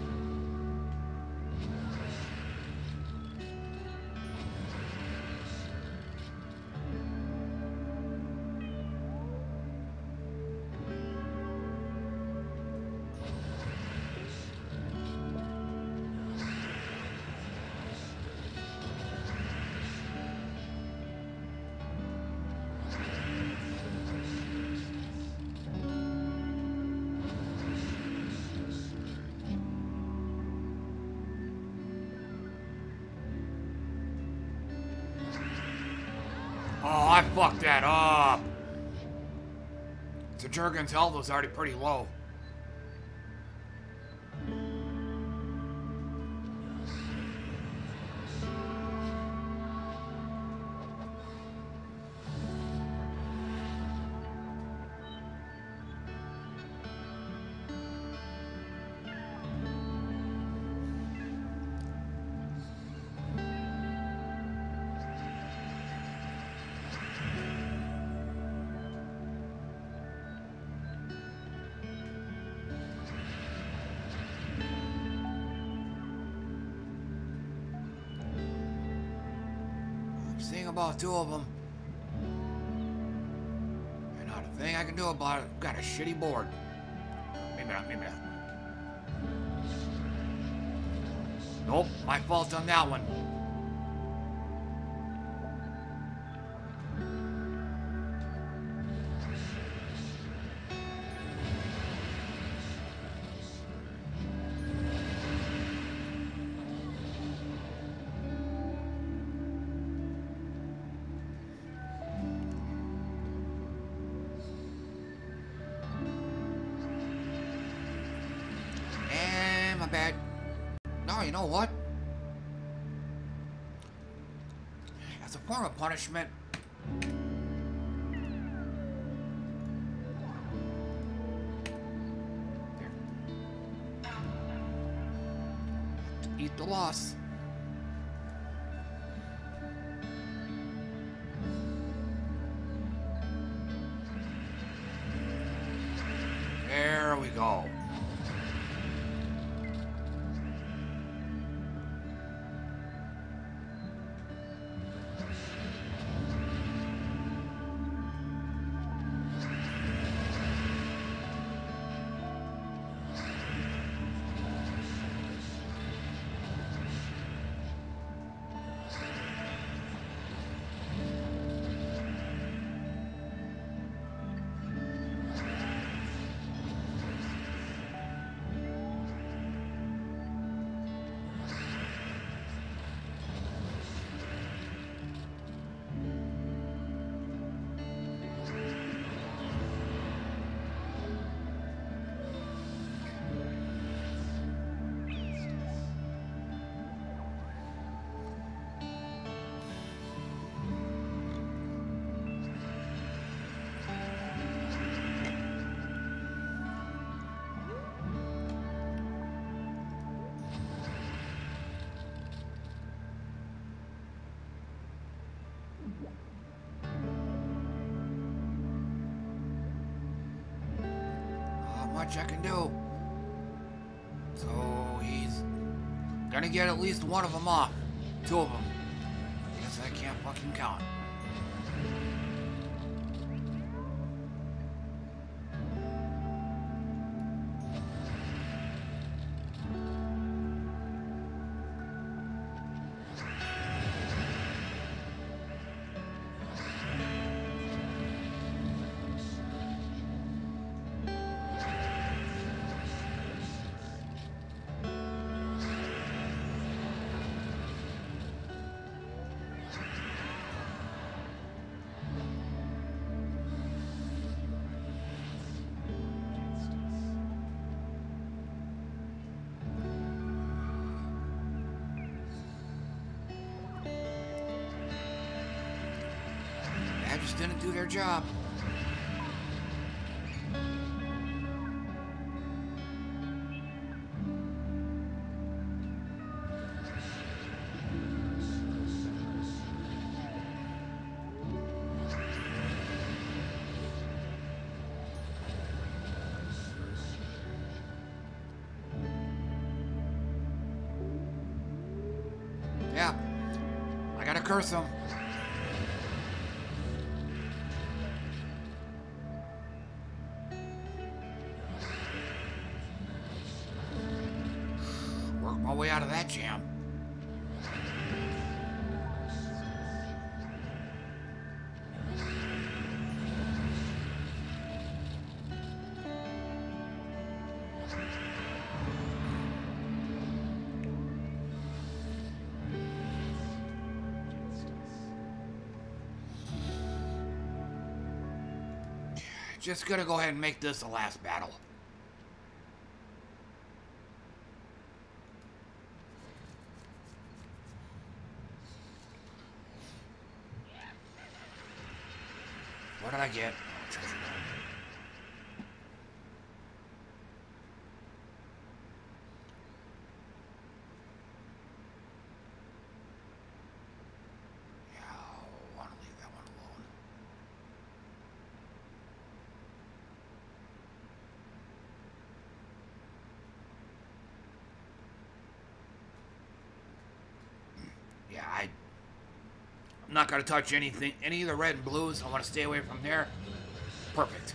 Oh, I fucked that up. So Jurgen's health was already pretty low. Seeing about two of them. And not a thing I can do about it. Got a shitty board. Maybe not, maybe not. Nope, my fault on that one. Bad. No, you know what? As a form of punishment, eat the loss. There we go. much I can do. So he's gonna get at least one of them off. Two of them. Guess I can't fucking count. Just didn't do their job. Yeah, I gotta curse them. My way out of that jam. Just gonna go ahead and make this the last battle. What did I get? Oh, treasure dome. Yeah, I want to leave that one alone. Yeah, I'm not going to touch anything, any of the red and blues. I want to stay away from there. Perfect.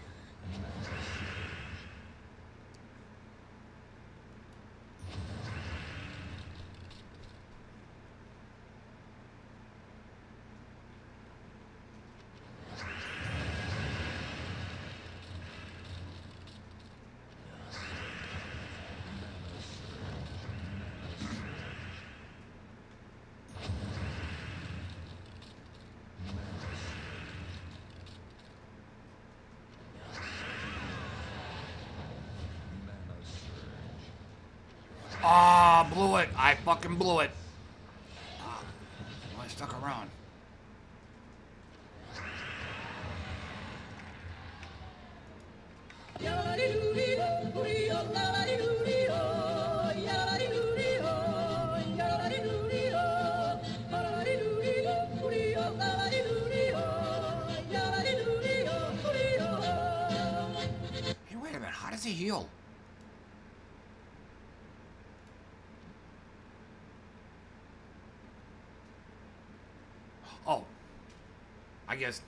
Ah, blew it. I fucking blew it. Well, I stuck around. Hey, wait a minute. How does he heal? Oh, I guess.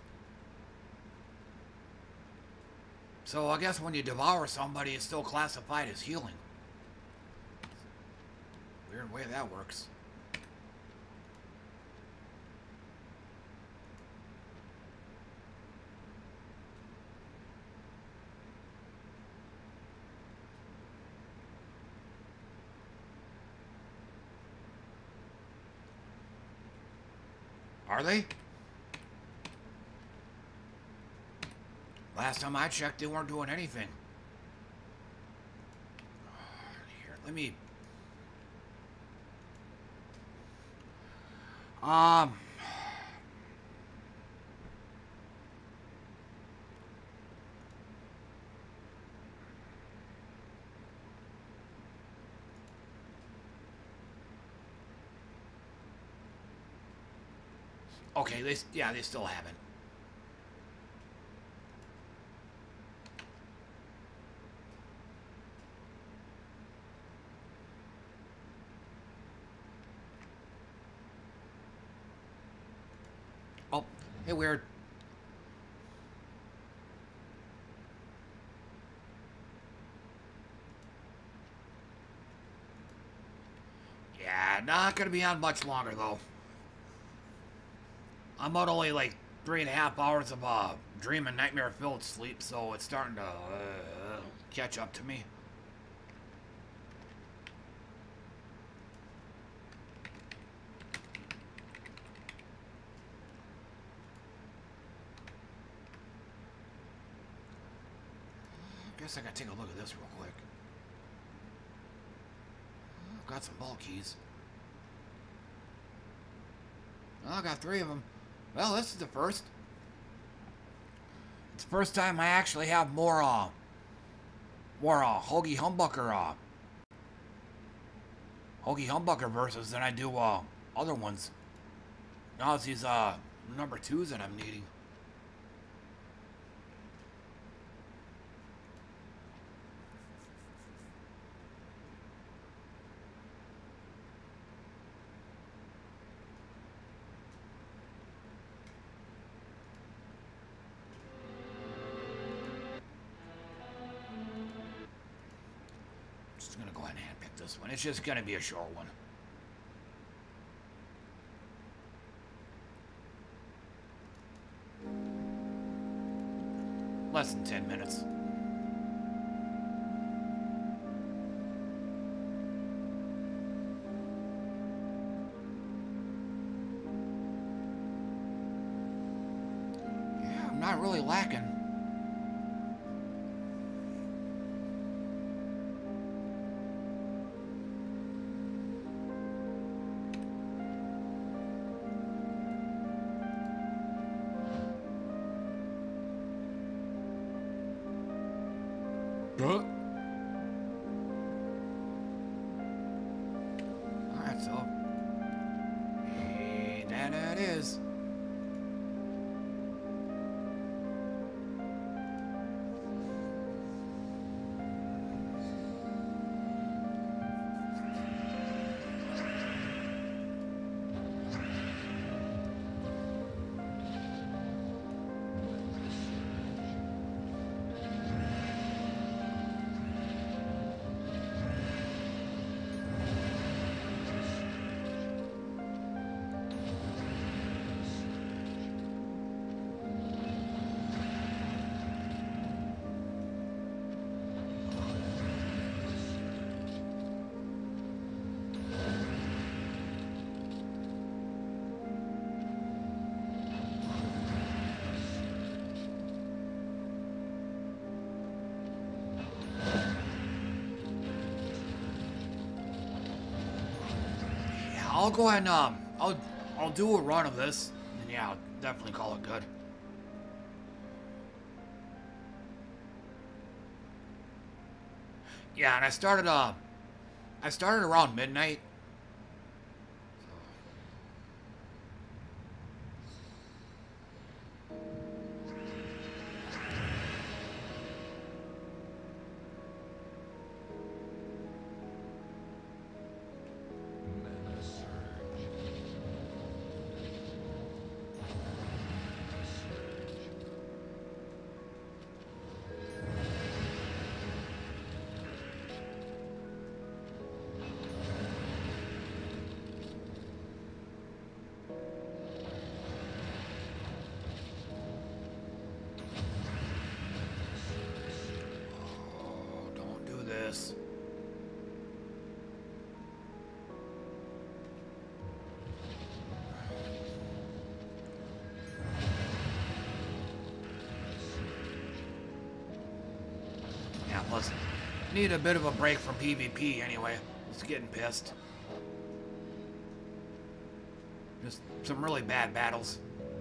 So I guess when you devour somebody, it's still classified as healing. Weird way that works. Are they? Last time I checked, they weren't doing anything. Here, let me... Okay, they still haven't. Oh, hey, weird. Yeah, not gonna be on much longer though. I'm about only like 3.5 hours of dreaming nightmare filled sleep, so it's starting to catch up to me. Guess I gotta take a look at this real quick. Got some ball keys. Oh, I got 3 of them. Well, this is the first. It's the first time I actually have more Hoagie Humbucker verses than I do other ones. Now it's these number 2s that I'm needing. Just gonna go ahead and handpick this one. It's just gonna be a short one. Less than 10 minutes. Yeah, I'm not really lacking. Alright, so. Hey, that it is. I'll go ahead and I'll do a run of this, and yeah, I'll definitely call it good. Yeah, and I started around midnight. Plus, need a bit of a break from PvP anyway. Just getting pissed. Just some really bad battles.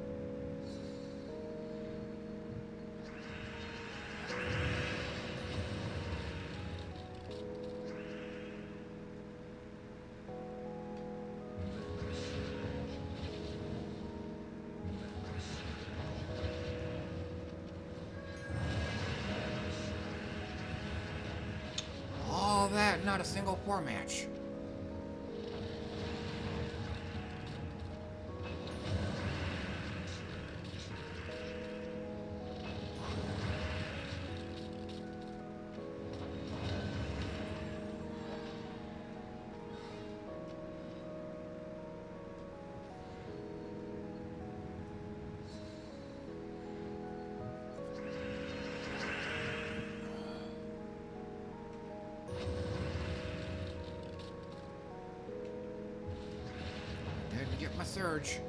Not a single 4 match. my surge.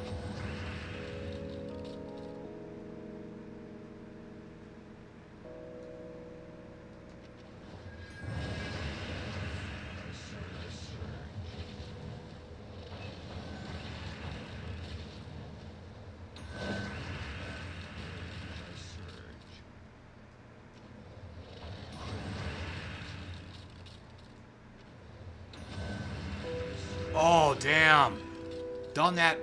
Oh, damn. Done that.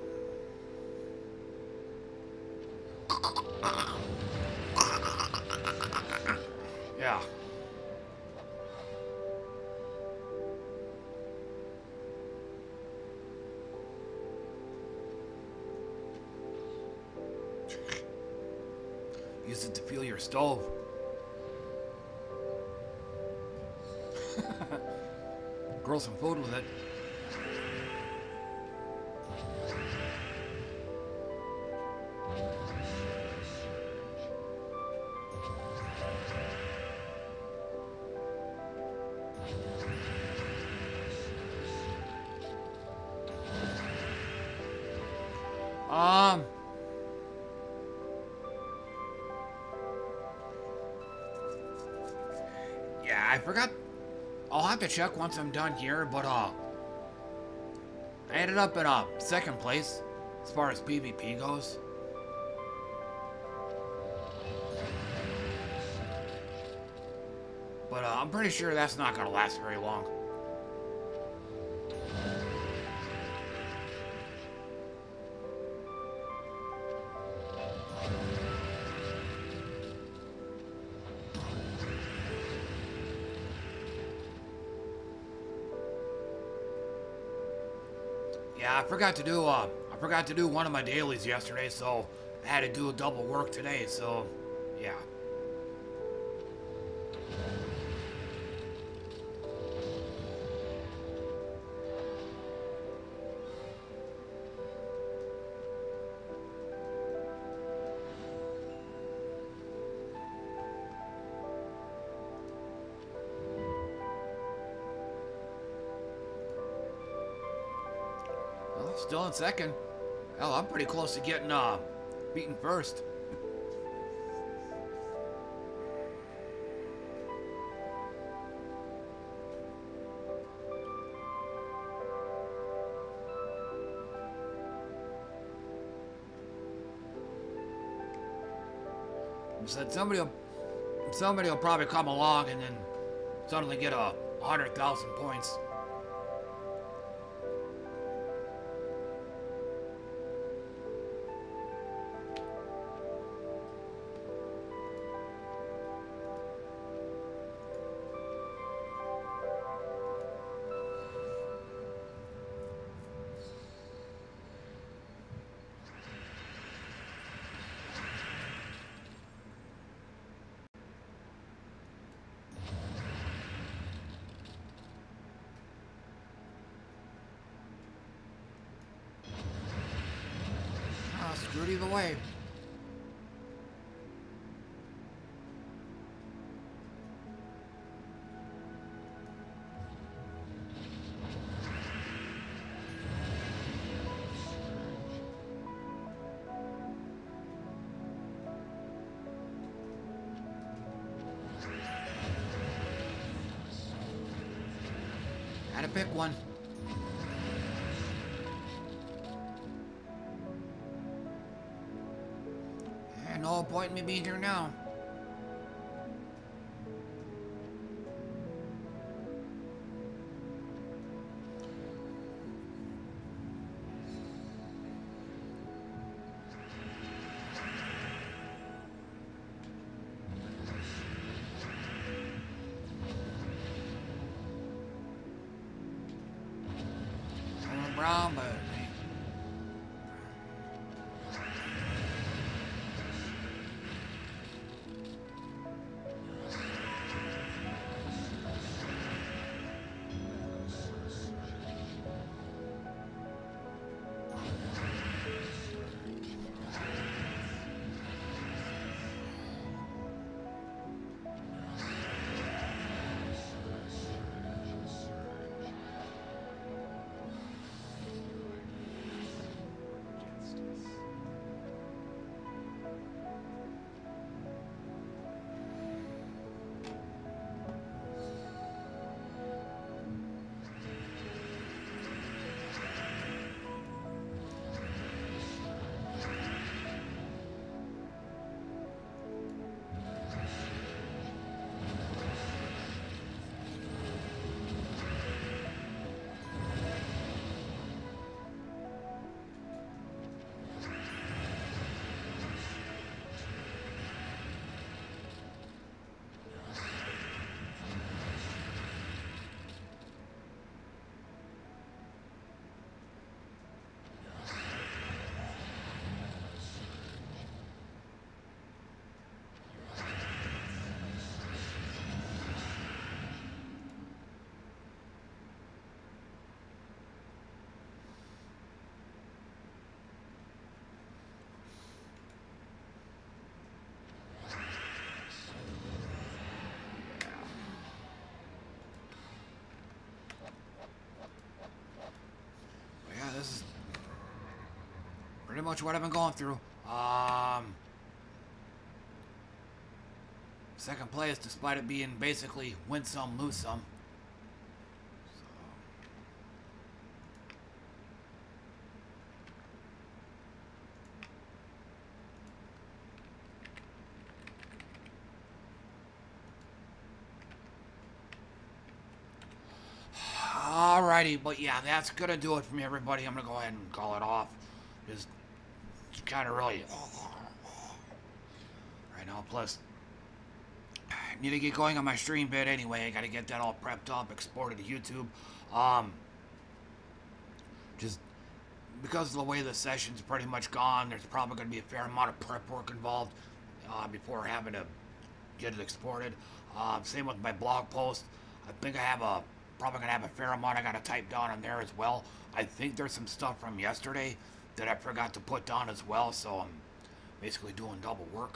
Yeah. Use it to fuel your stove. Grow some food with it. Yeah, I forgot. I'll have to check once I'm done here, but I ended up in second place as far as PvP goes. But I'm pretty sure that's not gonna last very long. Yeah, I forgot to do one of my dailies yesterday, so I had to do a double work today, so yeah. Well, still in second. Hell, I'm pretty close to getting beaten first. Said somebody will probably come along and then suddenly get 100,000 points. Screwed either way. Had to pick one. No point in me being here now. I'm brown, but pretty much what I've been going through. Second place, despite it being basically win some, lose some. Alrighty, but yeah, that's gonna do it for me, everybody. I'm gonna go ahead and call it off. Just kind of really right now. Plus, I need to get going on my stream bit anyway. I gotta get that all prepped up, exported to YouTube. Just because of the way the session's pretty much gone, there's probably gonna be a fair amount of prep work involved before having to get it exported. Same with my blog post. I think I have probably gonna have a fair amount I gotta type down on there as well. I think there's some stuff from yesterday that I forgot to put down as well, so I'm basically doing double work.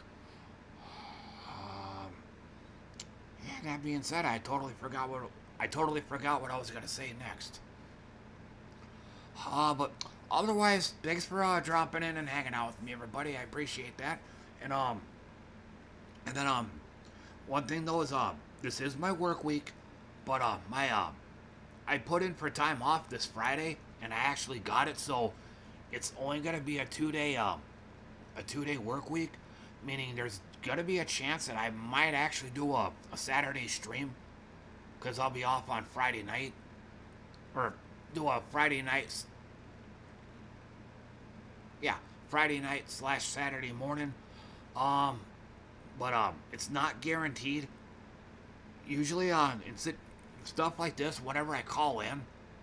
Yeah, that being said, I totally forgot what I was gonna say next. But otherwise, thanks for dropping in and hanging out with me, everybody. I appreciate that. And then one thing though is this is my work week. But I put in for time off this Friday, and I actually got it, so it's only gonna be a two-day work week, meaning there's gonna be a chance that I might actually do a Saturday stream, cause I'll be off on Friday night, or do a Friday night / Saturday morning, but it's not guaranteed. Usually stuff like this, whenever I call in,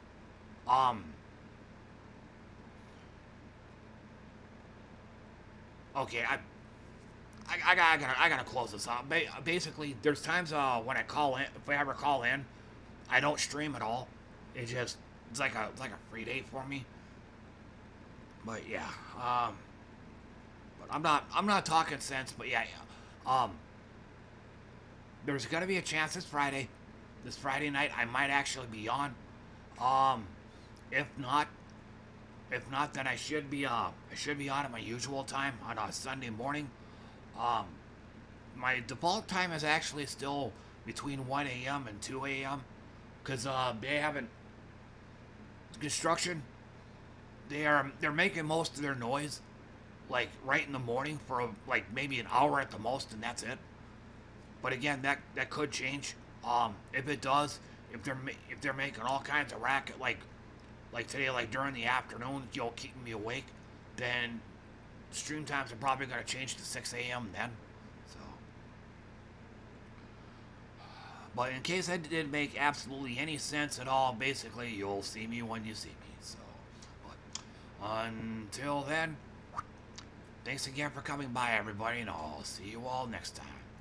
okay, I gotta close this up. Basically, there's times when I call in, if I ever call in, I don't stream at all. It's like a free day for me. But yeah, but I'm not talking sense. But yeah, there's gonna be a chance this Friday night I might actually be on. If not, then I should be on at my usual time on a Sunday morning. My default time is actually still between 1 a.m. and 2 a.m. because they haven't construction. They're making most of their noise like right in the morning for like maybe an hour at the most, and that's it. But again, that could change. If it does, if they're making all kinds of racket like today, like during the afternoon, keeping me awake, then stream times are probably gonna change to 6 a.m. then. So, but in case that didn't make absolutely any sense at all, basically you'll see me when you see me. So, but until then, thanks again for coming by, everybody, and I'll see you all next time.